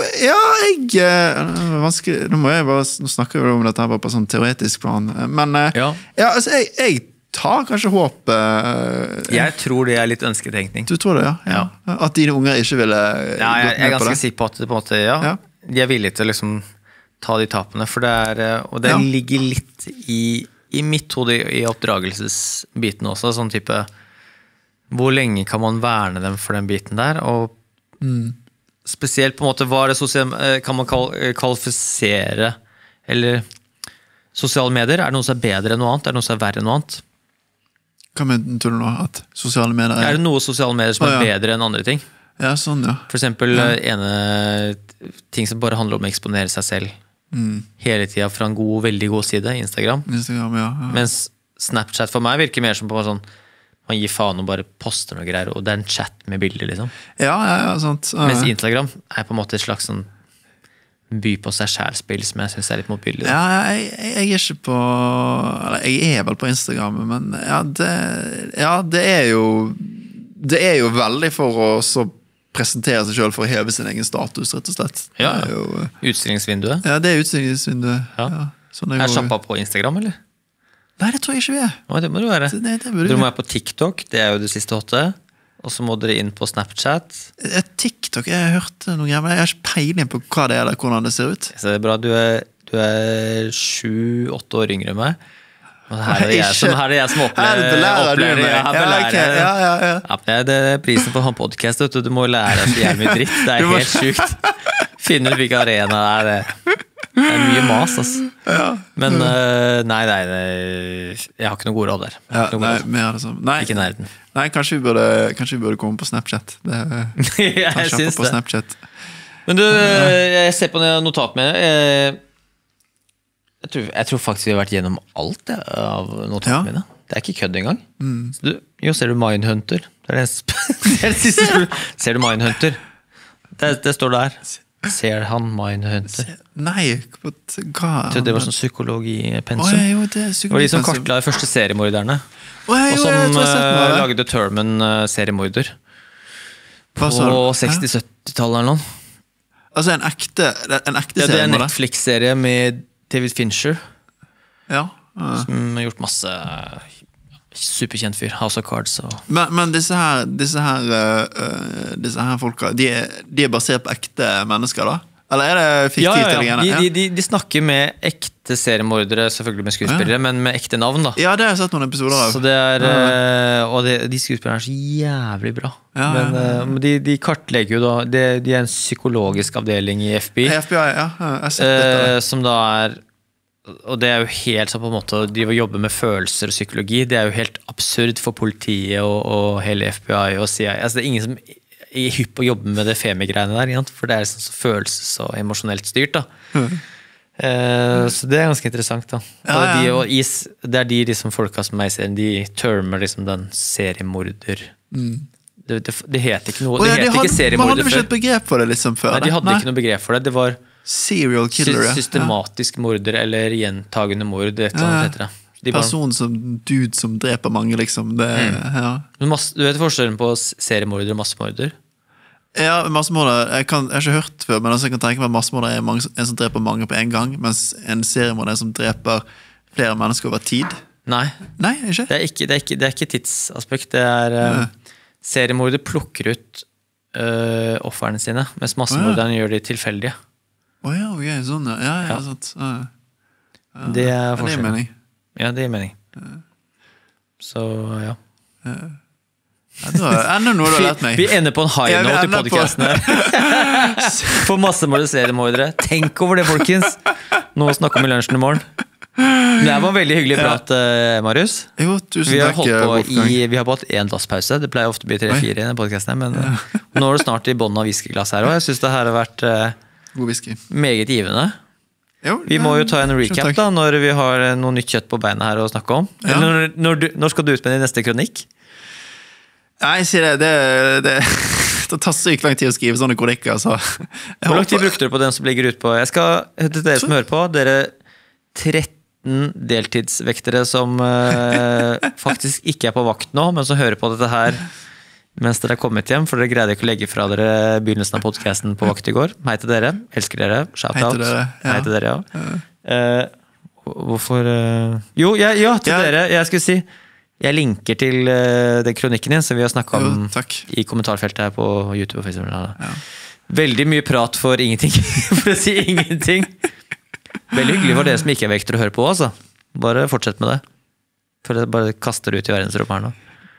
Nå snakker vi om dette her på sånn teoretisk plan, men altså, jeg tar kanskje håp jeg tror det litt ønsketenkning. Du tror det, ja? At dine unger ikke ville jeg er ganske sikker på at det på en måte, de er villige til å liksom ta de tapene, for og det ligger litt i mitt hode i oppdragelsesbiten også, sånn type hvor lenge kan man verne dem for den biten der, og spesielt på en måte kan man kvalifisere eller sosiale medier, det noe som bedre enn noe annet, det noe som verre enn noe annet? Hva mener du nå? At sosiale medier det noe sosiale medier som bedre enn andre ting? Ja, sånn, ja. For eksempel ene ting som bare handler om å eksponere seg selv hele tiden fra en veldig god side, Instagram, mens Snapchat for meg virker mer som på sånn man gir faen og bare poster noe greier, og det en chat med bilder, liksom. Ja, sant. Mens Instagram på en måte et slags sånn by på seg selv-spill, som jeg synes litt motbydelig. Ja, jeg er ikke på, eller jeg er vel på Instagram, men det er jo veldig for å så presentere seg selv for å heve sin egen status, rett og slett. Ja, utstillingsvinduet. Ja, det utstillingsvinduet. Ja. Sånn shoppa på Instagram, eller? Nei, det tror jeg ikke vi Nei, det må du være. Dere må være på TikTok, det jo det siste hotte. Og så må dere inn på Snapchat. TikTok, jeg har hørt noe greier, men jeg har ikke peiling på hva det eller hvordan det ser ut. Så det bra, du 7-8 år yngre enn meg. Og her jeg som opplærer. Det prisen på å ha en podcast, du må lære deg så jævlig dritt. Det helt sykt. Finner du hvilken arena det mye mas, altså. Men nei, jeg har ikke noe god råd der. Ikke nærden. Nei, kanskje vi burde komme på Snapchat. Jeg synes det. Snapchat. Men du, jeg ser på notat med jeg tror faktisk vi har vært gjennom alt av notatene mine. Det ikke kødd engang. Ser du Mindhunter? Det det siste. Ser du Mindhunter? Det står der. Ser han Mindhunter? Nei, hva? Det var sånn psykologipensum. Det var de som kartla de første seriemorderne. Og som lagde Determined-seriemorder. På 60-70-tallet eller noe. Altså en ekte serie? Det en Netflix-serie med David Fincher. Ja. Som har gjort masse superkjent fyr. House of Cards. Men disse her folka, de basert på ekte mennesker da? Eller det fiktivt? De snakker med ekte seriemordere, selvfølgelig med skuespillere, men med ekte navn da. Ja, det har jeg sett noen episoder av. Så det og de skuespillerne så jævlig bra. Men de kartlegger jo da, de en psykologisk avdeling i FBI. FBI, ja. Jeg har sett dette. Som da og det jo helt sånn på en måte, de vil jobbe med følelser og psykologi, det jo helt absurd for politiet og hele FBI og CIA. Altså det ingen som hypp å jobbe med det Femi-greiene der, for det sånn så følelses- og emosjonelt styrt da. Så det ganske interessant da. Og det de liksom folka som meg ser, de termer liksom den seriemorder. Det heter ikke noe, det heter ikke seriemorder før. Man hadde vel ikke et begrep for det liksom før? Nei, de hadde ikke noe begrep for det, det var serial killer, systematisk morder eller gjentagende mord, et eller annet heter det. Person som dude som dreper mange liksom. Du vet forskjellen på seriemorder og massemorder? Ja, massemorder, jeg har ikke hørt før, men jeg kan tenke meg at massemorder en som dreper mange på en gang, mens en seriemorder som dreper flere mennesker over tid. Nei, ikke? Det ikke tidsaspekt, det seriemorder plukker ut offerne sine, mens massemorderne gjør de tilfeldige. Ja, sånn, ja, sant. Det forskjellen. Det mening. Ja, det mening. Så, ja. Enda noe du har lært meg. Vi ender på en high note i podcasten her. For massemordere, seriemordere. Tenk over det, folkens. Nå snakker vi om lunsjen i morgen. Det var veldig hyggelig prat, Marius. Jo, tusen takk. Vi har hatt en dasspause. Det pleier ofte å bli 3-4 i denne podcasten, men nå det snart i bånden av whiskyglass her, og jeg synes det her har vært god whisky. Meget givende. Vi må jo ta en recap da, når vi har noe nytt kjøtt på beinet her å snakke om. Når skal du ut med din neste kronikk? Nei, jeg sier det tar sykt lang tid å skrive sånne kronikker. Hvor lang tid brukte du på den som ligger ut på? Jeg skal, til dere som hører på, dere 13 deltidsvektere som faktisk ikke på vakt nå, men som hører på dette her mens dere kommet hjem, for dere greide ikke å legge fra dere begynnelsen av podcasten på vakt i går. Hei til dere, elsker dere, shout out. Hei til dere, ja. Hvorfor? Jo, til dere, jeg skulle si jeg linker til den kronikken din som vi har snakket om i kommentarfeltet her på YouTube og Facebook. Veldig mye prat for ingenting, for å si ingenting. Veldig hyggelig for dere som ikke vekter å høre på, altså. Bare fortsett med det. For det bare kaster ut i verdensrommet her nå.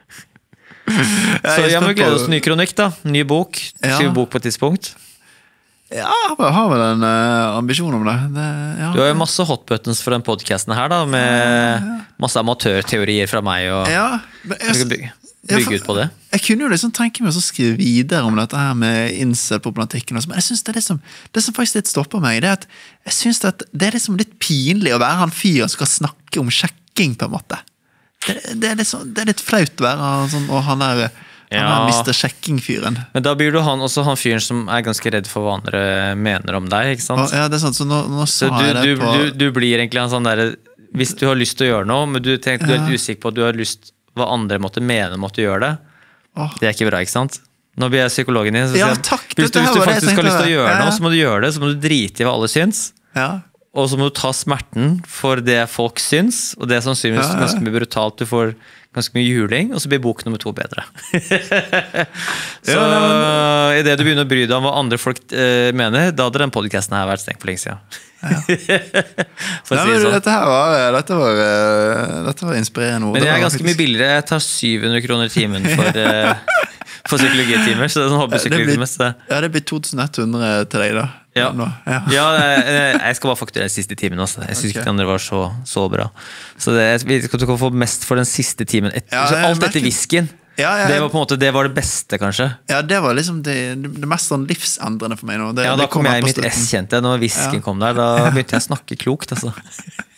Så jeg må glede oss til ny kronikk da. Ny bok, skrive bok på et tidspunkt. Ja, jeg har vel en ambisjon om det. Du har jo masse hot buttons for den podcasten her da, med masse amatørteorier fra meg og bygge ut på det. Jeg kunne jo liksom tenke meg å skrive videre om dette her med incel-problematikken, men jeg synes det som faktisk litt stopper meg, det at jeg synes at det liksom litt pinlig å være han fyren som skal snakke om sjekking på en måte. Det litt flaut å være sånn, og han er Mr. Sjekking-fyren. Men da blir du også han fyren som ganske redd for hva andre mener om deg, ikke sant? Ja, det sant, så nå sa jeg det på... Du blir egentlig en sånn der, hvis du har lyst til å gjøre noe, men du tenker, du litt usikker på at du har lyst hva andre måtte mene måtte gjøre det. Det ikke bra, ikke sant? Nå blir jeg psykologen din, så sier hvis du faktisk har lyst til å gjøre noe, så må du gjøre det, så må du drite i hva alle syns. Og så må du ta smerten for det folk syns, og det som synes ganske mye brutalt, du får ganske mye juling, og så blir bok nummer 2 bedre. Så i det du begynner å bry deg om hva andre folk mener, da hadde den podcasten her vært stengt for lenge siden. Dette var inspirerende ord. Men jeg ganske mye billigere. Jeg tar 700 kroner i timen for psykologitimer, så det sånn hobbypsykologitimer. Det blir 2100 til deg da. Jeg skal bare fakturere siste timen også. Jeg synes ikke den andre var så bra. Så vi skal få mest for den siste timen. Alt etter whiskyen. Det var på en måte, det var det beste kanskje. Ja, det var liksom det mest sånn livsendrende for meg nå. Da kom jeg i mitt S-kjente. Når whiskyen kom der, da begynte jeg å snakke klokt altså.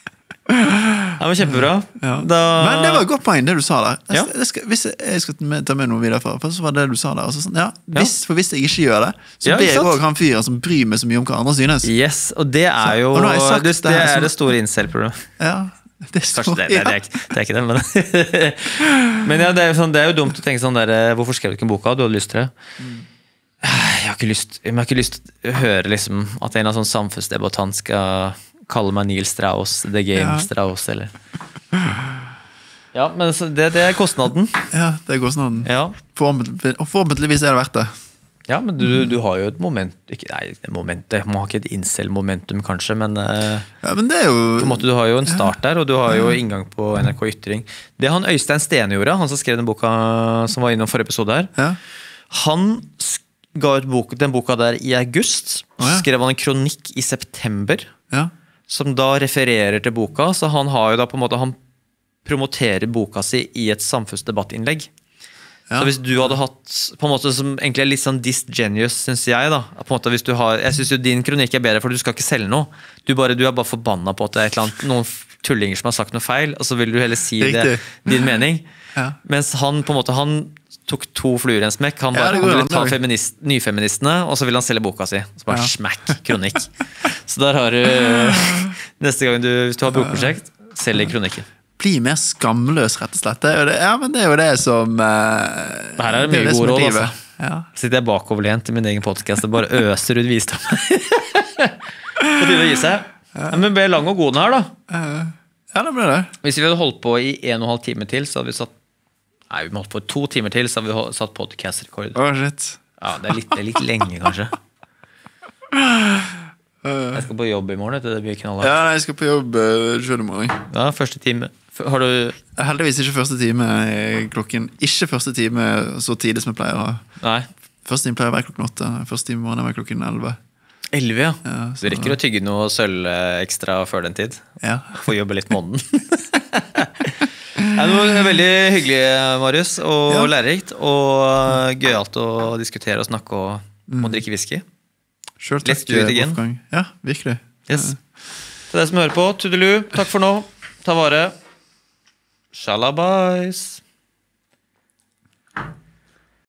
Det var kjempebra. Men det var et godt poeng, det du sa der. Hvis jeg skal ta med noe videre for så var det du sa der. Altså, sånn, hvis jeg ikke gjør det, så ber jeg også han fyren som bryr meg så mye om hva andre synes. Yes, og det er jo det store incel-problemet. Ja, kanskje det er ikke det, men men ja, det er jo dumt å tenke sånn der, hvorfor skrev du ikke en boka, du hadde lyst til det? Jeg har ikke lyst til å høre liksom, at en av sånn samfunnsdebattant skal kalle meg Neil Strauss, The Game Strauss, eller ja, men det er kostnaden. Ja, det er kostnaden. Og forhåpentligvis er det verdt det. Ja, men du har jo et moment, man har ikke et incel-momentum kanskje, men det er jo på en måte, du har jo en start der, og du har jo inngang på NRK Ytring. Det han Øystein Stene gjorde, han som skrev den boka som var innom forrige episode her, han ga ut den boka der i august, skrev han en kronikk i september, som da refererer til boka, så han har jo da på en måte, han promoterer boka si i et samfunnsdebattinnlegg. Så hvis du hadde hatt, på en måte som egentlig er litt sånn disgenius, synes jeg da, på en måte hvis du har, jeg synes jo din kronikk er bedre, for du skal ikke selge noe. Du er bare forbannet på at det er et eller annet, noen tullinger som har sagt noe feil, og så vil du heller si det, din mening. Mens han på en måte, han tok 2 fluer i en smekk. Han ville ta nyfeministene, og så ville han selge boka si. Så bare smekk, kronikk. Så der har du neste gang hvis du har bokprosjekt, selg kronikken. Bli mer skamløs, rett og slett. Men det er jo det som her er det mye god råd, altså. Sitter jeg bakoverlent i min egen podcast og bare øser ut visdom. På tide å gi seg. Men ble lang og god den her, da. Ja, det ble det. Hvis vi hadde holdt på i 1,5 time til, så hadde vi satt vi må holdt på 2 timer til, så har vi satt podcast-rekord. Shit. Ja, det er litt lenge, kanskje. Jeg skal på jobb i morgen, det blir knallet. Ja, jeg skal på jobb 7. morgen. Ja, første time. Har du... Heldigvis ikke første time klokken. Ikke første time så tidlig som jeg pleier å ha. Nei. Første time pleier å være klokken 8. Første time morgen er klokken 11. 11, ja. Så du rekker å tygge noe sølv ekstra før den tid. Ja. Få jobbe litt måneden. Det var veldig hyggelig, Marius, og lærerikt, og gøyalt å diskutere og snakke og drikke whisky. Selv takk, Wolfgang. Ja, virkelig. Yes. Til deg som hører på, Tudelu, takk for nå. Ta vare. Shalabais.